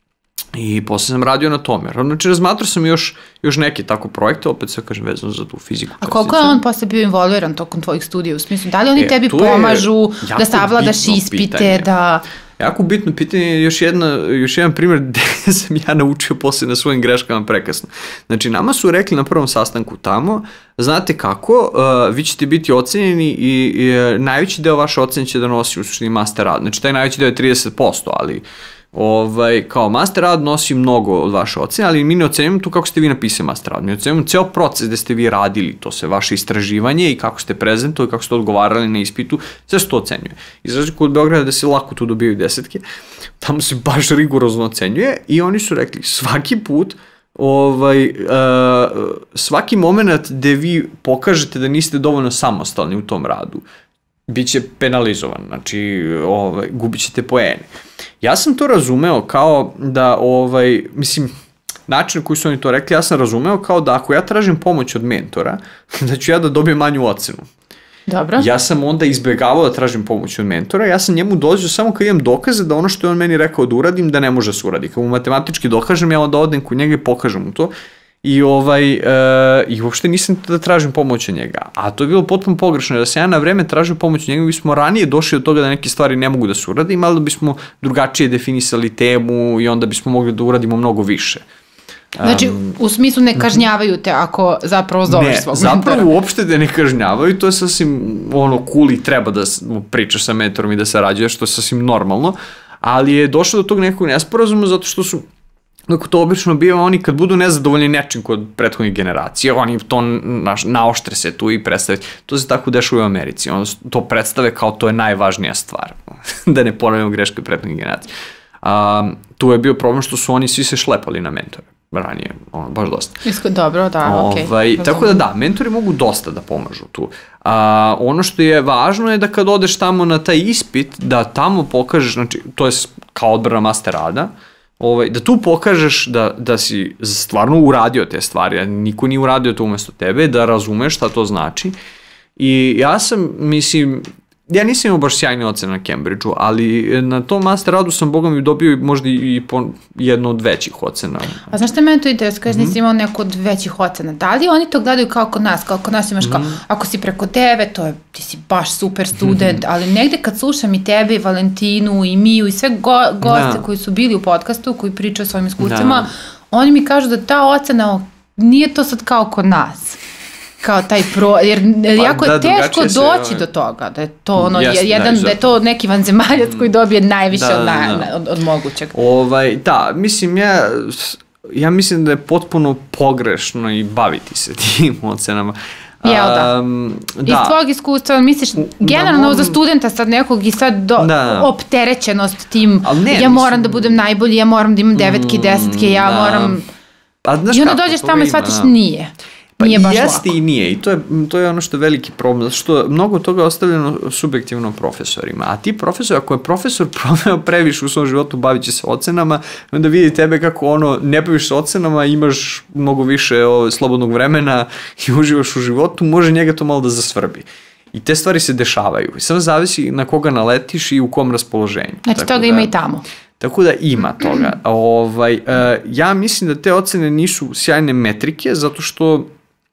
i posle sam radio na tome. Znači, razmatrao sam još, još neke tako projekte, opet sve kažem vezano za tu fiziku.
A koliko je on posle bio involviran tokom tvojih studija? U smislu, da li oni e, tebi pomažu da savladaš ispite, pitanje. da...
Jako bitno pitanje je još, jedna, još jedan primjer gde sam ja naučio posle na svojim greškama prekasno. Znači, nama su rekli na prvom sastanku tamo, znate kako, uh, vi ćete biti ocenjeni i, i najveći deo vaše ocene će da nosi u suštini master rad. Znači, taj najveći deo je trideset posto, ali ovaj, kao master rad nosi mnogo od vaše ocene, ali mi ne ocenjujemo tu kako ste vi napisali master rad. Mi ocenjujemo ceo proces gde ste vi radili, to sve vaše istraživanje i kako ste prezentovali, kako ste odgovarali na ispitu, sve se to ocenjuje. Iz razliku od Beograda da se lako tu dobijaju desetke, tamo se baš rigorozno ocenjuje i oni su rekli svaki put ovaj, uh, svaki moment gde vi pokažete da niste dovoljno samostalni u tom radu, bit će penalizovan, znači ovaj, gubit ćete poene. Ja sam to razumeo kao da, ovaj, mislim, način na koji su oni to rekli, ja sam razumeo kao da ako ja tražim pomoć od mentora, da ću ja da dobijem manju ocenu.
Dobro.
Ja sam onda izbegavao da tražim pomoć od mentora, ja sam njemu dolazio samo kad imam dokaze da ono što je on meni rekao da uradim, da ne može da se uradi. Kad mu matematički dokažem, ja onda odem kod njega i pokažem mu to. I, ovaj, e, i uopšte nisam da tražim pomoć od njega. A to je bilo potpuno pogrešno, da se ja na vreme tražio pomoć od njega, bismo ranije došli od toga da neke stvari ne mogu da se uradi, malo da bismo drugačije definisali temu i onda bismo mogli da uradimo mnogo više.
Znači, um, u smislu ne kažnjavaju te ako zapravo zoveš svog mentora.
Ne, zapravo uopšte te ne kažnjavaju, to je sasvim ono cool i treba da pričaš sa mentorom i da sarađuješ, to je sasvim normalno, ali je došlo do tog nekog nesporazuma zato što su Dakle, to obično biva oni kad budu nezadovoljni nečim kod prethodnih generacija, oni to naš, naoštre se tu i predstave. To se tako dešava u Americi. Ono to predstave kao to je najvažnija stvar. Da ne ponavljamo greške prethodnih generacija. Um, tu je bio problem što su oni svi se šlepali na mentore. Ranije, ono, baš dosta.
Isko, dobro, da, okej.
Ovaj, tako da da, mentori mogu dosta da pomažu tu. A, ono što je važno je da kad odeš tamo na taj ispit, da tamo pokažeš, znači, to je kao odbrana master rada, Ovaj, da tu pokažeš da, da si stvarno uradio te stvari, a niko nije uradio to umesto tebe, da razumeš šta to znači. I ja sam, mislim, ja nisam imao baš sjajne ocene na Cambridgeu, ali na tom master radu sam, boga mi, dobio možda i po jednu od većih ocena.
A znaš što mene to interesuje, kažeš nisi imao neku od većih ocena, da li oni to gledaju kao kod nas, kao kod nas imaš kao, ako si preko devet, to je, ti si baš super student, ali negde kad slušam i tebe, i Valentinu, i Miju, i sve go, goste da. koji su bili u podcastu, koji pričaju o svojim iskustvima, da. oni mi kažu da ta ocena nije to sad kao kod nas. Kao taj pro, jer pa, jako je da, teško se, doći ovaj... do toga, da je to ono, Jasne, jedan, da, da je to neki vanzemaljac koji dobije najviše da, od, na, da, da. Od, od mogućeg.
Ovaj, da, mislim, ja, ja mislim da je potpuno pogrešno i baviti se tim ocenama.
Jel da? Um, da. Iz tvojeg iskustva, misliš, generalno mom... za studenta sad nekog i sad do, da. opterećenost tim, ne, ja moram mislim... da budem najbolji, ja moram da imam devetke, desetke, ja da. moram...
A, znaš
I onda kako, dođeš tamo i shvatiš da. nije.
Pa nije baš jeste lako. I nije, i to je, to je ono što je veliki problem, zato što mnogo toga je ostavljeno subjektivno profesorima, a ti profesor, ako je profesor proveo previše u svom životu, bavit će se ocenama, onda vidi tebe kako ono, ne baviš se ocenama, imaš mnogo više o, slobodnog vremena i uživaš u životu, može njega to malo da zasvrbi. I te stvari se dešavaju, i samo zavisi na koga naletiš i u kom raspoloženju.
Znači toga da, ima i tamo.
Tako da ima toga. Ovaj, uh, ja mislim da te ocene nisu sjajne metrike, zato što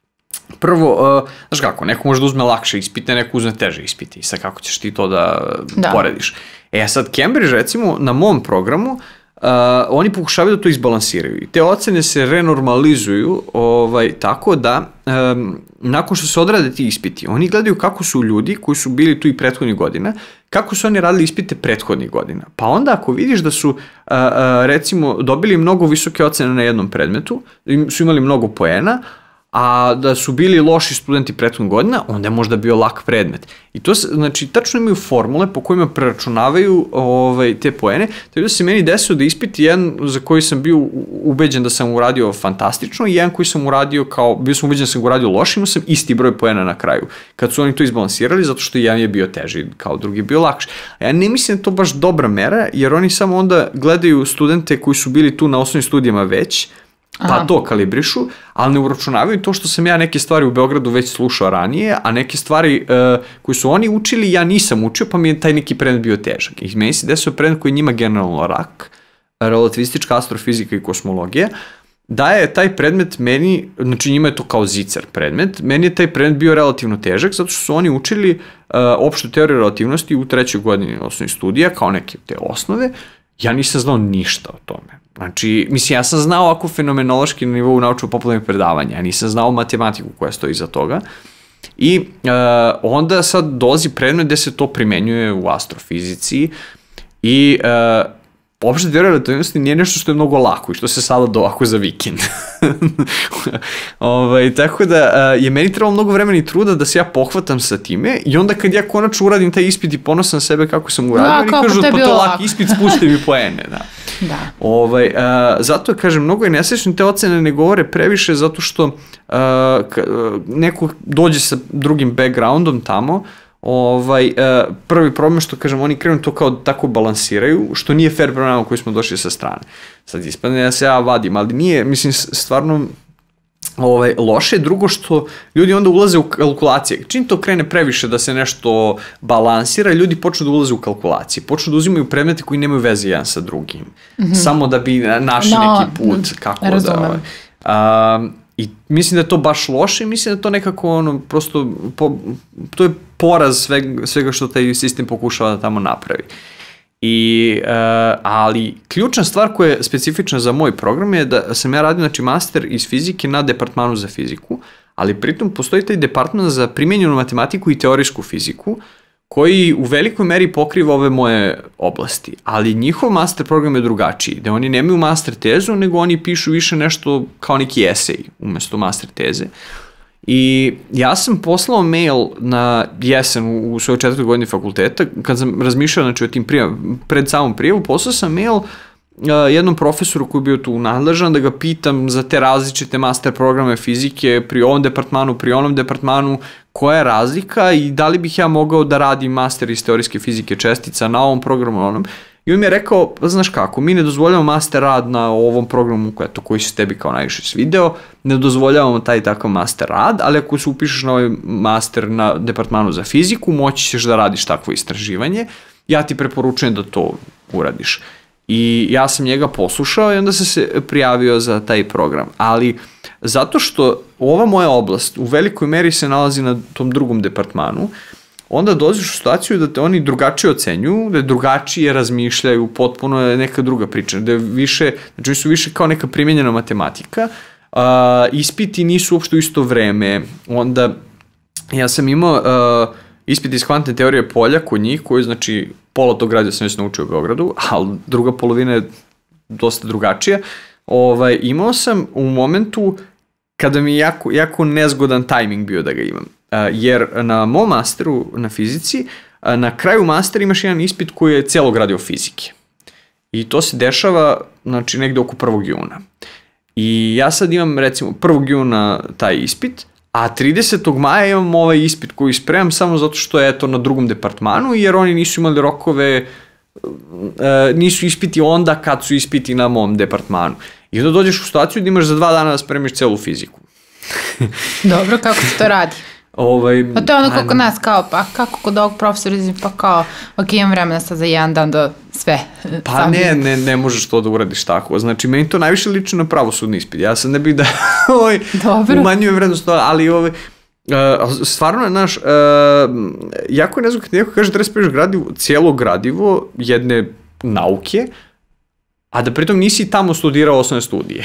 prvo, uh, znaš kako, neko može da uzme lakše ispite, neko uzme teže ispite i sad kako ćeš ti to da, da. porediš. E sad, Cambridge, recimo, na mom programu, uh, oni pokušavaju da to izbalansiraju i te ocene se renormalizuju ovaj, tako da um, nakon što se odrade ti ispiti, oni gledaju kako su ljudi koji su bili tu i prethodnih godina, kako su oni radili ispite prethodnih godina. Pa onda ako vidiš da su, uh, uh, recimo, dobili mnogo visoke ocene na jednom predmetu, su imali mnogo poena, a da su bili loši studenti prethodnih godina, onda je možda bio lak predmet. I to, znači, tačno imaju formule po kojima preračunavaju ovaj, te poene. Tako da se meni desilo da ispiti jedan za koji sam bio ubeđen da sam uradio fantastično i jedan koji sam uradio kao, bio sam ubeđen da sam uradio loše, imao sam isti broj poena na kraju. Kad su oni to izbalansirali, zato što jedan je bio teži, kao drugi je bio lakši. A ja ne mislim da je to baš dobra mera, jer oni samo onda gledaju studente koji su bili tu na osnovnim studijama već, pa Aha. to kalibrišu, ali ne uračunavaju to što sam ja neke stvari u Beogradu već slušao ranije, a neke stvari uh, koje su oni učili ja nisam učio, pa mi je taj neki predmet bio težak. I meni se desio predmet koji je njima generalno rak, relativistička astrofizika i kosmologija, da je taj predmet meni, znači njima je to kao zicer predmet, meni je taj predmet bio relativno težak, zato što su oni učili uh, opštu teoriju relativnosti u trećoj godini osnovnih studija, kao neke te osnove. Ja nisam znao ništa o tome. Znači, mislim, ja sam znao ako fenomenološki na nivou naučno-popularnih predavanja, ja nisam znao matematiku koja stoji iza toga. I uh, onda sad dolazi predmet gde se to primenjuje u astrofizici i uh, opšta teorija relativnosti nije nešto što je mnogo lako i što se sada do ako za vikend. ovaj, tako da uh, je meni trebalo mnogo vremena i truda da se ja pohvatam sa time i onda kad ja konačno uradim taj ispit i ponosan na sebe kako sam uradio, oni kažu pa to lak ispit, spusti mi poene. Da. Da. Ovaj, uh, zato, kažem, mnogo je nesrećno, te ocene ne govore previše zato što uh, k, uh, neko dođe sa drugim backgroundom tamo. Ovaj, uh, prvi problem što, kažem, oni krenu to kao tako balansiraju, što nije fair prema nama koji smo došli sa strane. Sad ispadne da se ja vadim, ali nije, mislim, stvarno ovaj, loše. Drugo što ljudi onda ulaze u kalkulacije. Čim to krene previše da se nešto balansira, ljudi počnu da ulaze u kalkulacije. Počnu da uzimaju predmete koji nemaju veze jedan sa drugim. Mm-hmm. Samo da bi našli no, neki put kako razumem. da... Ovaj, um, I mislim da je to baš loše i mislim da to nekako ono, prosto, po, to je poraz svega, svega što taj sistem pokušava da tamo napravi. I, uh, ali ključna stvar koja je specifična za moj program je da sam ja radio, znači, master iz fizike na departmanu za fiziku, ali pritom postoji taj departman za primenjenu matematiku i teorijsku fiziku, koji u velikoj meri pokriva ove moje oblasti, ali njihov master program je drugačiji, gde oni nemaju master tezu, nego oni pišu više nešto kao neki esej umesto master teze. I ja sam poslao mail na jesen u, u svojoj četvrtoj godini fakulteta, kad sam razmišljao, znači, o tim prijavom, pred samom prijavu, poslao sam mail uh, jednom profesoru koji je bio tu nadležan da ga pitam za te različite master programe fizike pri ovom departmanu, pri onom departmanu, koja je razlika i da li bih ja mogao da radim master iz teorijske fizike čestica na ovom programu, onom. I on mi je rekao, pa znaš kako, mi ne dozvoljavamo master rad na ovom programu koji, to, koji se tebi kao najviše svideo, ne dozvoljavamo taj takav master rad, ali ako se upišeš na ovaj master na departmanu za fiziku, moći ćeš da radiš takvo istraživanje, ja ti preporučujem da to uradiš. I ja sam njega poslušao i onda sam se prijavio za taj program. Ali zato što ova moja oblast u velikoj meri se nalazi na tom drugom departmanu, onda dođeš u situaciju da te oni drugačije ocenjuju, da drugačije razmišljaju, potpuno je neka druga priča, da je više, znači su više kao neka primjenjena matematika, uh, ispiti nisu uopšte u isto vreme, onda ja sam imao uh, ispit iz kvantne teorije polja kod njih, koji znači pola tog grada sam već naučio u Beogradu, ali druga polovina je dosta drugačija. Ovaj, imao sam u momentu kada mi je jako, jako nezgodan tajming bio da ga imam. Uh, jer na mom masteru na fizici, uh, na kraju mastera imaš jedan ispit koji je celog radio fizike. I to se dešava, znači, negde oko prvog juna. I ja sad imam, recimo, prvog juna taj ispit, a tridesetog maja imam ovaj ispit koji spremam samo zato što je to na drugom departmanu, jer oni nisu imali rokove, uh, nisu ispiti onda kad su ispiti na mom departmanu. I onda dođeš u situaciju da imaš za dva dana da spremiš celu fiziku.
Dobro, kako se to radi?
Ovaj,
pa to je ono kod nas kao, pa kako kod ovog profesora, pa kao, ok, imam vremena sad za jedan dan da sve.
Pa ne, ne, ne možeš to da uradiš tako. Znači, meni to najviše liči na pravosudni ispit. Ja sad ne bih da ovaj, umanjujem vrednost, ali ovaj, uh, stvarno je naš, uh, jako je nezgodno kad neko kaže da treba spremiš gradivo, cijelo gradivo jedne nauke, a da pritom nisi tamo studirao osnovne studije.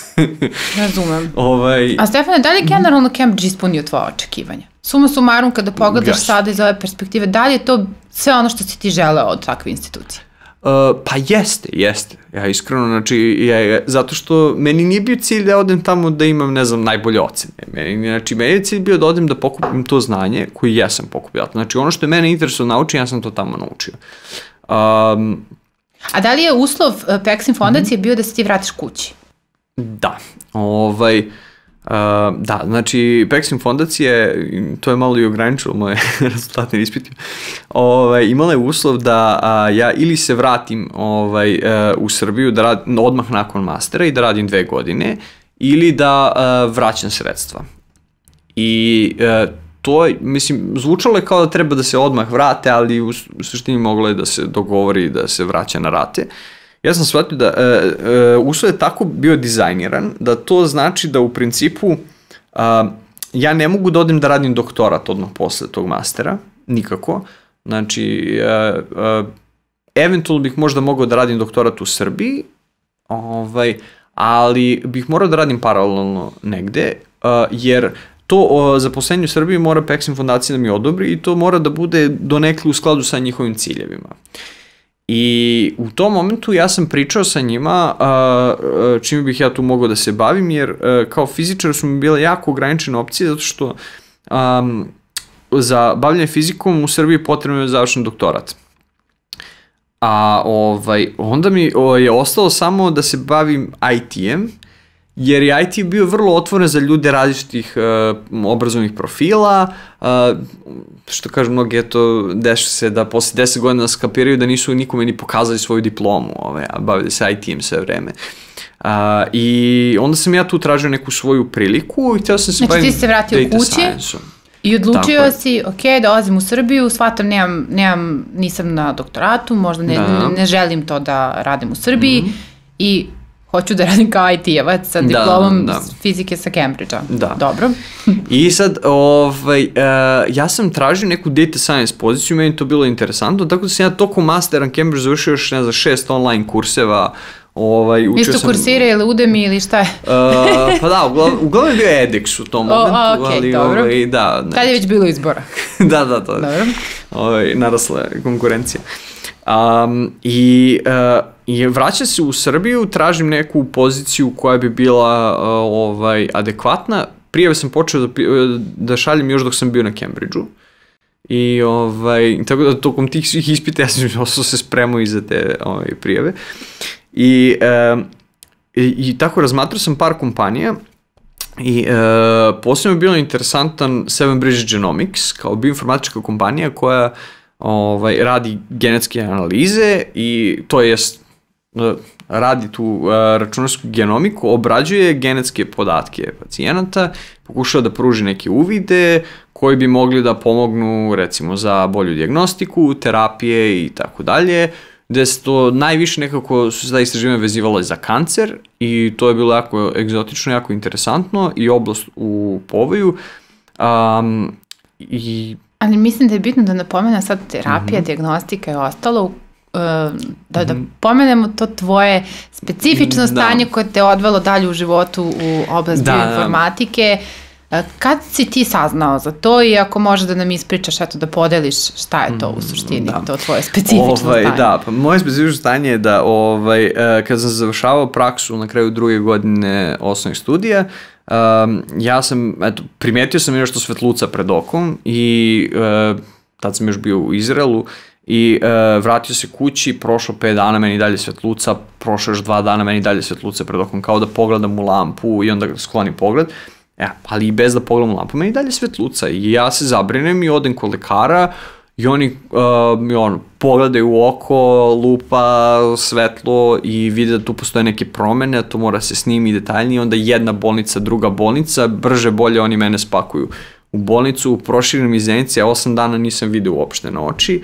Razumem.
Ovaj...
A Stefane, da li je generalno Cambridge ispunio tvoje očekivanja? Suma sumarum, kada pogledaš Gaš. sada iz ove perspektive, da li je to sve ono što si ti želeo od takve institucije?
Uh, pa jeste, jeste. Ja iskreno, znači, ja, zato što meni nije bio cilj da odem tamo da imam, ne znam, najbolje ocene. Meni, znači, meni je cilj bio da odem da pokupim to znanje koje ja sam pokupio. Znači, ono što je mene interesuje naučiti, ja sam to tamo naučio. Um,
A da li je uslov Pexim fondacije mm-hmm. bio da se ti vratiš kući?
Da, ovaj, uh, da, znači Pexim fondacije, to je malo i ograničilo moje rezultate ispitima, ovaj, imala je uslov da a, ja ili se vratim ovaj, uh, u Srbiju da radim odmah nakon mastera i da radim dve godine, ili da uh, vraćam sredstva. I uh, to je, mislim, zvučalo je kao da treba da se odmah vrate, ali u, u suštini moglo je da se dogovori da se vraća na rate. Ja sam shvatio da e, e, uslov je tako bio dizajniran da to znači da u principu a, ja ne mogu da odem da radim doktorat odmah posle tog mastera, nikako. Znači, a, a, eventualno bih možda mogao da radim doktorat u Srbiji, ovaj, ali bih morao da radim paralelno negde, a, jer to o, zaposlenje u Srbiji mora Pexim fondacija da mi odobri i to mora da bude donekle u skladu sa njihovim ciljevima. I u tom momentu ja sam pričao sa njima uh, čime bih ja tu mogao da se bavim, jer uh, kao fizičar su mi bile jako ograničene opcije, zato što um, za bavljanje fizikom u Srbiji potrebno je završen doktorat. A ovaj, onda mi o, je ostalo samo da se bavim I T-em, jer je I T bio vrlo otvoren za ljude različitih uh, obrazovnih profila, uh, što kažu mnogi, eto, deša se da posle deset godina skapiraju da nisu nikome ni pokazali svoju diplomu, ove, a bavili se I T-em sve vreme. Uh, I onda sam ja tu tražio neku svoju priliku i htio sam se
znači,
bavim
data science-om. Znači ti se vratio kući i odlučio si, ok, dolazim u Srbiju, shvatam, nemam, nemam, nisam na doktoratu, možda ne, da. ne želim to da radim u Srbiji mm-hmm. i hoću da radim kao I T-evac sa diplomom da, da. fizike sa Cambridgea. Da. Dobro.
I sad, ovaj, uh, ja sam tražio neku data science poziciju, meni to bilo interesantno, tako da sam ja tokom mastera na Cambridge završio još, ne znam, šest online kurseva. Ovaj, učio
Isto
sam...
kursire ili Udemy ili šta je?
uh, pa da, uglavnom, uglavnom je bio edX u tom momentu. O, ok, ali,
dobro.
Ovaj, da,
Tad je već bilo izbora.
da, da, to. Dobro. Ovaj, narasla je konkurencija. Um, i, uh, I vraćam se u Srbiju, tražim neku poziciju koja bi bila uh, ovaj, adekvatna. Prijave sam počeo da, da šaljem još dok sam bio na Cambridgeu. I ovaj, tako da tokom tih svih ispita ja sam ostao se spremao i za te ovaj, prijave. I, uh, i, i tako razmatrao sam par kompanija. I uh, posebno je bilo interesantan Seven Bridge Genomics kao bioinformatička kompanija koja ovaj, radi genetske analize i to jest radi tu uh, računarsku genomiku, obrađuje genetske podatke pacijenata, pokušava da pruži neke uvide koji bi mogli da pomognu recimo za bolju dijagnostiku, terapije i tako dalje, gde se to najviše nekako su se da istraživanje vezivalo za kancer i to je bilo jako egzotično, jako interesantno i oblast u povoju. Um, i...
Ali mislim da je bitno da napomenem sad terapija, mm-hmm. dijagnostika i ostalo, da, da pomenemo to tvoje specifično stanje da. koje te odvelo dalje u životu u oblast da, bioinformatike. Kad si ti saznao za to i ako možeš da nam ispričaš, eto da podeliš šta je to u suštini, da. to tvoje specifično
ovaj,
stanje?
Da, pa moje specifično stanje je da ovaj, kad sam završavao praksu na kraju druge godine osnovnih studija, um, ja sam, eto, primetio sam nešto svetluca pred okom i uh, tad sam još bio u Izraelu i uh, vratio se kući, prošlo pet dana, meni dalje svetluca, prošlo još dva dana, meni dalje svetluca pred okom, kao da pogledam u lampu i onda sklonim pogled. Ja, ali i bez da pogledam lampu, meni dalje svetluca i ja se zabrinem i odem kod lekara i oni uh, on, pogledaju u oko, lupa, svetlo i vide da tu postoje neke promene, to mora se snimi detaljnije, onda jedna bolnica, druga bolnica, brže bolje oni mene spakuju u bolnicu, proširenim iz zenice, ja osam dana nisam vidio uopšte na oči.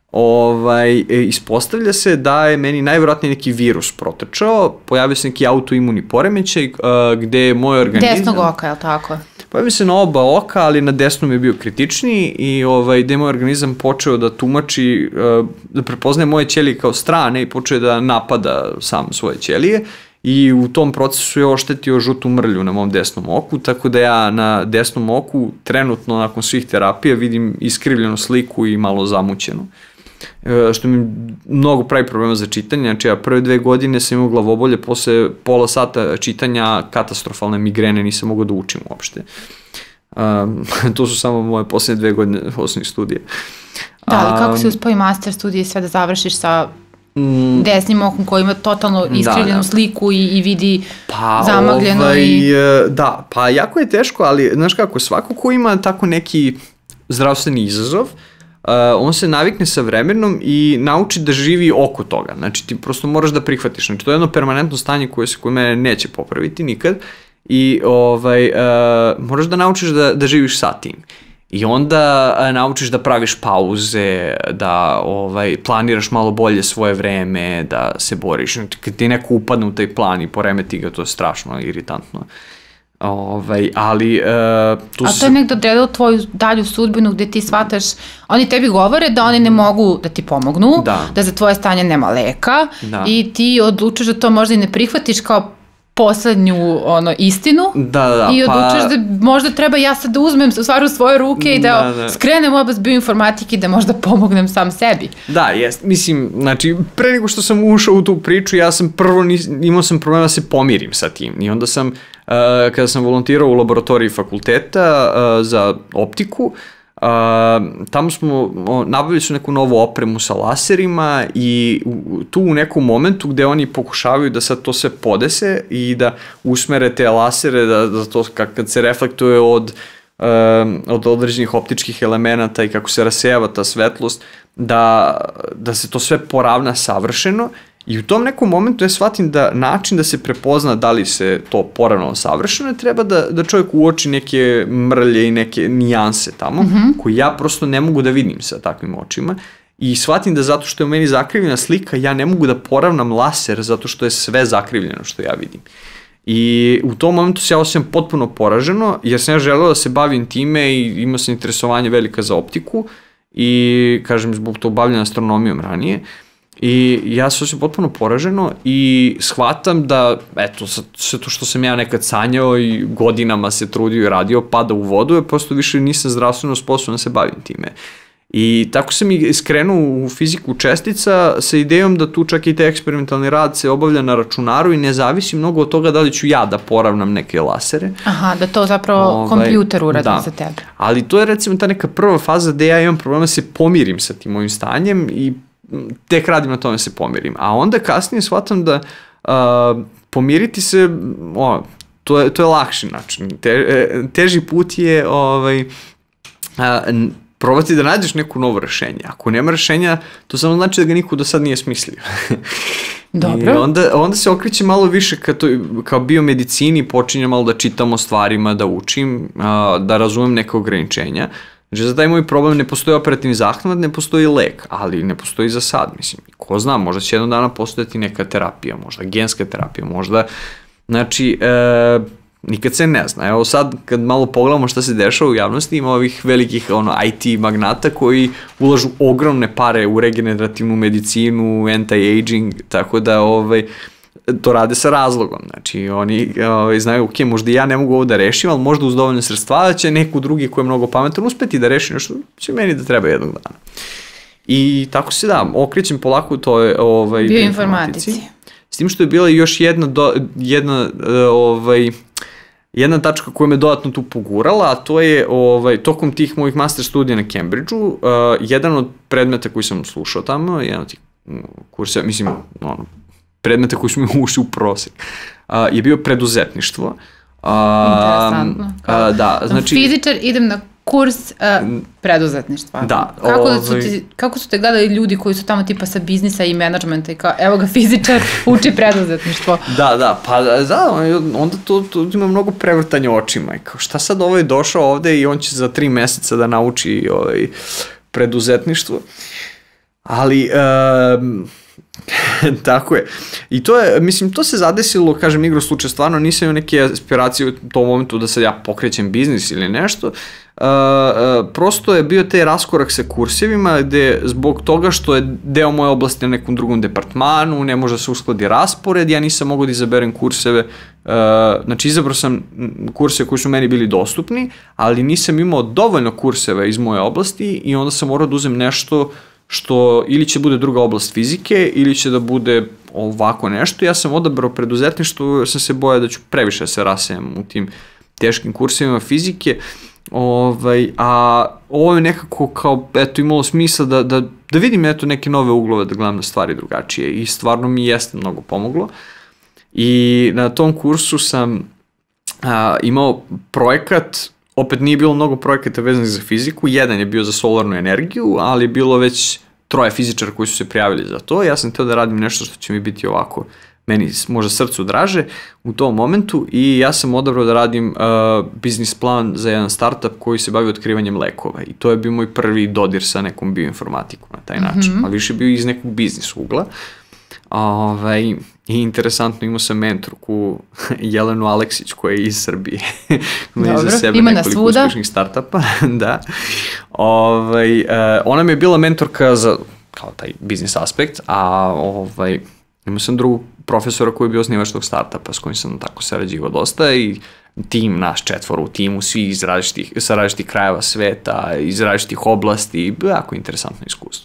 Ovaj, ispostavlja se da je meni najvjerojatnije neki virus protrčao, pojavio se neki autoimuni poremećaj uh, gde je moj organizam...
Desnog oka, je li tako?
Pojavio se na oba oka, ali na desnom je bio kritičniji i ovaj, gde je moj organizam počeo da tumači, uh, da prepoznaje moje ćelije kao strane i počeo da napada sam svoje ćelije i u tom procesu je oštetio žutu mrlju na mom desnom oku, tako da ja na desnom oku trenutno nakon svih terapija vidim iskrivljenu sliku i malo zamućenu. Što mi mnogo pravi problema za čitanje, znači ja prve dve godine sam imao glavobolje, posle pola sata čitanja katastrofalne migrene, nisam mogao da učim uopšte. Um, to su samo moje posljednje dve godine osnovnih studija.
Da, ali kako si uspao i master studije sve da završiš sa mm, desnim okom koji ima totalno iskrivljenu da, da. sliku i, i vidi pa, zamagljeno ovaj, i...
Da, pa jako je teško, ali znaš kako, svako ko ima tako neki zdravstveni izazov, Uh, on se navikne sa vremenom i nauči da živi oko toga. Znači ti prosto moraš da prihvatiš. Znači to je jedno permanentno stanje koje se kod mene neće popraviti nikad i ovaj, uh, moraš da naučiš da, da živiš sa tim. I onda uh, naučiš da praviš pauze, da ovaj, planiraš malo bolje svoje vreme, da se boriš. Kad ti neko upadne u taj plan i poremeti ga, to je strašno iritantno. Ovaj, ali uh, tu
a to je nekdo odredilo tvoju dalju sudbinu gde ti shvataš, oni tebi govore da oni ne mogu da ti pomognu, da, da za tvoje stanje nema leka da. I ti odlučiš da to možda i ne prihvatiš kao poslednju ono, istinu
da, da,
i odlučiš pa... da možda treba ja sad da uzmem stvar u svoje ruke i da, da, da. skrenem u oblast bioinformatike i da možda pomognem sam sebi.
Da, jest. Mislim, znači, pre nego što sam ušao u tu priču, ja sam prvo nis, imao sam problema da se pomirim sa tim i onda sam, uh, kada sam volontirao u laboratoriji fakulteta uh, za optiku, Uh, tamo smo, o, nabavili su neku novu opremu sa laserima i u, tu u nekom momentu gde oni pokušavaju da sad to sve podese i da usmere te lasere da, da to kad se reflektuje od, uh, od određenih optičkih elemenata i kako se rasejava ta svetlost, da, da se to sve poravna savršeno. I u tom nekom momentu ja shvatim da način da se prepozna da li se to poravnalo savršeno treba da, da čovjek uoči neke mrlje i neke nijanse tamo, mm-hmm. koje ja prosto ne mogu da vidim sa takvim očima i shvatim da zato što je u meni zakrivljena slika ja ne mogu da poravnam laser zato što je sve zakrivljeno što ja vidim. I u tom momentu se ja osjećam potpuno poraženo jer sam ja želeo da se bavim time i imao sam interesovanje velika za optiku i kažem zbog to bavljanja astronomijom ranije. I ja se osjećam potpuno poraženo i shvatam da, eto, sve to što sam ja nekad sanjao i godinama se trudio i radio, pada u vodu, jer prosto više nisam zdravstveno sposoban da se bavim time. I tako sam i skrenuo u fiziku čestica sa idejom da tu čak i te eksperimentalni rad se obavlja na računaru i ne zavisi mnogo od toga da li ću ja da poravnam neke lasere.
Aha, da to zapravo ovaj, kompjuter uradi da. Za tebe.
Ali to je recimo ta neka prva faza gde ja imam problema da se pomirim sa tim mojim stanjem i tek radim na tome se pomirim. A onda kasnije shvatam da uh, pomiriti se, o, to, je, to je lakši način. Te, teži put je ovaj, uh, probati da nađeš neku novo rešenje. Ako nema rešenja, to samo znači da ga niko do sad nije smislio.
Dobro.
I onda, onda se okreće malo više ka to, kao biomedicini, počinjem malo da čitam o stvarima, da učim, da razumem neke ograničenja. Znači, za taj moj problem ne postoji operativni zahvat, ne postoji lek, ali ne postoji za sad, mislim. Ko zna, možda će jednog dana postojati neka terapija, možda genska terapija, možda, znači, e, nikad se ne zna. Evo sad, kad malo pogledamo šta se dešava u javnosti, ima ovih velikih ono, I T magnata koji ulažu ogromne pare u regenerativnu medicinu, anti-aging, tako da, ovaj, to rade sa razlogom, znači oni ovaj, znaju, ok, možda ja ne mogu ovo da rešim, ali možda uz dovoljno sredstva će neku drugi ko je mnogo pametan uspeti da reši nešto, će meni da treba jednog dana. I tako se da, okrećem polako u toj ovaj,
bioinformatici.
S tim što je bila još jedna, do, jedna, ovaj, jedna tačka koja me dodatno tu pogurala, a to je ovaj, tokom tih mojih master studija na Cambridgeu, uh, jedan od predmeta koji sam slušao tamo, jedan od tih kursa, mislim, ono, predmeta koji su mi ušli u prosek, uh, je bio preduzetništvo. Uh,
Interesantno.
Uh, da, znači...
Fizičar, idem na kurs uh, preduzetništva.
Da.
Kako,
ovaj...
da su ti, kako su te gledali ljudi koji su tamo tipa sa biznisa i menadžmenta i kao, evo ga fizičar, uči preduzetništvo.
Da, da, pa da, onda to, to ima mnogo prevrtanja očima. I kao, šta sad ovo je došao ovde i on će za tri meseca da nauči ovaj, preduzetništvo. Ali... Um, tako je. I to je, mislim, to se zadesilo, kažem, igro slučaja, stvarno nisam imao neke aspiracije u tom momentu da sad ja pokrećem biznis ili nešto. Uh, uh, prosto je bio taj raskorak sa kursevima gde zbog toga što je deo moje oblasti na nekom drugom departmanu, ne može da se uskladi raspored, ja nisam mogao da izaberem kurseve, uh, znači izabrao sam kurseve koji su meni bili dostupni, ali nisam imao dovoljno kurseva iz moje oblasti i onda sam morao da uzem nešto što ili će bude druga oblast fizike ili će da bude ovako nešto. Ja sam odabrao preduzetništvo, jer sam se bojao da ću previše se rasejem u tim teškim kursevima fizike, ovaj, a ovo je nekako kao, eto, imalo smisla da, da, da vidim, eto, neke nove uglove, da gledam na stvari drugačije i stvarno mi jeste mnogo pomoglo. I na tom kursu sam a, imao projekat. Opet nije bilo mnogo projekata vezanih za fiziku, jedan je bio za solarnu energiju, ali je bilo već troje fizičara koji su se prijavili za to. Ja sam htio da radim nešto što će mi biti ovako, meni možda srcu draže u tom momentu i ja sam odabrao da radim uh, biznis plan za jedan startup koji se bavi otkrivanjem lekova i to je bio moj prvi dodir sa nekom bioinformatikom na taj način, mm-hmm. a više bio iz nekog biznis ugla. Ovaj, i interesantno, imao sam mentorku Jelenu Aleksić koja je iz Srbije.
Dobro,
za sebe
ima na svuda.
Uspešnih startupa, da. Ovaj, uh, ona mi je bila mentorka za kao taj biznis aspekt, a ovaj, imao sam drugog profesora koji je bio osnivač tog startupa s kojim sam tako sarađivao dosta i tim, naš četvor u timu, svi iz različitih, sa različitih krajeva sveta, iz različitih oblasti, jako interesantno iskustvo.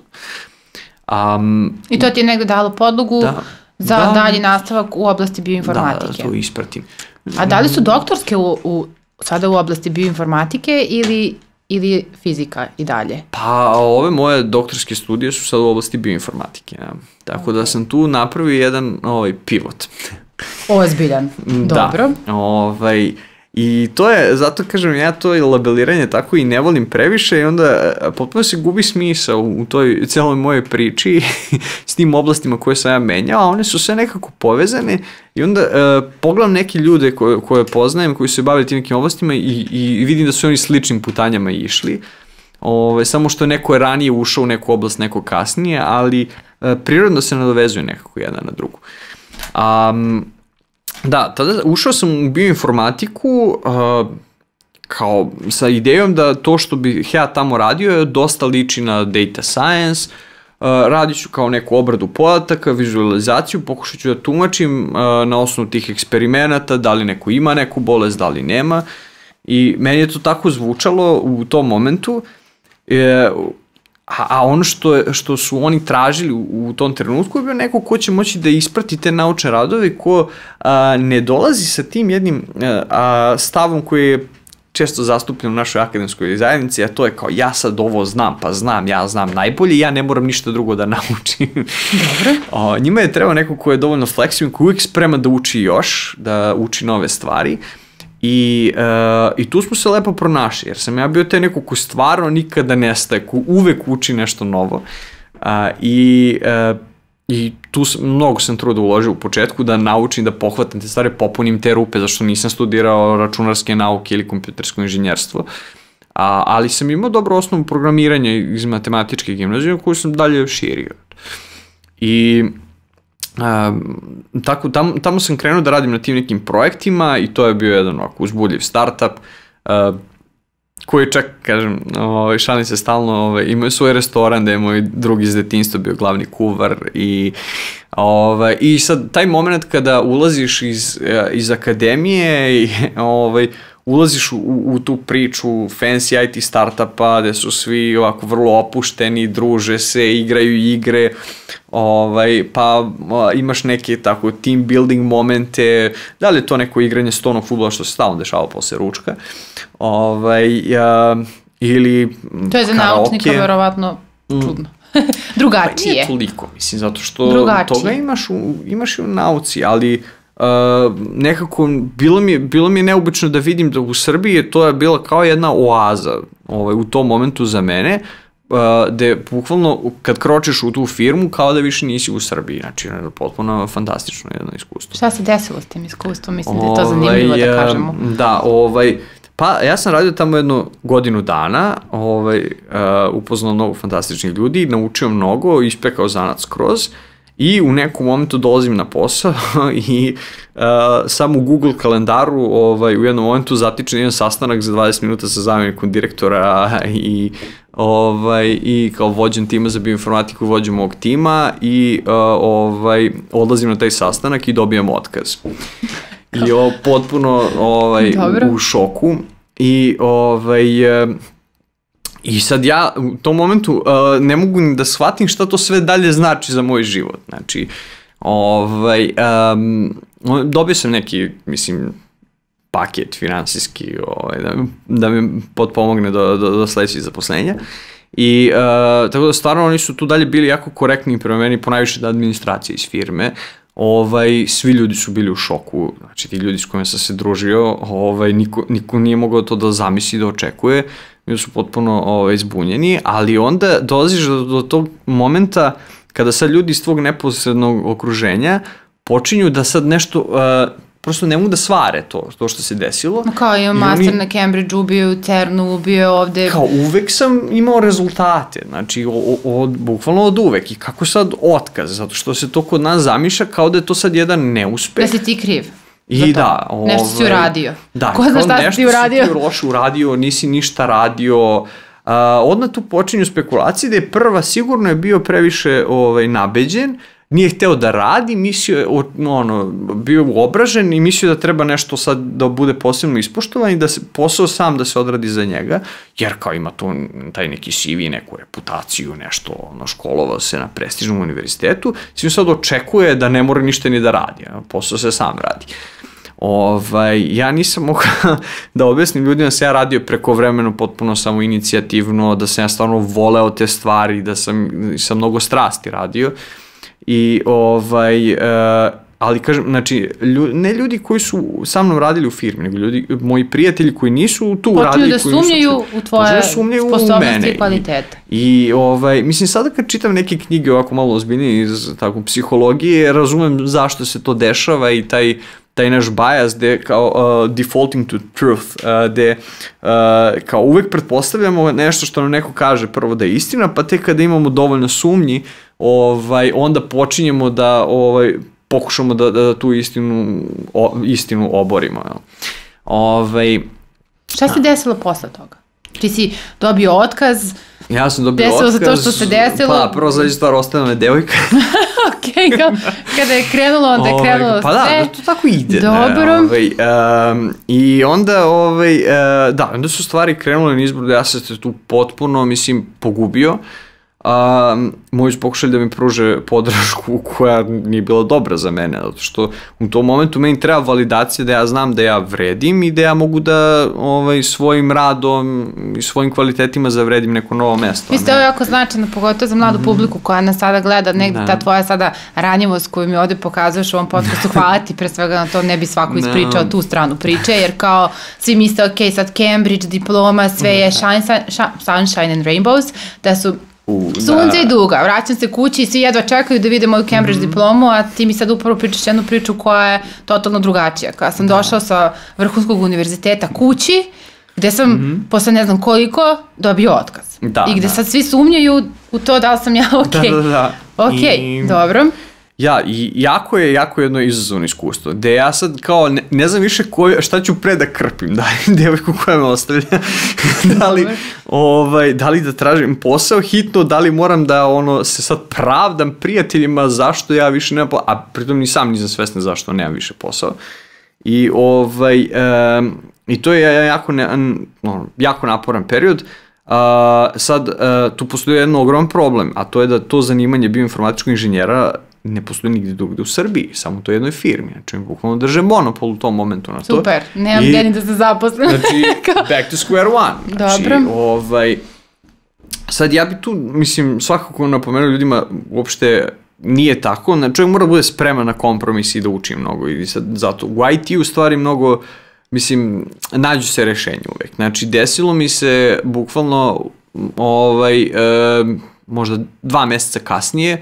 Um,
I to ti je negde dalo podlogu da, za da, dalji nastavak u oblasti bioinformatike.
Da, to ispratim.
A da li su doktorske u, u, sada u oblasti bioinformatike ili, ili fizika i dalje?
Pa ove moje doktorske studije su sad u oblasti bioinformatike. Ja. Tako okay. da sam tu napravio jedan ovaj, pivot.
Ozbiljan. Dobro.
Da. Ovaj, I to je, zato kažem, ja to je labeliranje tako i ne volim previše i onda potpuno se gubi smisao u toj celoj mojoj priči s tim oblastima koje sam ja menjao, a one su sve nekako povezane i onda e, pogledam neke ljude koje, koje poznajem, koji su se bavili tim nekim oblastima i, i vidim da su oni sličnim putanjama išli. Ove, samo što neko je ranije ušao u neku oblast, neko kasnije, ali e, prirodno se nadovezuje nekako jedna na drugu. Um, Da, tada ušao sam u bioinformatiku uh, kao sa idejom da to što bih ja tamo radio dosta liči na data science, uh, radit ću kao neku obradu podataka, vizualizaciju, pokušat ću da tumačim uh, na osnovu tih eksperimenata, da li neko ima neku bolest, da li nema i meni je to tako zvučalo u tom momentu. Je, A, a ono što, što su oni tražili u, u tom trenutku je bio neko ko će moći da isprati te naučne radove, ko a, ne dolazi sa tim jednim a, a, stavom koji je često zastupljen u našoj akademskoj zajednici, a to je kao ja sad ovo znam, pa znam, ja znam najbolje, ja ne moram ništa drugo da naučim.
Dobro.
O, njima je trebao neko ko je dovoljno fleksibilan, ko je uvijek spreman da uči još, da uči nove stvari I, uh, i tu smo se lepo pronašli, jer sam ja bio taj neko ko stvarno nikada nestaje, ko uvek uči nešto novo. Uh, I uh, I tu sam, mnogo sam truda uložio u početku da naučim, da pohvatam te stvari, popunim te rupe, zašto nisam studirao računarske nauke ili kompjutersko inženjerstvo. A, ali sam imao dobro osnovu programiranja iz matematičke gimnazije koju sam dalje širio. I a, tako, tam, tamo sam krenuo da radim na tim nekim projektima i to je bio jedan ovako uzbudljiv startup, a, koji čak, kažem, ovaj, šalim se stalno, ovaj, imaju svoj restoran da je moj drug iz detinjstva bio glavni kuvar i, ovaj, i sad taj moment kada ulaziš iz, iz akademije i ovaj, ulaziš u, u tu priču fancy I T startupa gde su svi ovako vrlo opušteni, druže se, igraju igre, ovaj, pa imaš neke tako team building momente, da li je to neko igranje stolnog fudbala što se stalno dešava posle ručka, ovaj, a, ili
to je za
karaoke.
Naučnika verovatno čudno. Drugačije.
Pa nije toliko, mislim, zato što
Drugačije.
Toga imaš, u, imaš i u nauci, ali Uh, nekako bilo mi, bilo mi je neobično da vidim da u Srbiji to je bila kao jedna oaza ovaj, u tom momentu za mene, uh, gde bukvalno kad kročiš u tu firmu kao da više nisi u Srbiji, znači potpuno fantastično jedno iskustvo.
Šta se desilo s tim iskustvom? Mislim da je to zanimljivo ovaj, da kažemo.
Da, ovaj, pa ja sam radio tamo jednu godinu dana, ovaj, uh, upoznao mnogo fantastičnih ljudi, naučio mnogo, ispekao zanac skroz. I u nekom momentu dolazim na posao i uh, sam u Google kalendaru ovaj, u jednom momentu zatičem jedan sastanak za dvadeset minuta sa zamjenikom direktora i, ovaj, i kao vođen tima za bioinformatiku, vođen mog tima i uh, ovaj, odlazim na taj sastanak i dobijam otkaz. I ovo potpuno ovaj, u, u šoku i ovaj... Uh, I sad ja u tom momentu uh, ne mogu ni da shvatim šta to sve dalje znači za moj život. Znači, ovaj, um, dobio sam neki, mislim, paket finansijski ovaj, da, da mi potpomogne do, do, do sledećih zaposlenja. I uh, tako da stvarno oni su tu dalje bili jako korektni prema meni, ponajviše da administracija iz firme. Ovaj, svi ljudi su bili u šoku, znači ti ljudi s kojima sam se družio, ovaj, niko, niko nije mogao to da zamisli, da očekuje, mi su potpuno ovaj, zbunjeni, ali onda dolaziš do, do tog momenta kada sad ljudi iz tvog neposrednog okruženja počinju da sad nešto, uh, prosto ne mogu da svare to, to što se desilo.
Kao imam master oni, na Cambridgeu, bio u CERN-u, bio ovde.
Kao uvek sam imao rezultate, znači o, o, bukvalno od uvek. I kako sad otkaz, zato što se to kod nas zamišlja kao da je to sad jedan neuspeh.
Da si ti kriv.
I da, ovaj,
nešto si uradio.
Da,
ko zna šta si ti uradio?
Nešto si ti loše uradio, nisi ništa radio. Uh, odmah tu počinju spekulacije da je prva sigurno je bio previše ovaj, nabeđen, nije hteo da radi, mislio je, ono, bio uobražen i mislio da treba nešto sad da bude posebno ispoštovan i da se posao sam da se odradi za njega, jer kao ima tu taj neki C V, neku reputaciju, nešto, ono, školovao se na prestižnom univerzitetu, svim sad očekuje da ne mora ništa ni da radi, posao se sam radi. Ovaj, ja nisam mogao da objasnim ljudima da sam ja radio preko vremena potpuno samo inicijativno, da sam ja stvarno voleo te stvari, da sam sa mnogo strasti radio. I ovaj, uh, ali kažem, znači, ljudi, ne ljudi koji su sa mnom radili u firmi, nego ljudi, moji prijatelji koji nisu tu
počinju
radili.
Da sumnjaju u tvoje sposobnosti i kvalitete.
I, i ovaj, mislim, sada kad čitam neke knjige ovako malo ozbiljnije iz tako, psihologije, razumem zašto se to dešava i taj taj naš bias gde kao uh, defaulting to truth, uh, gde uh, kao uvek pretpostavljamo nešto što nam neko kaže prvo da je istina, pa tek kada imamo dovoljno sumnji, ovaj, onda počinjemo da ovaj, pokušamo da, da tu istinu, o, istinu oborimo. Jel? Ovaj,
Šta se desilo posle toga? Ti si dobio otkaz,
ja sam dobio
desilo
otkaz.
Desilo se to što se desilo.
Pa, prvo zadnji stvar, ostala me devojka.
Ok, kao, kada je krenulo, onda je krenulo sve.
Pa da, to tako ide.
Dobro.
Ovaj, um, I onda, ovaj, uh, da, onda su stvari krenule na izboru da ja sam se tu potpuno, mislim, pogubio. Um, moji su pokušali da mi pruže podršku koja nije bila dobra za mene, zato što u tom momentu meni treba validacija da ja znam da ja vredim i da ja mogu da ovaj, svojim radom i svojim kvalitetima zavredim neko novo mesto.
Mislim, ovo je jako značajno, pogotovo za mladu publiku koja nas sada gleda, negde ta tvoja sada ranjivost koju mi ovde pokazuješ u ovom podcastu, hvala ti pre svega na to, ne bi svako ispričao tu stranu priče, jer kao svi misle, ok, sad Cambridge, diploma, sve je shine, sunshine and rainbows, da su
U,
sunce i duga, vraćam se kući i svi jedva čekaju da vide moju Cambridge mm. diplomu, a ti mi sad upravo pričaš jednu priču koja je totalno drugačija. Kada sam da. došla sa vrhunskog univerziteta kući, gde sam mm-hmm. posle ne znam koliko dobio otkaz.
Da,
I gde
da.
sad svi sumnjaju u to da li sam ja ok.
Da, da, da.
Ok, I... dobro.
Ja, i jako je, jako jedno izazovno iskustvo, gde ja sad kao, ne, ne znam više koju, šta ću pre da krpim, da li devojku koja me ostavlja, da li, ovaj, da li da tražim posao hitno, da li moram da ono, se sad pravdam prijateljima zašto ja više nemam posao, a pritom ni sam nisam svestan zašto nemam više posao. I, ovaj, um, i to je jako, ne, no, jako naporan period. Uh, sad, uh, tu postoji jedan ogrom problem, a to je da to zanimanje bioinformatičkog inženjera ne postoji nigde drugde u Srbiji, samo to jednoj firmi, znači bukvalno drže monopol u tom momentu na to.
Super, nemam gdje ni da se zaposlim.
Znači, back to square one. Znači, dobro. Ovaj, sad ja bi tu, mislim, svakako napomenuo ljudima, uopšte nije tako, znači čovjek mora da bude spreman na kompromis i da uči mnogo i sad zato u I T u stvari mnogo, mislim, nađu se rešenje uvek. Znači, desilo mi se bukvalno ovaj, e, možda dva meseca kasnije,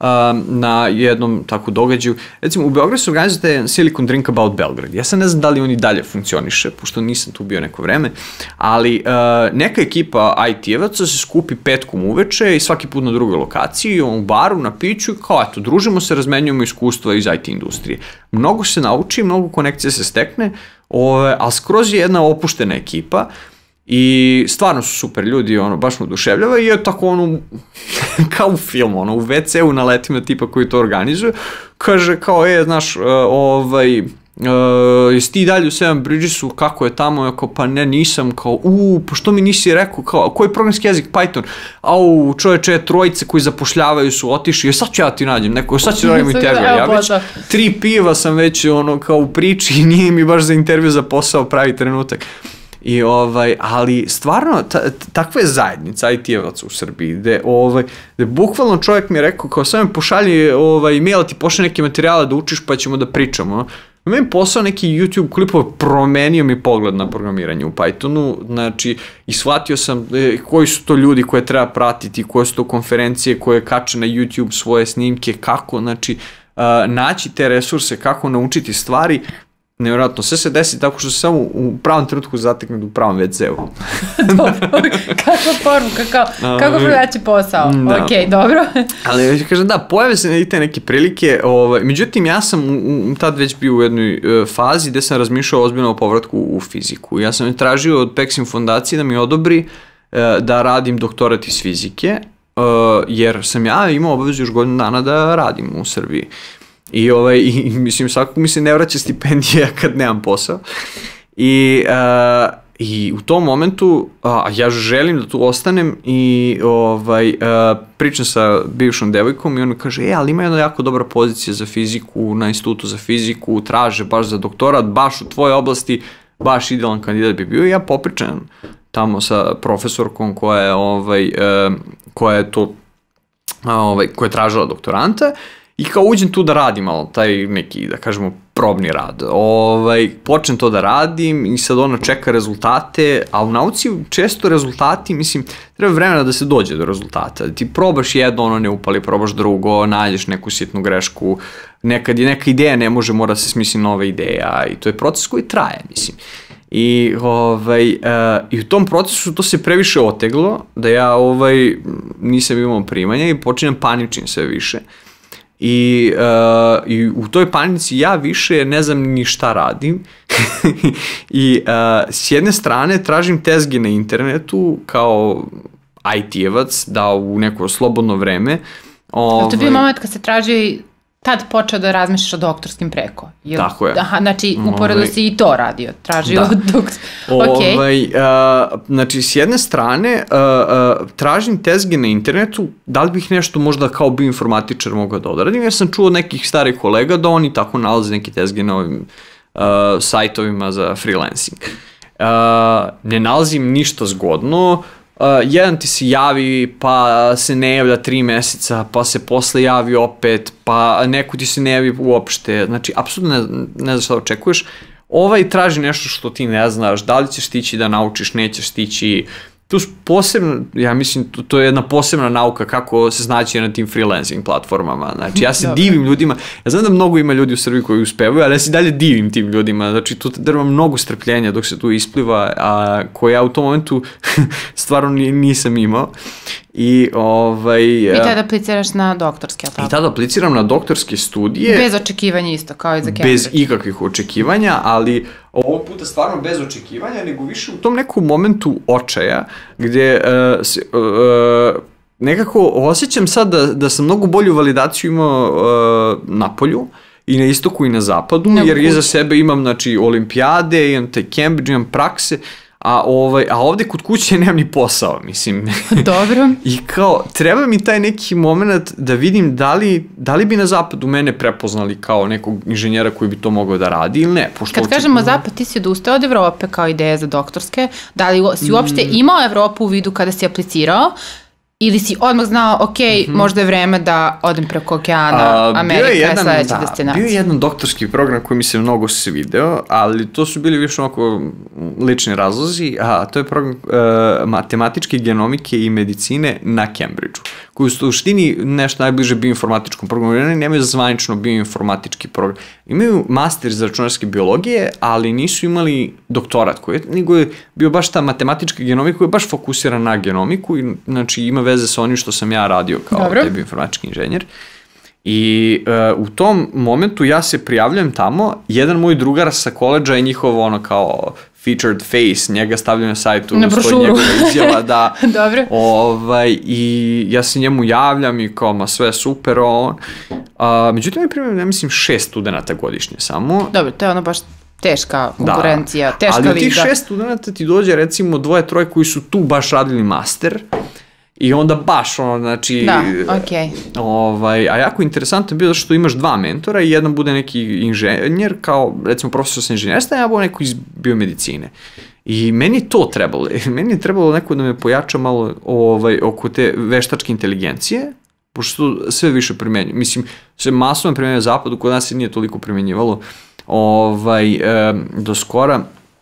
na jednom takvu događaju. Recimo, u Beogradu se organizuje taj Silicon Drink About Belgrade. Ja sad ne znam da li oni dalje funkcioniše, pošto nisam tu bio neko vreme, ali uh, neka ekipa I T-evaca se skupi petkom uveče i svaki put na drugoj lokaciji, u baru, na piću, kao eto, družimo se, razmenjujemo iskustva iz I T industrije. Mnogo se nauči, mnogo konekcija se stekne, ove, ali skroz je jedna opuštena ekipa i stvarno su super ljudi, ono, baš me oduševljava i je tako ono, kao u filmu, ono, u ve ce u naletim na tipa koji to organizuju, kaže kao, e, znaš, uh, ovaj, uh, jesi ti dalje u Seven Bridgesu, kako je tamo, ja kao, pa ne, nisam, kao, u, pa što mi nisi rekao, kao, koji programski jezik, Python, au, čoveče, trojice koji zapošljavaju su otišli, sad ću ja ti nađem, neko, sad ću radimo intervju, ja već tri piva sam već, ono, kao u priči i nije mi baš za intervju za posao pravi trenutak. I ovaj, ali stvarno, ta, takva je zajednica I T-evaca u Srbiji, gde, ovaj, gde bukvalno čovjek mi je rekao, kao sam mi pošalji ovaj, mail, ti pošalje neke materijale da učiš pa ćemo da pričamo. Meni posao neki YouTube klipove, promenio mi pogled na programiranje u Pythonu, znači, i shvatio sam e, koji su to ljudi koje treba pratiti, koje su to konferencije koje kače na YouTube svoje snimke, kako, znači, uh, naći te resurse, kako naučiti stvari. Nevjerojatno, sve se desi tako što se samo u pravom trenutku zatekne u pravom ve ce u.
Dobro, kakva poruka, kao, kako pronaći posao, da. Ok, dobro.
Ali, kažem, da, pojave se i te neke prilike, ovaj, međutim, ja sam u, tad već bio u jednoj uh, fazi gde sam razmišljao ozbiljno o povratku u fiziku. Ja sam tražio od Peksim fondacije da mi odobri uh, da radim doktorat iz fizike, uh, jer sam ja imao obavezu još godinu dana da radim u Srbiji. I, ovaj, i mislim, svakako mi se ne vraća stipendija kad nemam posao. I, uh, i u tom momentu a, ja želim da tu ostanem i ovaj, uh, pričam sa bivšom devojkom i ona kaže, e, ali ima jedna jako dobra pozicija za fiziku na institutu za fiziku, traže baš za doktorat, baš u tvojoj oblasti, baš idealan kandidat bi bio. I ja popričam tamo sa profesorkom koja je, ovaj, uh, koja je to, ovaj, koja je tražila doktoranta. I kao uđem tu da radim malo taj neki, da kažemo, probni rad. Ovaj, počnem to da radim i sad ono čeka rezultate, a u nauci često rezultati, mislim, treba vremena da se dođe do rezultata. Ti probaš jedno, ono ne upali, probaš drugo, nađeš neku sitnu grešku, nekad je neka ideja, ne može, mora se smisli nova ideja i to je proces koji traje, mislim. I, ovaj, uh, i u tom procesu to se previše oteglo, da ja ovaj, nisam imao primanja i počinjem paničim sve više. I, uh, i u toj panici ja više ne znam ni šta radim i uh, s jedne strane tražim tezge na internetu kao I T-evac da u neko slobodno vreme.
Ovaj, to je bio moment kad se traži tad počeo da razmišljaš o doktorskim preko. Jel,
tako je.
Aha, znači, uporedo ovaj, si i to radio, tražio
da.
dok... Okay.
Ovaj, uh, znači, s jedne strane, uh, uh, tražim tezge na internetu, da li bih nešto možda kao bioinformatičar mogao da odradim, jer sam čuo nekih starih kolega da oni tako nalaze neke tezge na ovim uh, sajtovima za freelancing. Uh, ne nalazim ništa zgodno, Uh, jedan ti se javi, pa se ne javlja tri meseca, pa se posle javi opet, pa neko ti se ne javi uopšte, znači, apsolutno ne, ne znaš šta očekuješ. Ovaj traži nešto što ti ne znaš, da li ćeš stići da naučiš, nećeš stići. Tu su posebno, ja mislim, to, to je jedna posebna nauka kako se znaći na tim freelancing platformama. Znači, ja se divim ljudima, ja znam da mnogo ima ljudi u Srbiji koji uspevaju, ali ja se dalje divim tim ljudima. Znači, tu treba mnogo strpljenja dok se tu ispliva, a koje ja u tom momentu stvarno nisam imao. I, ovaj,
I tada apliciraš na doktorske, tako?
I tada apliciram na doktorske studije.
Bez očekivanja isto, kao i za Cambridge.
Bez ikakvih očekivanja, ali ovog puta stvarno bez očekivanja, nego više u tom nekom momentu očaja, gde uh, se, uh, nekako osjećam sad da, da sam mnogo bolju validaciju imao uh, na polju, i na istoku i na zapadu, nego jer iza sebe imam, znači, olimpijade, imam taj Cambridge, imam prakse, A, ovaj, a ovde kod kuće nemam ni posao, mislim.
Dobro.
I kao, treba mi taj neki moment da vidim da li, da li bi na zapadu mene prepoznali kao nekog inženjera koji bi to mogao da radi ili ne. Pošto
kad kažemo zapad, ti si odustao od Evrope kao ideje za doktorske, da li si uopšte imao Evropu u vidu kada si aplicirao, ili si odmah znao, ok, mm-hmm. možda je vreme da odem preko okeana, A, Amerika je, jedan, je sledeća da, destinacija.
Bio je jedan doktorski program koji mi se mnogo svideo, ali to su bili više onako lični razlozi, a to je program uh, matematičke genomike i medicine na Cambridgeu, koji u suštini nešto najbliže bioinformatičkom programu. Oni nemaju zvanično bioinformatički program. Imaju master iz računarske biologije, ali nisu imali doktorat koji je, nego je bio baš ta matematička genomika koja je baš fokusirana na genomiku i znači ima veze sa onim što sam ja radio kao Dobro. taj bioinformatički inženjer. I uh, u tom momentu ja se prijavljam tamo, jedan moj drugar sa koleđa je njihovo ono kao featured face, njega stavljaju na sajtu,
na brošuru.
njegova izjava, da.
Dobro.
Ovaj, i ja se njemu javljam i kao, ma sve super, on. A, međutim, mi primam, ja mislim, šest studenta godišnje samo.
Dobro, to je ono baš teška konkurencija, da. teška liga.
Ali od tih šest studenta ti dođe, recimo, dvoje, troje koji su tu baš radili master. I onda baš ono, znači...
Da, okej. Okay.
Ovaj, a jako interesantno je bilo što imaš dva mentora i jedan bude neki inženjer, kao recimo profesor sa inženjerstva, a ja bude neko iz biomedicine. I meni je to trebalo. Meni je trebalo neko da me pojača malo ovaj, oko te veštačke inteligencije, pošto sve više primenju. Mislim, sve masovno primenju na zapadu, kod nas se nije toliko primenjivalo ovaj, e, do skora.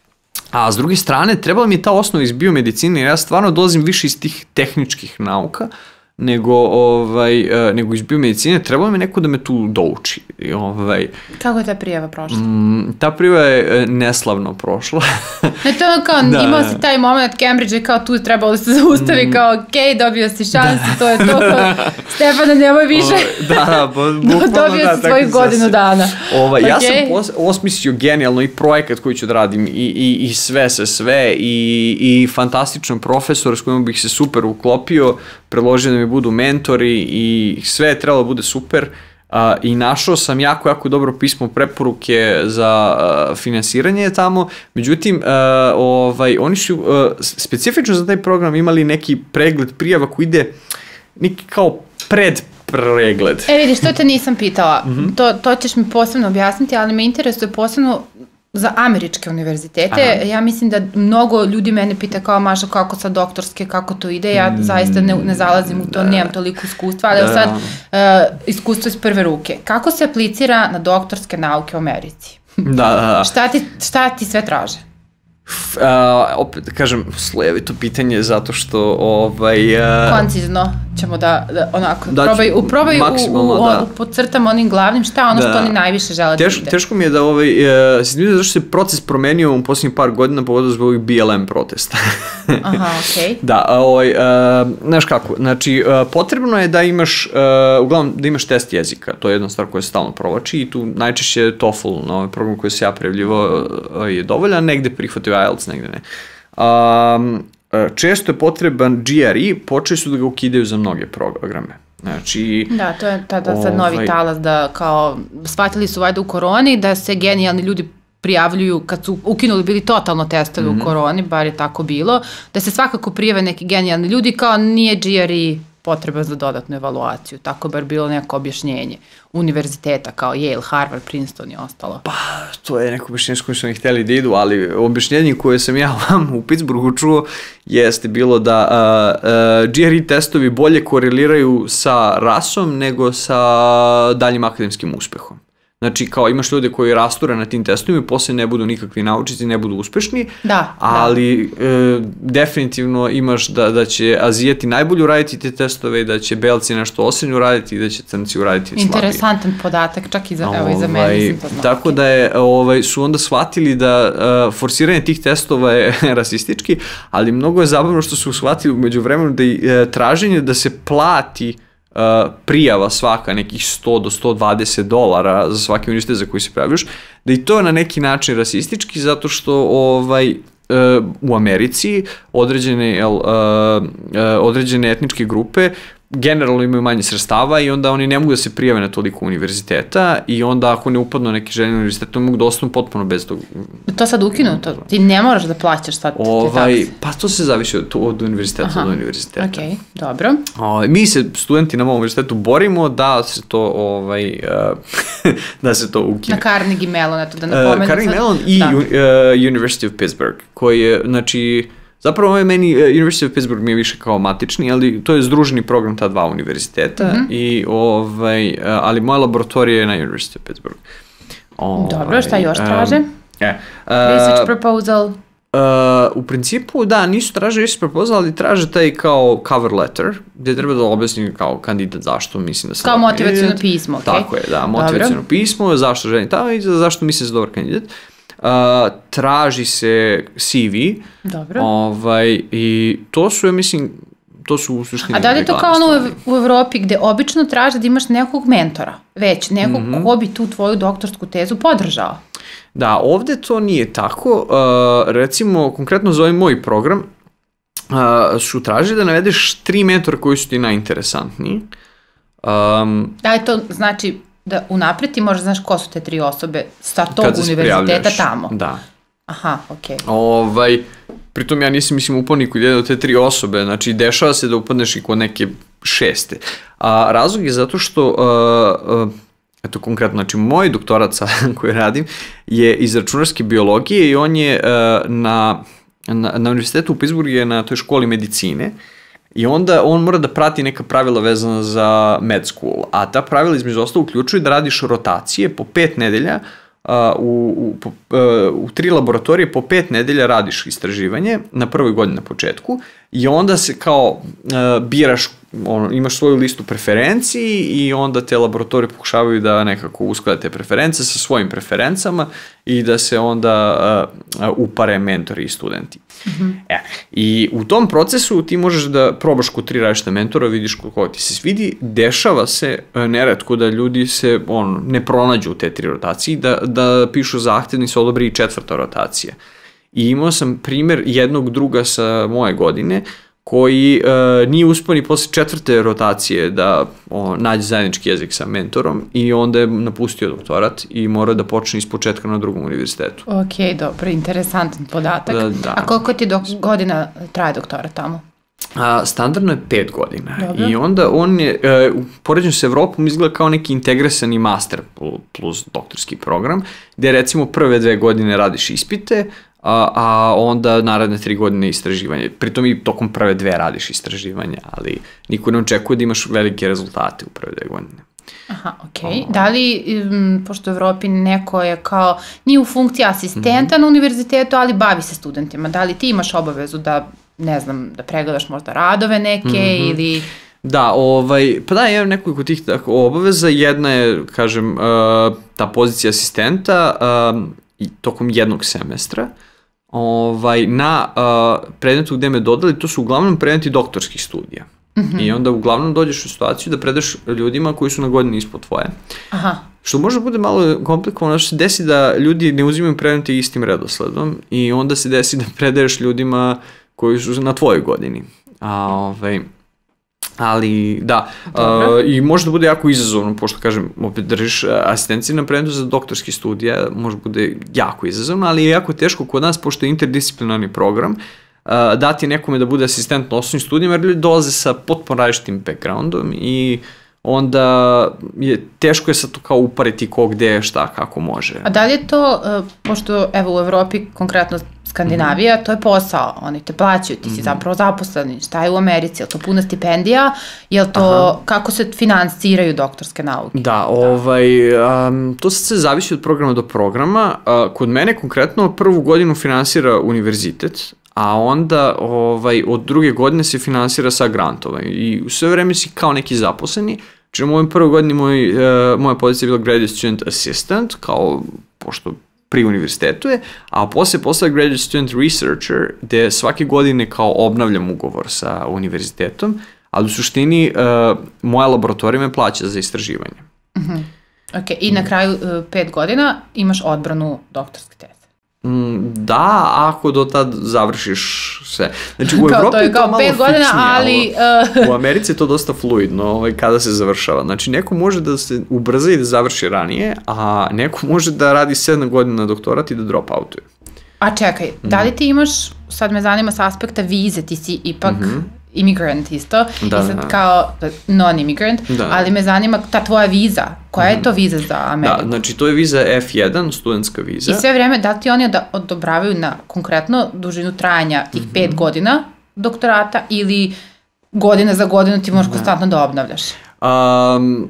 A s druge strane, trebala mi je ta osnova iz biomedicine, jer ja stvarno dolazim više iz tih tehničkih nauka, nego, ovaj, nego iz biomedicine, trebalo mi neko da me tu douči. Ovaj,
Kako je ta prijava prošla?
Mm, ta prijava je neslavno prošla.
Ne, to je kao, da, imao si taj moment Cambridge i kao tu trebalo da se zaustavi, mm, kao ok, dobio si šansu, da. to je to, kao, Stefane, nemoj više. O,
da, da, bukvalno
dobio
da.
si svoju godinu dana.
Ovaj, okay. Ja sam pos, osmislio genijalno i projekat koji ću da radim, i, i, i sve se sve, i, i fantastičan profesor s kojim bih se super uklopio, predložio da mi budu mentori i sve je trebalo da bude super. Uh, i našao sam jako, jako dobro pismo preporuke za uh, finansiranje tamo, međutim, uh, ovaj, oni su uh, specifično za taj program imali neki pregled prijava koji ide neki kao pred pregled.
E vidiš, to te nisam pitala, mm-hmm. to, to ćeš mi posebno objasniti, ali me interesuje posebno za američke univerzitete. Aha. Ja mislim da mnogo ljudi mene pita kao, Maša, kako sa doktorske, kako to ide, ja mm, zaista ne, ne zalazim u to, da. nemam toliko iskustva, ali da. sad uh, iskustvo iz prve ruke. Kako se aplicira na doktorske nauke u Americi?
Da, da, da.
Šta ti, šta ti sve traže?
Uh, opet kažem, slojevito pitanje zato što ovaj... Uh,
koncizno ćemo da, da onako, da, probaj, u, probaj u, u, da. u, podcrtam onim glavnim, šta ono da. što oni najviše žele
Teš,
da ide.
Teško mi je da ovaj, uh, se zašto se proces promenio u posljednjih par godina povodom zbog ovih B L M protesta.
Aha, okej. Okay.
Da, ovaj, uh, znaš kako, znači uh, potrebno je da imaš, uh, uglavnom da imaš test jezika, to je jedna stvar koja se stalno provlači i tu najčešće TOEFL, na ovaj program koji se ja prijavljivao uh, je dovoljan, negde prihvatio I E L T S, negde ne. Um, često je potreban G R E, počeli su da ga ukidaju za mnoge programe. Znači...
Da, to je tada sad novi ovaj... talas da kao, shvatili su vajda u koroni da se genijalni ljudi prijavljuju kad su ukinuli bili totalno testovi mm-hmm. u koroni, bar je tako bilo, da se svakako prijave neki genijalni ljudi kao nije G R E potreba za dodatnu evaluaciju, tako bar bilo neko objašnjenje univerziteta kao Yale, Harvard, Princeton i ostalo.
Pa, to je neko objašnjenje s kojim su oni hteli da idu, ali objašnjenje koje sam ja vam u Pittsburghu čuo jeste bilo da uh, uh, G R E testovi bolje koreliraju sa rasom nego sa daljim akademskim uspehom. Znači, kao imaš ljude koji rasture na tim testovima i posle ne budu nikakvi naučnici, ne budu uspešni,
da,
ali da. E, definitivno imaš da, da će Azijeti najbolje uraditi te testove i da će Belci nešto osrednje uraditi i da će Crnci uraditi slabije.
Interesantan podatak, čak i za, evo, i za mene nisam to znao.
Tako da je, ovaj, su onda shvatili da uh, forsiranje tih testova je rasistički, ali mnogo je zabavno što su shvatili umeđu vremenu da je traženje da se plati Uh, prijava svaka nekih sto do sto dvadeset dolara za svaki univerzitet za koji se prijavljaš, da i to je na neki način rasistički zato što ovaj, uh, u Americi određene, uh, uh, određene etničke grupe generalno imaju manje sredstava i onda oni ne mogu da se prijave na toliko univerziteta i onda ako ne upadnu na neki željeni univerzitet, mogu da ostanu potpuno bez tog...
To sad ukinuto? Ti ne moraš da plaćaš sad
ovaj,
te takse?
Pa to se zavisi od, od univerziteta
Aha.
do univerziteta.
Ok, dobro.
O, mi se, studenti na mom univerzitetu, borimo da se to, ovaj, uh, da se to ukine.
Na Carnegie Mellon, eto da napomenem.
Uh, Carnegie Mellon i da. uh, University of Pittsburgh, koji je, znači... Zapravo ovaj meni, uh, University of Pittsburgh mi je više kao matični, ali to je združeni program ta dva univerziteta, mm-hmm. i, ovaj, uh, ali moja laboratorija je na University of Pittsburgh.
Oh, dobro, šta još traže? Um,
yeah. uh,
Research proposal?
Uh, u principu, da, nisu traže research proposal, ali traže taj kao cover letter, gdje treba da objasnim kao kandidat zašto mislim da sam
kao motivacijono pismo, ok?
Tako je, da, motivacijono pismo, zašto želim tamo i zašto mislim da sam dobar kandidat. Uh, traži se C V.
Dobro.
Ovaj, i to su, ja mislim, to su u suštini...
A da li je to kao ono u Evropi gde obično traže da imaš nekog mentora, već nekog mm-hmm. ko bi tu tvoju doktorsku tezu podržao?
Da, ovde to nije tako. Uh, recimo, konkretno za ovaj moj program uh, su tražili da navedeš tri mentora koji su ti najinteresantniji. Um,
da li to znači... da unapred ti možda znaš ko su te tri osobe sa tog univerziteta tamo.
Da.
Aha, okej. Okay.
Ovaj, pritom ja nisam, mislim, upao ni kod jedne od te tri osobe, znači dešava se da upadneš i kod neke šeste. A razlog je zato što, uh, uh, eto konkretno, znači moj doktorat koji radim je iz računarske biologije i on je uh, na, na, na univerzitetu u Pittsburghu je na toj školi medicine. I onda on mora da prati neka pravila vezana za med school, a ta pravila između ostalo uključuju da radiš rotacije po pet nedelja, uh, u, u, uh, u tri laboratorije po pet nedelja radiš istraživanje na prvoj godini na početku i onda se kao uh, biraš, ono, imaš svoju listu preferenciji i onda te laboratorije pokušavaju da nekako usklade te preference sa svojim preferencama i da se onda uh, uh, upare mentori i studenti. Mm-hmm. E, i u tom procesu ti možeš da probaš kod tri različita mentora, vidiš koliko ti se svidi, dešava se uh, neretko da ljudi se on, ne pronađu u te tri rotacije, da, da pišu zahtevni se odobri i četvrta rotacija. I imao sam primer jednog druga sa moje godine koji uh, nije uspio ni posle četvrte rotacije da o, nađe zajednički jezik sa mentorom i onda je napustio doktorat i mora da počne iz početka na drugom univerzitetu.
Ok, dobro, interesantan podatak. Da, da. A koliko ti dok, godina traje doktorat tamo?
A, standardno je pet godina.
Dobro.
I onda on je, e, u poređenju sa Evropom izgleda kao neki integrisani master plus doktorski program, gde recimo prve dve godine radiš ispite, A, a onda naredne tri godine istraživanje. Pritom i tokom prve dve radiš istraživanje, ali niko ne očekuje da imaš velike rezultate u prve dve godine.
Aha, okej. Okay. Da li, um, pošto u Evropi neko je kao, nije u funkciji asistenta mm-hmm. na univerzitetu, ali bavi se studentima, da li ti imaš obavezu da, ne znam, da pregledaš možda radove neke mm-hmm. ili...
Da, ovaj, pa da, je nekoliko tih tako obaveza. Jedna je, kažem, uh, ta pozicija asistenta uh, i tokom jednog semestra. Ovaj, na uh, predmetu gde me dodali, to su uglavnom predmeti doktorskih studija. Mm-hmm. I onda uglavnom dođeš u situaciju da predaš ljudima koji su na godini ispod tvoje. Aha. Što može bude malo komplikovano, što se desi da ljudi ne uzimaju predmete istim redosledom i onda se desi da predaješ ljudima koji su na tvojoj godini. A, ovaj, Ali, da, uh, i može da bude jako izazovno, pošto, kažem, opet držiš asistenciju na predmetu za doktorski studija, može bude jako izazovno, ali je jako teško kod nas, pošto je interdisciplinarni program, uh, dati nekome da bude asistent na osnovnim studijima, jer ljudi dolaze sa potpuno različitim backgroundom i onda je teško je sad to kao upariti ko gde, šta, kako može.
A da li je to, uh, pošto evo u Evropi, konkretno Skandinavija, mm-hmm. to je posao, oni te plaćaju, ti si mm-hmm. zapravo zaposleni, šta je u Americi, je li to puna stipendija, je li to, Aha. kako se finansiraju doktorske nauke?
Da, ovaj, um, to sad se zavisi od programa do programa, uh, kod mene konkretno prvu godinu finansira univerzitet, a onda ovaj, od druge godine se finansira sa grantova i u sve vreme si kao neki zaposleni. Znači, u mojoj prvoj godini moj, uh, moja pozicija je bila Graduate Student Assistant, kao, pošto pri univerzitetu je, a posle posle Graduate Student Researcher, gde svake godine kao obnavljam ugovor sa univerzitetom, ali u suštini uh, moja laboratorija me plaća za istraživanje.
Mm-hmm. Ok, i na kraju uh, pet godina imaš odbranu doktorske teze.
Da, ako do tad završiš sve. Znači, u Evropi
to je kao pet godina, ali...
Uh... u Americi je to dosta fluidno ovaj, kada se završava. Znači, neko može da se ubrza i da završi ranije, a neko može da radi sedam godina na doktorat i da drop outuje.
A čekaj, da li ti imaš, sad me zanima sa aspekta vize, ti si ipak mm-hmm. immigrant isto, da, i sad da. Kao non-immigrant, da. Ali me zanima ta tvoja viza, koja mm-hmm. je to viza za Ameriku?
Da, znači to je viza F jedan, studentska viza.
I sve vreme, da li ti oni odobravaju na konkretno dužinu trajanja tih mm-hmm. pet godina doktorata ili godina za godinu ti možeš da. Konstantno da obnavljaš?
Um,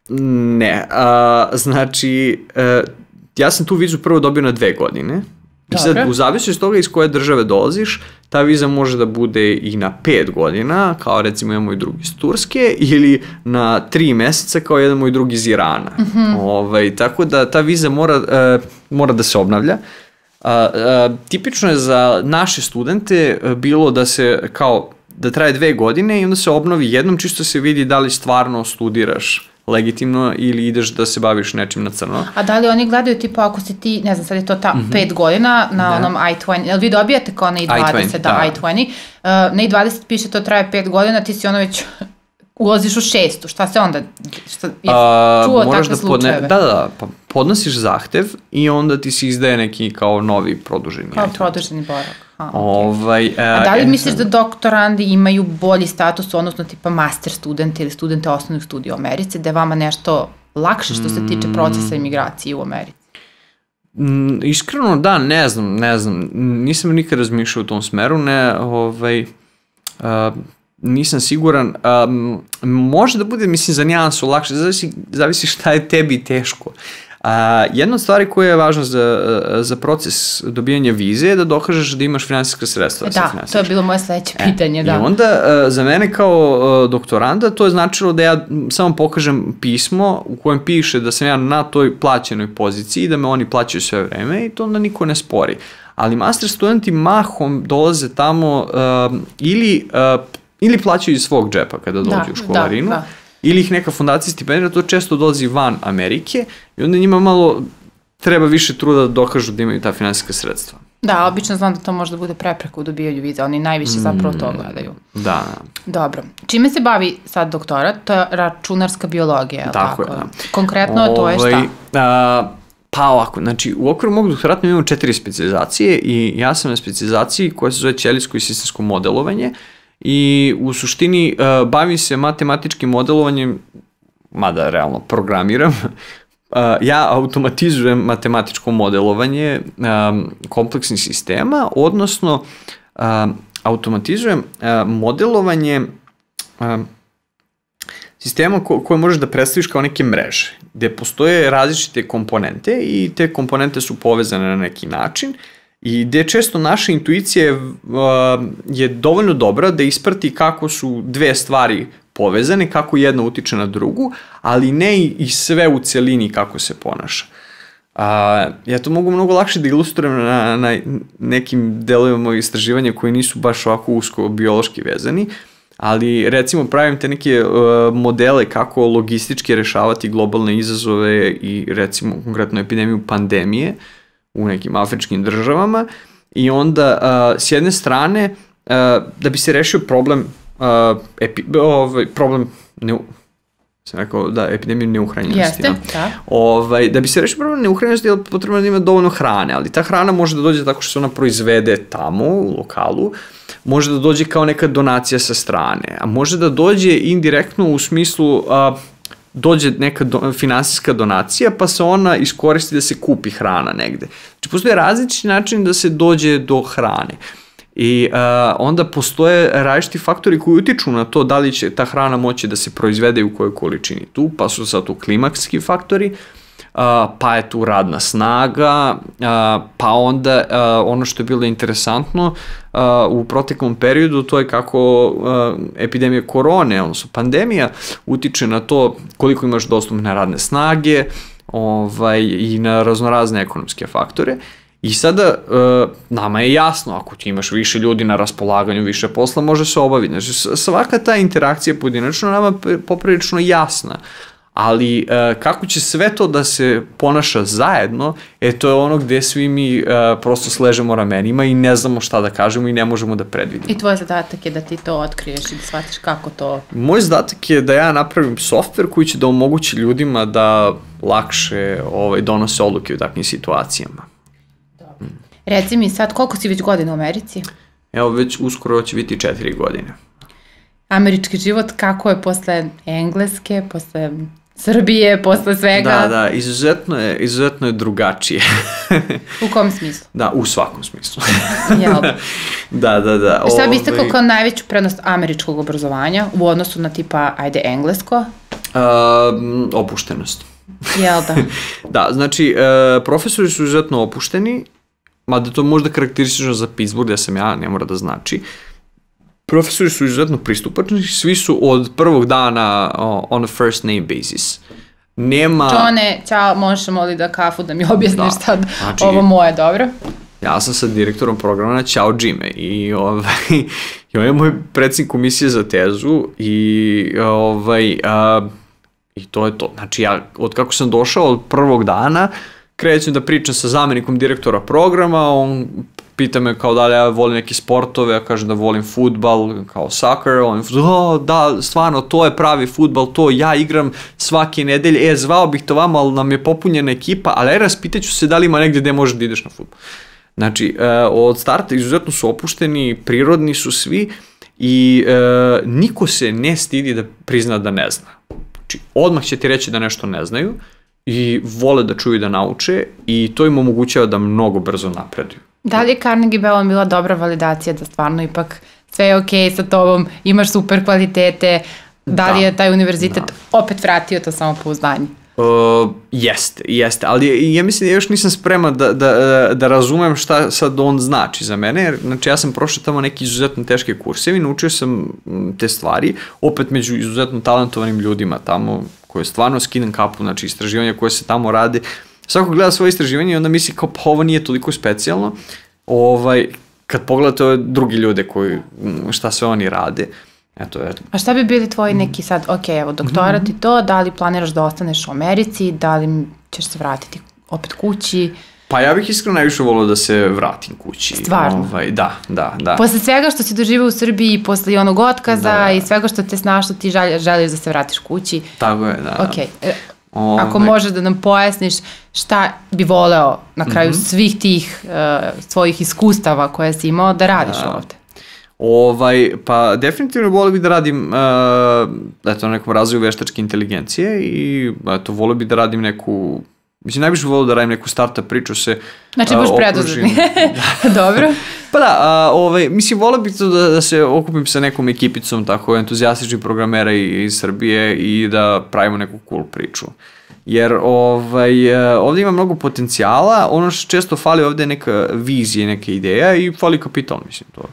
ne, uh, znači uh, ja sam tu vizu prvo dobio na dve godine. I sad, u zavisnosti toga iz koje države dolaziš, ta viza može da bude i na pet godina, kao recimo jedan moj drugi iz Turske, ili na tri meseca, kao jedan moj drugi iz Irana. Mm-hmm. Ovaj, tako da ta viza mora, uh, mora da se obnavlja. Uh, uh, tipično je za naše studente bilo da se kao, da traje dve godine i onda se obnovi jednom, čisto se vidi da li stvarno studiraš legitimno ili ideš da se baviš nečim na crno.
A da li oni gledaju tipa ako si ti, ne znam, sad je to ta mm-hmm. pet godina na da. Onom I dvadeset, jel vi dobijate kao na I dvadeset, I dvadeset da, da. I dvadeset, uh, na I dvadeset piše to traje pet godina, ti si ono već ulaziš u šestu, šta se onda, šta, je čuo takve da slučajeve?
Podne, da, da, da, pa podnosiš zahtev i onda ti se izdaje neki kao novi produženi.
Kao produženi boravak. A, okay.
ovaj, uh,
A da li misliš da doktorandi imaju bolji status, odnosno tipa master studente ili studente osnovnih studija u Americi, da je vama nešto lakše što se tiče procesa imigracije u Americi?
Mm, iskreno da, ne znam, ne znam, nisam nikad razmišljao u tom smeru, ne, ovaj, uh, nisam siguran, um, može da bude, mislim, za nijansu lakše, zavisi, zavisi šta je tebi teško. Uh, jedna od stvari koja je važna za, za proces dobijanja vize je da dokažeš da imaš finansijska sredstva.
Da, da to je bilo moje sledeće pitanje, e, da.
I onda uh, za mene kao uh, doktoranda to je značilo da ja samo pokažem pismo u kojem piše da sam ja na toj plaćenoj poziciji i da me oni plaćaju sve vreme i to onda niko ne spori. Ali master studenti mahom dolaze tamo uh, ili, uh, ili plaćaju iz svog džepa kada dođu da, u školarinu. Da, da. Ili ih neka fundacija stipendira, to često dolazi van Amerike i onda njima malo treba više truda da dokažu da imaju ta finansijska sredstva.
Da, obično znam da to može da bude prepreka u dobijanju vize, oni najviše zapravo to gledaju.
Da.
Dobro. Čime se bavi sad doktorat? To je računarska biologija, je li tako?
Tako je, da.
Konkretno to je šta?
A, pa ovako, znači u okviru mog doktorata imamo četiri specijalizacije i ja sam na specijalizaciji koja se zove ćelijsko i sistemsko modelovanje. I u suštini uh, bavim se matematičkim modelovanjem, mada realno programiram, uh, ja automatizujem matematičko modelovanje um, kompleksnih sistema, odnosno uh, automatizujem uh, modelovanje um, sistema ko, koje možeš da predstaviš kao neke mreže, gde postoje različite komponente i te komponente su povezane na neki način. I gde često naša intuicija uh, je dovoljno dobra da isprati kako su dve stvari povezane, kako jedna utiče na drugu, ali ne i sve u celini kako se ponaša. Uh, ja to mogu mnogo lakše da ilustrujem na, na nekim delovima mojeg istraživanja koji nisu baš ovako usko biološki vezani, ali recimo pravim te neke uh, modele kako logistički rešavati globalne izazove i recimo konkretno epidemiju pandemije u nekim afričkim državama i onda uh, s jedne strane uh, da bi se rešio problem uh, epi, ovaj, problem ne, sam rekao, da, epidemiju neuhranjenosti.
Jeste,
ja.
da.
Ovaj, da bi se rešio problem neuhranjenosti, je potrebno da ima dovoljno hrane, ali ta hrana može da dođe tako što se ona proizvede tamo, u lokalu, može da dođe kao neka donacija sa strane, a može da dođe indirektno u smislu a, dođe neka do, finansijska donacija, pa se ona iskoristi da se kupi hrana negde. Znači, postoje različiti način da se dođe do hrane. I uh, onda postoje različiti faktori koji utiču na to da li će ta hrana moći da se proizvede u kojoj količini tu, pa su sad tu klimatski faktori, uh, pa je tu radna snaga, uh, pa onda uh, ono što je bilo interesantno uh, u proteklom periodu, to je kako uh, epidemija korone, odnosno pandemija, utiče na to koliko imaš dostupne radne snage ovaj, i na raznorazne ekonomske faktore. I sada, e, nama je jasno, ako ti imaš više ljudi na raspolaganju, više posla, može se obaviti. Znači, svaka ta interakcija pojedinačno nama poprilično jasna, ali e, kako će sve to da se ponaša zajedno, e, to je ono gde svi mi e, prosto sležemo ramenima i ne znamo šta da kažemo i ne možemo da predvidimo.
I tvoj zadatak je da ti to otkriješ i da shvatiš kako to...
Moj zadatak je da ja napravim softver koji će da omogući ljudima da lakše ovaj, donose odluke u takvim situacijama.
Reci mi sad, koliko si već godina u Americi?
Evo, već uskoro će biti četiri godine.
Američki život, kako je posle Engleske, posle Srbije, posle svega?
Da, da, izuzetno je, izuzetno je drugačije.
U kom smislu?
Da, u svakom smislu.
Jel?
Da, da, da.
Šta bi istakao kao najveću prednost američkog obrazovanja u odnosu na tipa, ajde, englesko?
Uh, opuštenost.
Jel da?
Da, znači, uh, profesori su izuzetno opušteni, mada to možda karakteristično za Pittsburgh, gde sam ja, ne mora da znači. Profesori su izuzetno pristupačni, svi su od prvog dana uh, on a first name basis. Nema...
Čone, ćao, možemo li da kafu da mi objasniš
da.
sad
Znači,
ovo moje, dobro?
Ja sam sa direktorom programa na Ćao Džime i, ovaj, i on je moj predsjednik komisije za tezu i, ovaj, a, i to je to. Znači, ja od kako sam došao od prvog dana, krećem da pričam sa zamenikom direktora programa, on pita me kao da li ja volim neke sportove, ja kažem da volim fudbal, kao soccer, on o, da, stvarno, to je pravi fudbal, to ja igram svake nedelje, e, zvao bih to vama, ali nam je popunjena ekipa, ali aj raspitaću se da li ima negde gde možeš da ideš na fudbal. Znači, e, od starta izuzetno su opušteni, prirodni su svi i e, niko se ne stidi da prizna da ne zna. Znači, odmah će ti reći da nešto ne znaju i vole da čuju da nauče i to im omogućava da mnogo brzo napreduju.
Da li je Carnegie Mellon bila dobra validacija da stvarno ipak sve je okej okay sa tobom, imaš super kvalitete, da, da li je taj univerzitet da. opet vratio to samopouzdanje?
Uh, jeste, jeste, ali ja mislim da još nisam spreman da, da, da razumem šta sad on znači za mene, jer znači ja sam prošao tamo neki izuzetno teške kursevi, naučio sam te stvari, opet među izuzetno talentovanim ljudima tamo, koje stvarno skidam kapu, znači istraživanja koje se tamo rade, svako gleda svoje istraživanje i onda misli kao pa ovo nije toliko specijalno, ovaj, kad pogledate ove drugi ljude koji, šta sve oni rade. Eto, eto.
A šta bi bili tvoji neki sad, ok, evo, doktorat i to, da li planiraš da ostaneš u Americi, da li ćeš se vratiti opet kući?
Pa ja bih iskreno najviše volio da se vratim kući.
Stvarno?
Ovaj, da, da, da.
Posle svega što si doživao u Srbiji, posle i onog otkaza
da.
i svega što te snašlo, ti želj, želiš da se vratiš kući?
Tako je, da.
Ok, ovaj. Ako možeš da nam pojasniš šta bi voleo na kraju mm-hmm. svih tih uh, svojih iskustava koje si imao da radiš da. ovde?
Ovaj, pa definitivno volio bih da radim uh, eto, na nekom razvoju veštačke inteligencije i eto, volio bih da radim neku, mislim, najviše volio da radim neku startup priču se
znači, budeš preduzetni. Dobro.
Pa da, a, ovaj, mislim, volio bih to da, da se okupim sa nekom ekipicom tako entuzijastičnih programera iz Srbije i da pravimo neku cool priču. Jer ovaj, ovdje ima mnogo potencijala, ono što često fali ovdje je neka vizija, neka ideja i fali kapital, mislim, to.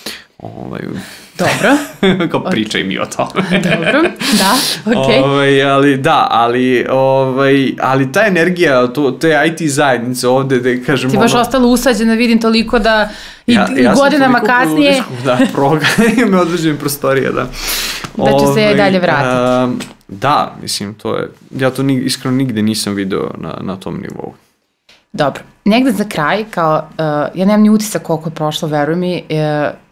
Ovaj,
dobro.
Kao pričaj okay. mi o tome.
Dobro, da, okej. Okay.
Ovaj, ali da, ali, ovaj, ali ta energija, to, te I T zajednice ovde, da kažem...
Ti baš ono, ostalo usađena, vidim toliko da i, ja, i ja godinama kasnije...
Uličku, da, program, me određujem prostorija, da.
Da će se i dalje vratiti.
Um, da, mislim, to je... Ja to ni, iskreno nigde nisam video na, na tom nivou.
Dobro, negde za kraj, kao, uh, ja nemam ni utisak koliko je prošlo, veruj mi, uh,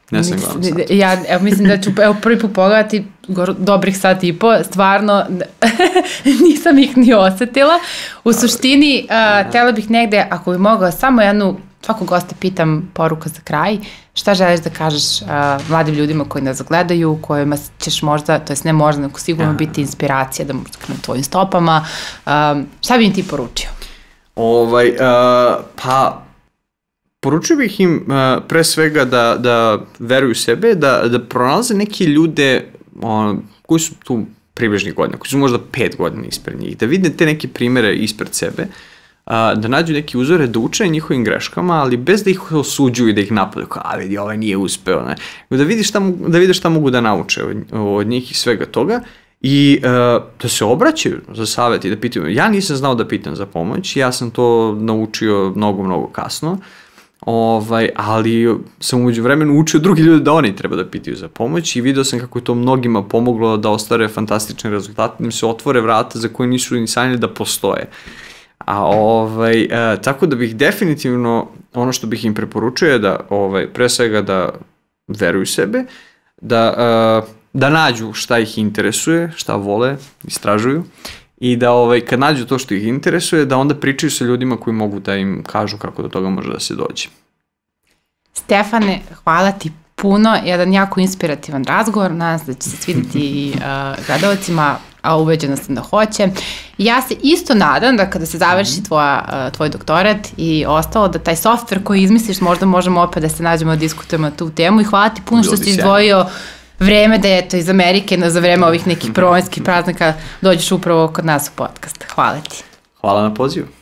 Ne sam gledam sat.
Ja evo, mislim da ću evo, prvi put pogledati dobrih sat i po, stvarno nisam ih ni osetila. U suštini, uh, tela bih negde, ako bi mogla, samo jednu, svakog gosta pitam poruka za kraj, šta želiš da kažeš uh, mladim ljudima koji nas gledaju, kojima ćeš možda, to jest ne možda, nego sigurno biti inspiracija da možda krenu tvojim stopama, uh, šta bi im ti poručio?
Ovaj, uh, pa... Poručio bih im uh, pre svega da, da veruju sebe, da, da pronalaze neke ljude on, koji su tu približnih godina, koji su možda pet godina ispred njih, da vide te neke primere ispred sebe, uh, da nađu neke uzore, da uče njihovim greškama, ali bez da ih osuđuju i da ih napadaju, kao, a vidi, ovaj nije uspeo, ne? Da vide šta, da vide šta mogu da nauče od, od njih i svega toga, i uh, da se obraćaju za savjet i da pitaju. Ja nisam znao da pitam za pomoć, ja sam to naučio mnogo, mnogo kasno, Ovaj, ali sam umeđu vremenu učio drugi ljudi da oni treba da pitaju za pomoć i video sam kako je to mnogima pomoglo da ostvare fantastične rezultate, da im se otvore vrata za koje nisu ni sanjali da postoje. A ovaj, e, tako da bih definitivno, ono što bih im preporučio je da, ovaj, pre svega da veruju sebe, da, e, da nađu šta ih interesuje, šta vole, istražuju, i da ovaj, kad nađu to što ih interesuje, da onda pričaju sa ljudima koji mogu da im kažu kako do toga može da se dođe.
Stefane, hvala ti puno, jedan jako inspirativan razgovor, nadam se da će se svidjeti i uh, gledalcima, a ubeđena sam da hoće. Ja se isto nadam da kada se završi tvoja, uh, tvoj doktorat i ostalo, da taj softver koji izmisliš, možda možemo opet da se nađemo da diskutujemo tu temu i hvala ti puno što si izdvojio vreme da je to iz Amerike, za vreme ovih nekih promjenskih praznika dođeš upravo kod nas u podcast. Hvala ti.
Hvala na pozivu.